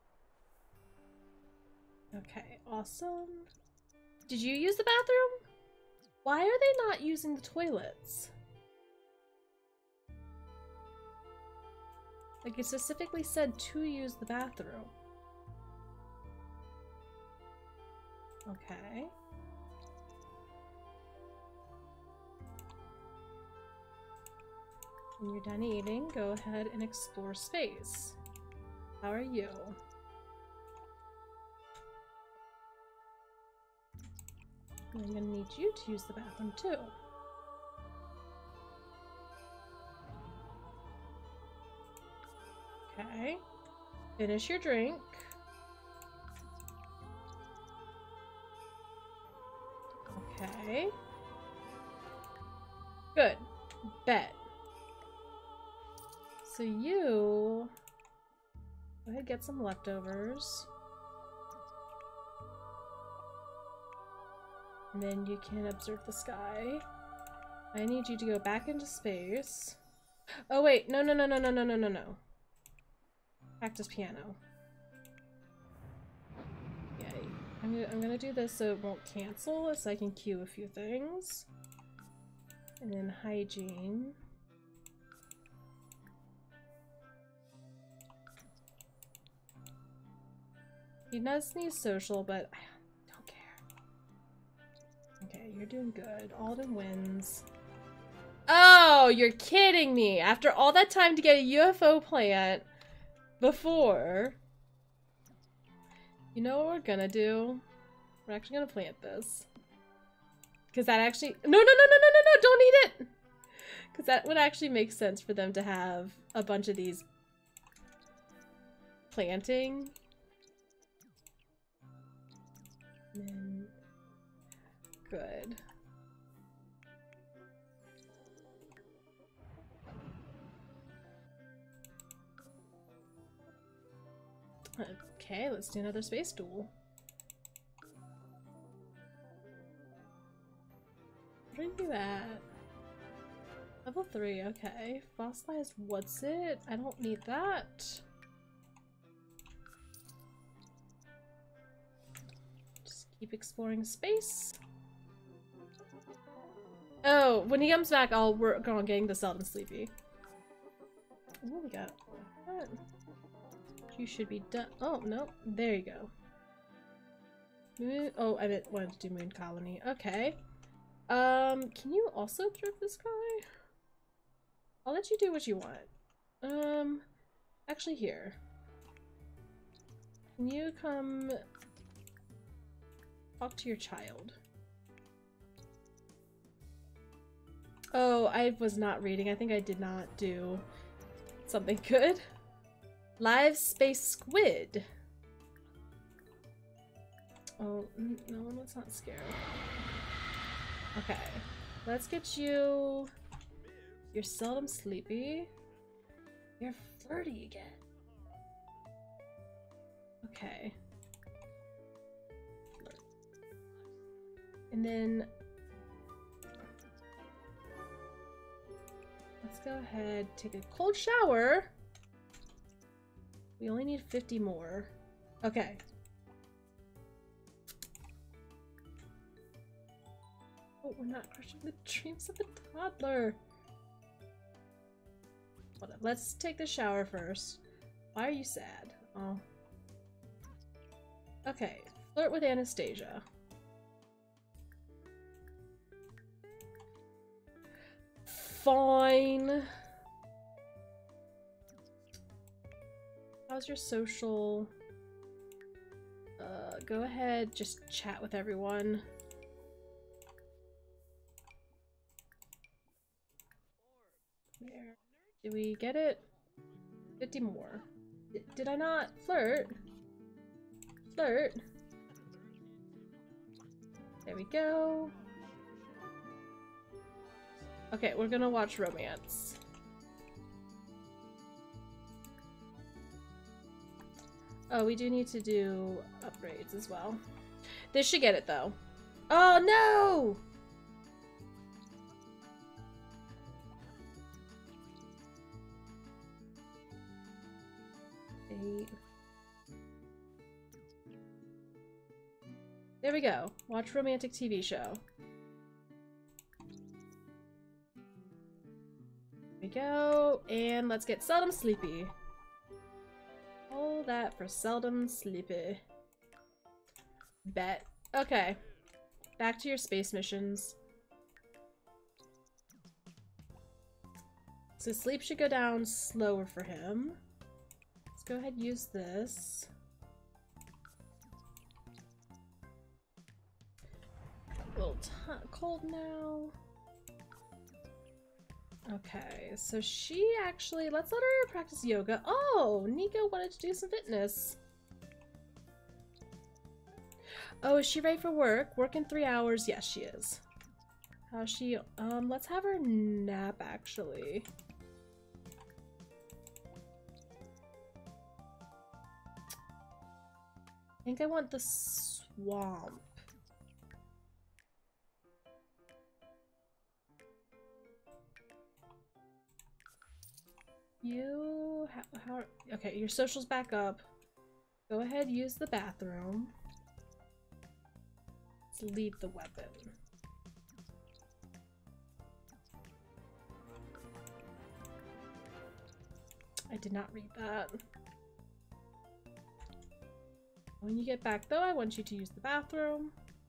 Okay, awesome. Did you use the bathroom? Why are they not using the toilets? Like, it specifically said to use the bathroom. Okay. When you're done eating, go ahead and explore space. How are you? I'm gonna need you to use the bathroom too. Okay. Finish your drink. Okay. Good. Bet. So you... Go ahead, get some leftovers. And then you can observe the sky. I need you to go back into space. Oh wait, no, no, no, no, no, no, no, no, no. Practice piano. Yay. I'm gonna, I'm gonna do this so it won't cancel, so I can cue a few things. And then hygiene. He does need social, but I don't care. Okay, you're doing good. Alden wins. Oh, you're kidding me! After all that time to get a U F O plant before. You know what we're gonna do? We're actually gonna plant this. Because that actually- No, no, no, no, no, no, no! Don't eat it! Because that would actually make sense for them to have a bunch of these planting. And then... Good. Okay, let's do another space duel. Where are you at? Level three, okay. Fossilized, what's it? I don't need that. Just keep exploring space. Oh, when he comes back, I'll work on getting the Seldom Sleepy. Oh, we got that. You should be done. Oh, no. There you go. Moon oh, I meant wanted to do Moon Colony. Okay. Um, can you also drift this guy? I'll let you do what you want. Um, actually here. Can you come talk to your child? Oh, I was not reading. I think I did not do something good. Live space squid. Oh, no, let's not scare. Okay, let's get you. You're seldom sleepy. You're flirty again. Okay. And then let's go ahead, take a cold shower. We only need fifty more. Okay. Oh, we're not crushing the dreams of a toddler. Hold on, let's take the shower first. Why are you sad? Oh. Okay, flirt with Anastasia. Fine. How's your social? Uh, go ahead, just chat with everyone. There. Did we get it? fifty more. D did I not flirt? Flirt. There we go. Okay, we're gonna watch romance. Oh, we do need to do upgrades as well. This should get it though. Oh no! Eight. There we go. Watch romantic T V show. There we go. And let's get Seldom Sleepy. All that for Seldom Sleepy. Bet. Okay. Back to your space missions. So sleep should go down slower for him. Let's go ahead and use this. A little cold now. Okay, so she actually, let's let her practice yoga. Oh, Nico wanted to do some fitness. Oh, is she ready for work? Work in three hours? Yes, she is. How's she? Um, let's have her nap actually. I think I want the swamp. You, how, how, okay, your social's back up. Go ahead, use the bathroom. Let's leave the weapon. I did not read that. When you get back, though, I want you to use the bathroom.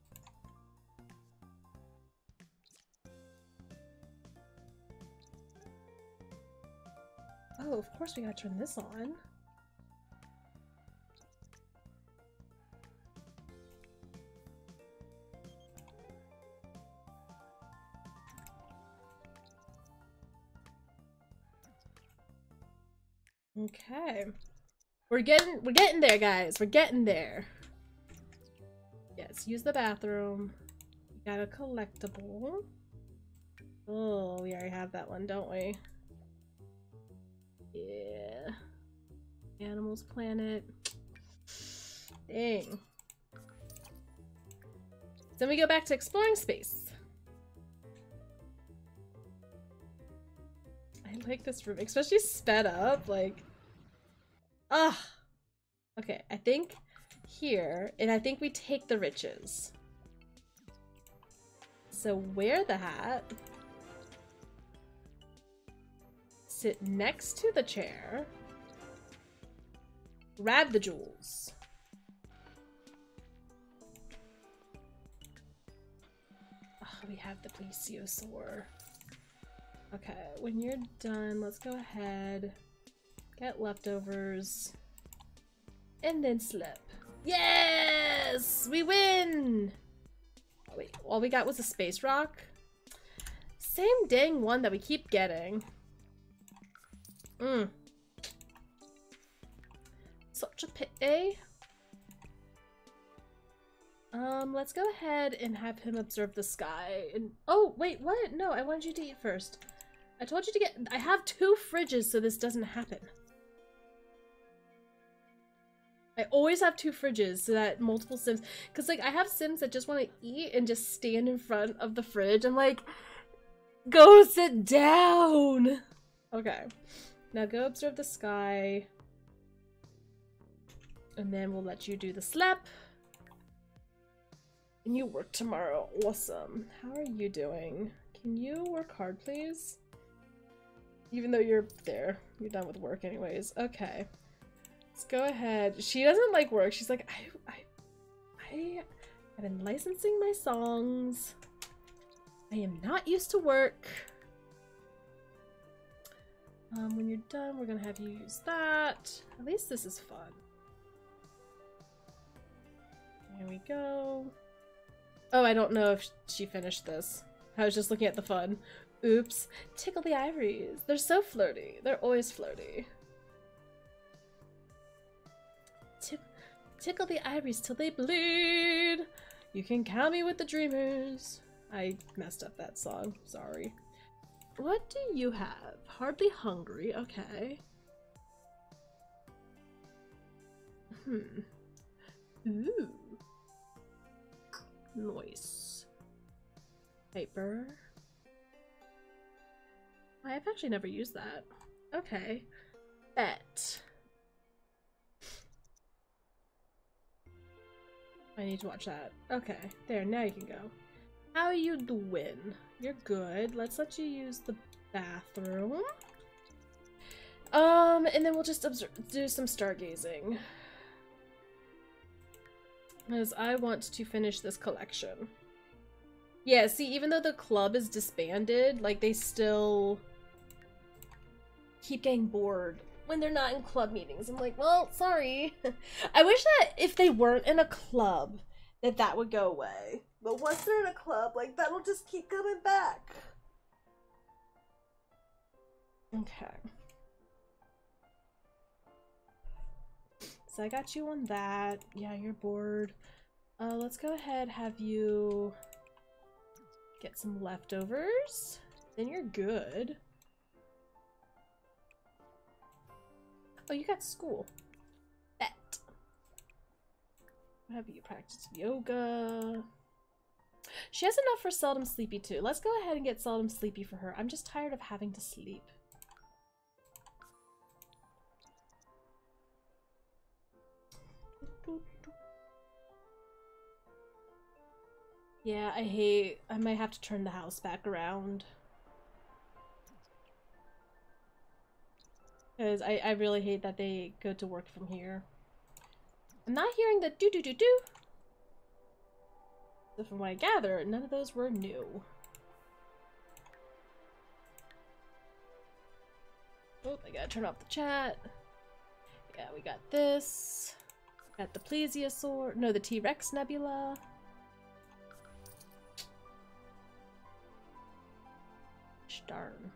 Oh, of course we gotta turn this on. Okay. We're getting we're getting there, guys. We're getting there. Yes, use the bathroom. We got a collectible. Oh, we already have that one, don't we? Yeah. Animals Planet. Dang. Then we go back to exploring space. I like this room, especially sped up, like, ah. Okay, I think here, and I think we take the riches. So wear the hat. Sit next to the chair. Grab the jewels. Oh, we have the plesiosaur. Okay, when you're done, let's go ahead, get leftovers, and then slip. Yes! We win! Oh, wait, all we got was a space rock? Same dang one that we keep getting. Mm. Such a pity. Um, let's go ahead and have him observe the sky. And oh, wait, what? No, I wanted you to eat first. I told you to get- I have two fridges so this doesn't happen. I always have two fridges so that multiple Sims- because like I have Sims that just want to eat and just stand in front of the fridge. I'm like, go sit down! Okay. Now go observe the sky. And then we'll let you do the slap. And you work tomorrow. Awesome. How are you doing? Can you work hard, please? Even though you're there. You're done with work anyways. Okay. Let's go ahead. She doesn't like work. She's like, I, I, I have been licensing my songs. I am not used to work. Um, when you're done, we're gonna have you use that. At least this is fun. Here we go. Oh, I don't know if she finished this. I was just looking at the fun. Oops. Tickle the ivories. They're so flirty. They're always flirty. Tick tickle the ivories till they bleed. You can count me with the dreamers. I messed up that song. Sorry. What do you have? Hardly hungry. Okay. Hmm. Ooh. Nice. Paper. I've actually never used that. Okay. Bet. I need to watch that. Okay. There, now you can go. How are you doing? You're good. Let's let you use the bathroom. Um, and then we'll just observe, do some stargazing. Because I want to finish this collection. Yeah, see, even though the club is disbanded, like, they still keep getting bored when they're not in club meetings. I'm like, well, sorry. I wish that if they weren't in a club, that that would go away. But once they're in a club, like, that'll just keep coming back. Okay. So I got you on that. Yeah, you're bored. Uh, let's go ahead, have you get some leftovers. Then you're good. Oh, you got school. Bet. Have you practice yoga? She has enough for Seldom Sleepy too. Let's go ahead and get Seldom Sleepy for her. I'm just tired of having to sleep. Yeah, I hate... I might have to turn the house back around. Because I, I really hate that they go to work from here. I'm not hearing the do do do do. So from what I gather, none of those were new. Oh, I gotta turn off the chat. Yeah, we got this. Got the Plesiosaur. No, the T-Rex Nebula. Darn.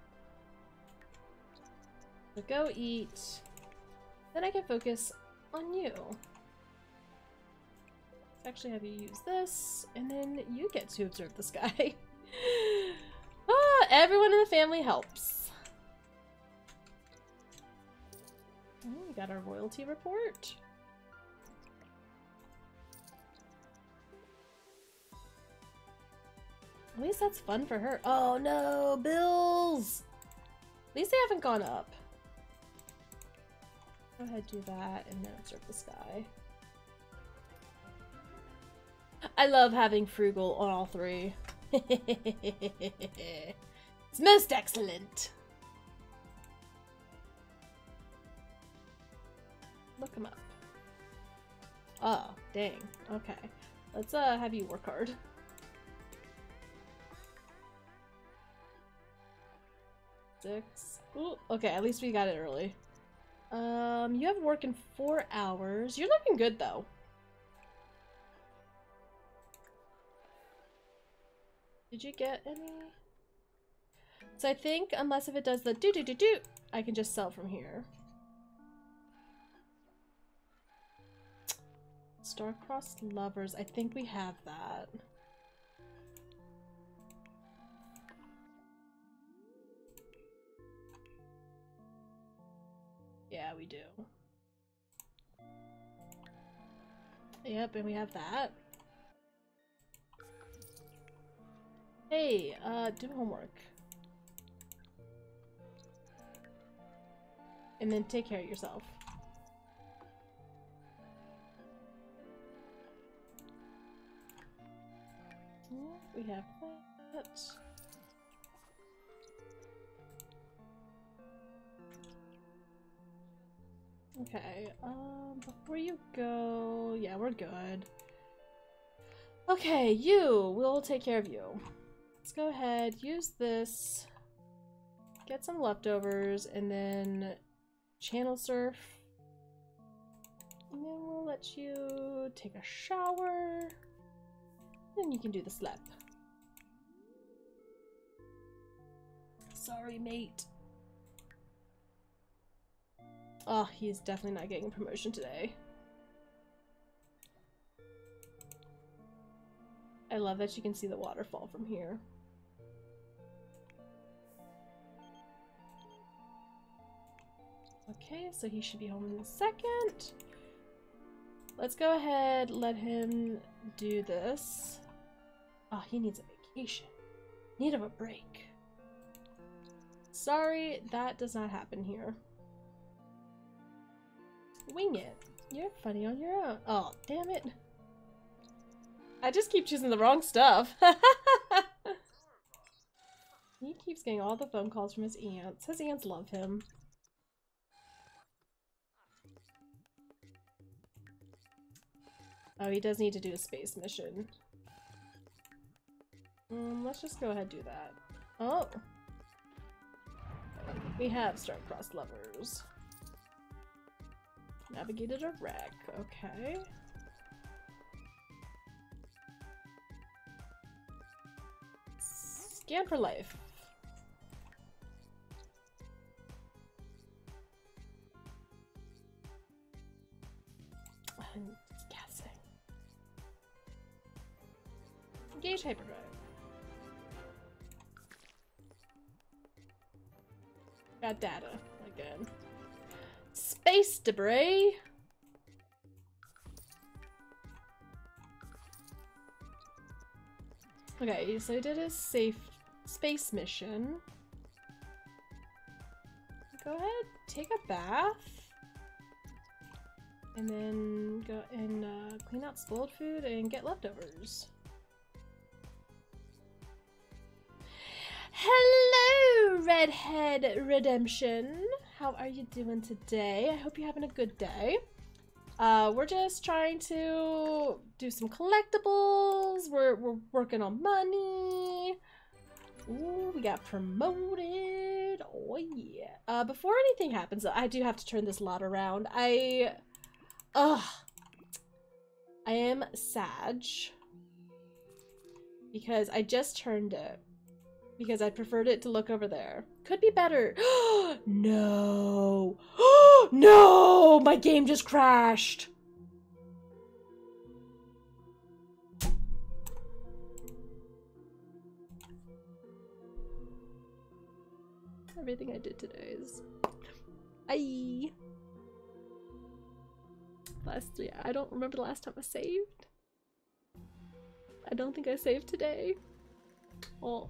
So go eat. Then I can focus on you. Let's actually have you use this, and then you get to observe the sky. Ah, everyone in the family helps. Oh, we got our royalty report. At least that's fun for her. Oh no, bills! At least they haven't gone up. Go ahead, do that, and then observe the sky. I love having frugal on all three. It's most excellent. Look him up. Oh, dang. Okay. Let's uh have you work hard. Six. Ooh, okay, at least we got it early. Um, you have work in four hours. You're looking good though. Did you get any? So I think unless if it does the do do do do, I can just sell from here. Star-crossed lovers. I think we have that. Yeah, we do. Yep, and we have that. Hey, uh, do homework. And then take care of yourself. We have that. Okay, um, before you go, yeah, we're good. Okay, you, we'll take care of you. Let's go ahead, use this, get some leftovers, and then channel surf. And then we'll let you take a shower. Then you can do the slap. Sorry, mate. Oh, he's definitely not getting a promotion today. I love that you can see the waterfall from here. Okay, so he should be home in a second. Let's go ahead, let him do this. Oh, he needs a vacation. Need of a break. Sorry, that does not happen here. Wing it. You're funny on your own. Oh, damn it. I just keep choosing the wrong stuff. He keeps getting all the phone calls from his aunts. His aunts love him. Oh, he does need to do a space mission. Um, let's just go ahead and do that. Oh! We have star-crossed lovers. Navigated a wreck. Okay. Scan for life. I'm guessing. Engage hyperdrive. Got data again. Space debris. Okay, so I did a safe space mission. Go ahead, take a bath. And then go and uh, clean out spoiled food and get leftovers. Hello, Redhead Redemption. How are you doing today? I hope you're having a good day. Uh, we're just trying to do some collectibles. We're, we're working on money. Ooh, we got promoted. Oh yeah. Uh, before anything happens, I do have to turn this lot around. I, ugh, I am sad because I just turned it because I preferred it to look over there. Could be better. No. No, my game just crashed. Everything I did today is I last yeah, I don't remember the last time I saved. I don't think I saved today. Oh.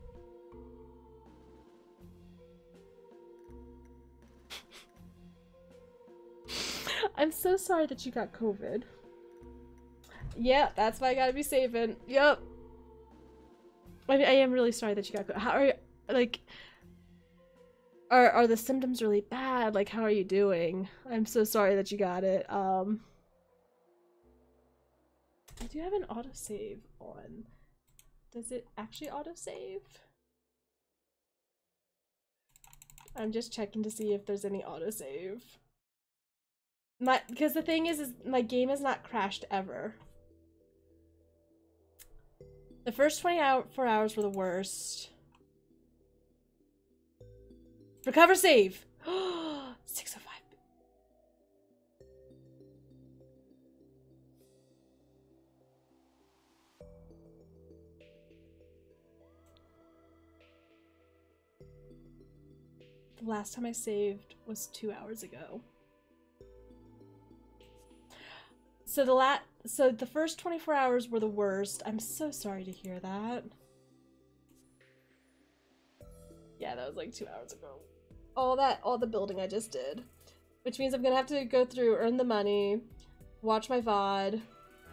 I'm so sorry that you got COVID. Yeah, that's why I gotta be saving. Yep. I mean, I am really sorry that you got COVID. How are you, like, are, are the symptoms really bad? Like, how are you doing? I'm so sorry that you got it. Um, I do have an autosave on. Does it actually autosave? I'm just checking to see if there's any autosave. My, because the thing is, is my game has not crashed ever. The first twenty-four hours were the worst. Recover save! six oh five. The last time I saved was two hours ago. So the lat so the first twenty-four hours were the worst. I'm so sorry to hear that. Yeah, that was like two hours ago. All that, all the building I just did. Which means I'm gonna have to go through, earn the money, watch my V O D.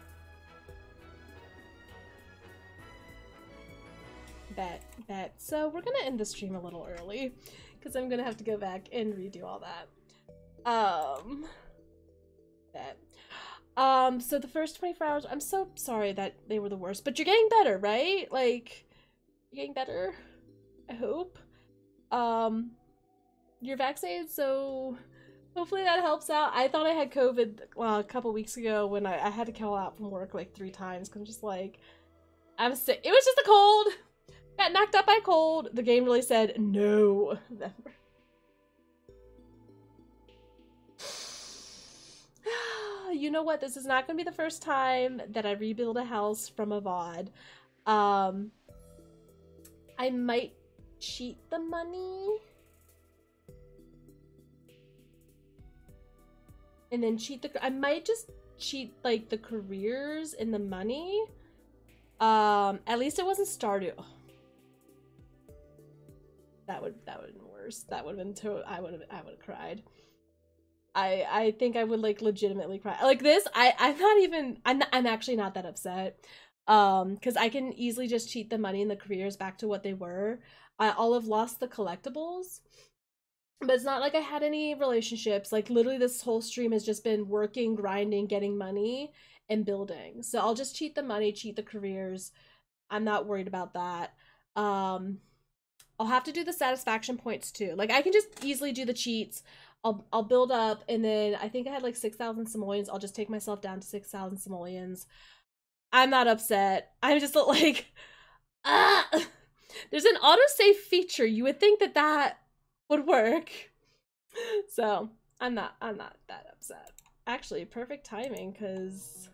Bet, bet. So we're gonna end the stream a little early because I'm gonna have to go back and redo all that. Um, bet. Um, so the first twenty-four hours, I'm so sorry that they were the worst, but you're getting better, right? Like, you're getting better, I hope. Um, you're vaccinated, so hopefully that helps out. I thought I had COVID, well, a couple weeks ago when I, I had to call out from work like three times, because I'm just like, I'm sick. It was just a cold. Got knocked out by a cold. The game really said, no. You know what? This is not going to be the first time that I rebuild a house from a V O D. Um, I might cheat the money. And then cheat the... I might just cheat, like, the careers and the money. Um, at least it wasn't Stardew. Oh. That would that would have been worse. That would have been to I would have I would have cried. I I think I would like legitimately cry. Like this, I I'm not even I'm not, I'm actually not that upset. Um, because I can easily just cheat the money and the careers back to what they were. I, I'll have lost the collectibles. But it's not like I had any relationships. Like literally this whole stream has just been working, grinding, getting money, and building. So I'll just cheat the money, cheat the careers. I'm not worried about that. Um, I'll have to do the satisfaction points too. Like I can just easily do the cheats. I'll I'll build up, and then I think I had like six thousand simoleons. I'll just take myself down to six thousand simoleons. I'm not upset. I'm just like, ah. There's an autosave feature. You would think that that would work. So I'm not I'm not that upset. Actually, perfect timing, because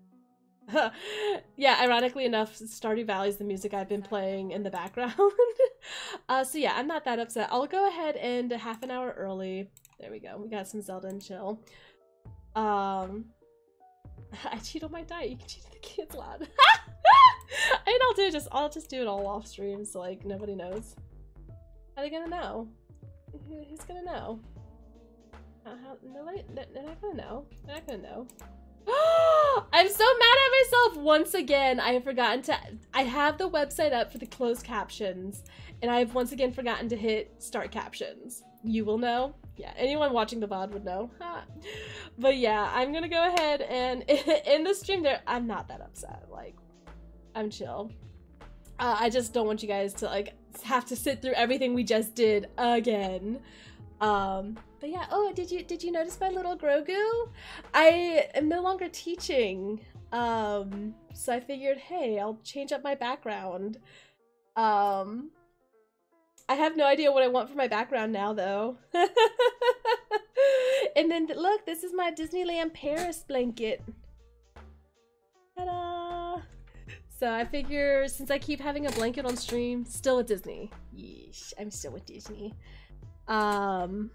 yeah, ironically enough, Stardew Valley is the music I've been playing in the background. uh, so yeah, I'm not that upset. I'll go ahead and half an hour early. There we go. We got some Zelda and chill. Um, I cheat on my diet. You can cheat the kids loud. I mean, I'll do just I'll just do it all off stream, so like nobody knows. How are they gonna know? Who's gonna know? Uh, how, nobody. They're not gonna know. They're not gonna know. I'm so mad at myself once again. I have forgotten to I have the website up for the closed captions, and I have once again forgotten to hit start captions. you will know. Yeah, anyone watching the V O D would know. But yeah, I'm gonna go ahead and in the stream there, I'm not that upset. Like, I'm chill. Uh, I just don't want you guys to like have to sit through everything we just did again. Um, but yeah, oh, did you did you notice my little Grogu? I am no longer teaching. Um, so I figured, hey, I'll change up my background. Um, I have no idea what I want for my background now, though. And then, look, this is my Disneyland Paris blanket. Ta-da! So I figure, since I keep having a blanket on stream, still with Disney. Yeesh, I'm still with Disney. Um,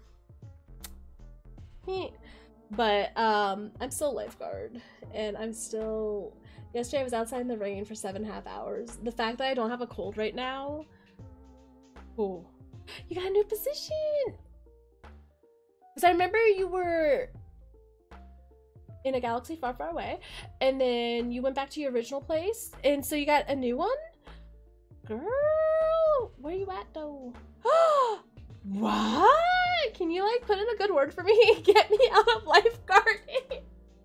but, um, I'm still a lifeguard, and I'm still... Yesterday I was outside in the rain for seven and a half hours. The fact that I don't have a cold right now... Oh, you got a new position! Because I remember you were in a galaxy far, far away, and then you went back to your original place, and so you got a new one? Girl, where you at though? What? Can you like put in a good word for me? Get me out of lifeguarding.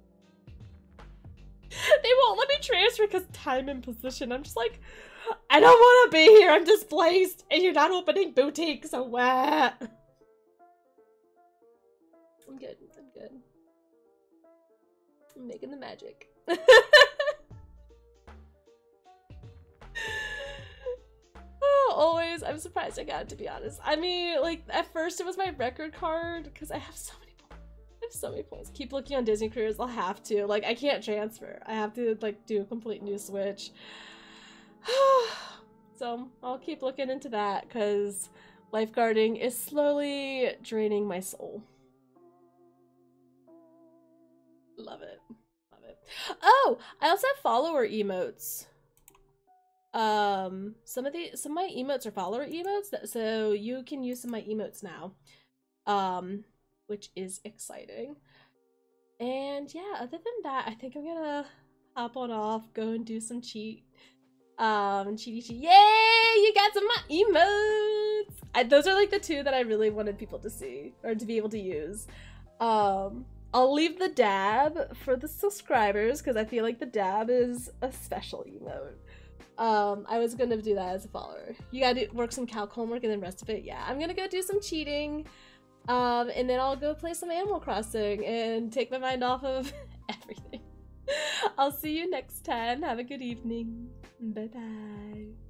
They won't let me transfer because time and position. I'm just like, I don't want to be here. I'm displaced, and you're not opening boutiques. So what? I'm good. I'm good. I'm making the magic. Oh, always. I'm surprised I got it, to be honest. I mean, like, at first it was my record card because I have so many points. I have so many points. Keep looking on Disney Careers. I'll have to. Like, I can't transfer. I have to, like, do a complete new switch. So, I'll keep looking into that because lifeguarding is slowly draining my soul. Love it. Love it. Oh, I also have follower emotes. Um, some of the some of my emotes are follower emotes, that, so you can use some of my emotes now. Um, which is exciting. And yeah, other than that, I think I'm gonna hop on off, go and do some cheat. Um, cheaty cheat. Yay! You got some of my emotes! I, those are like the two that I really wanted people to see or to be able to use. Um. I'll leave the dab for the subscribers because I feel like the dab is a special emote. Um, I was gonna do that as a follower. You gotta do, work some calc homework and then rest of it. Yeah, I'm gonna go do some cheating. Um, and then I'll go play some Animal Crossing and take my mind off of everything. I'll see you next time. Have a good evening. Bye bye.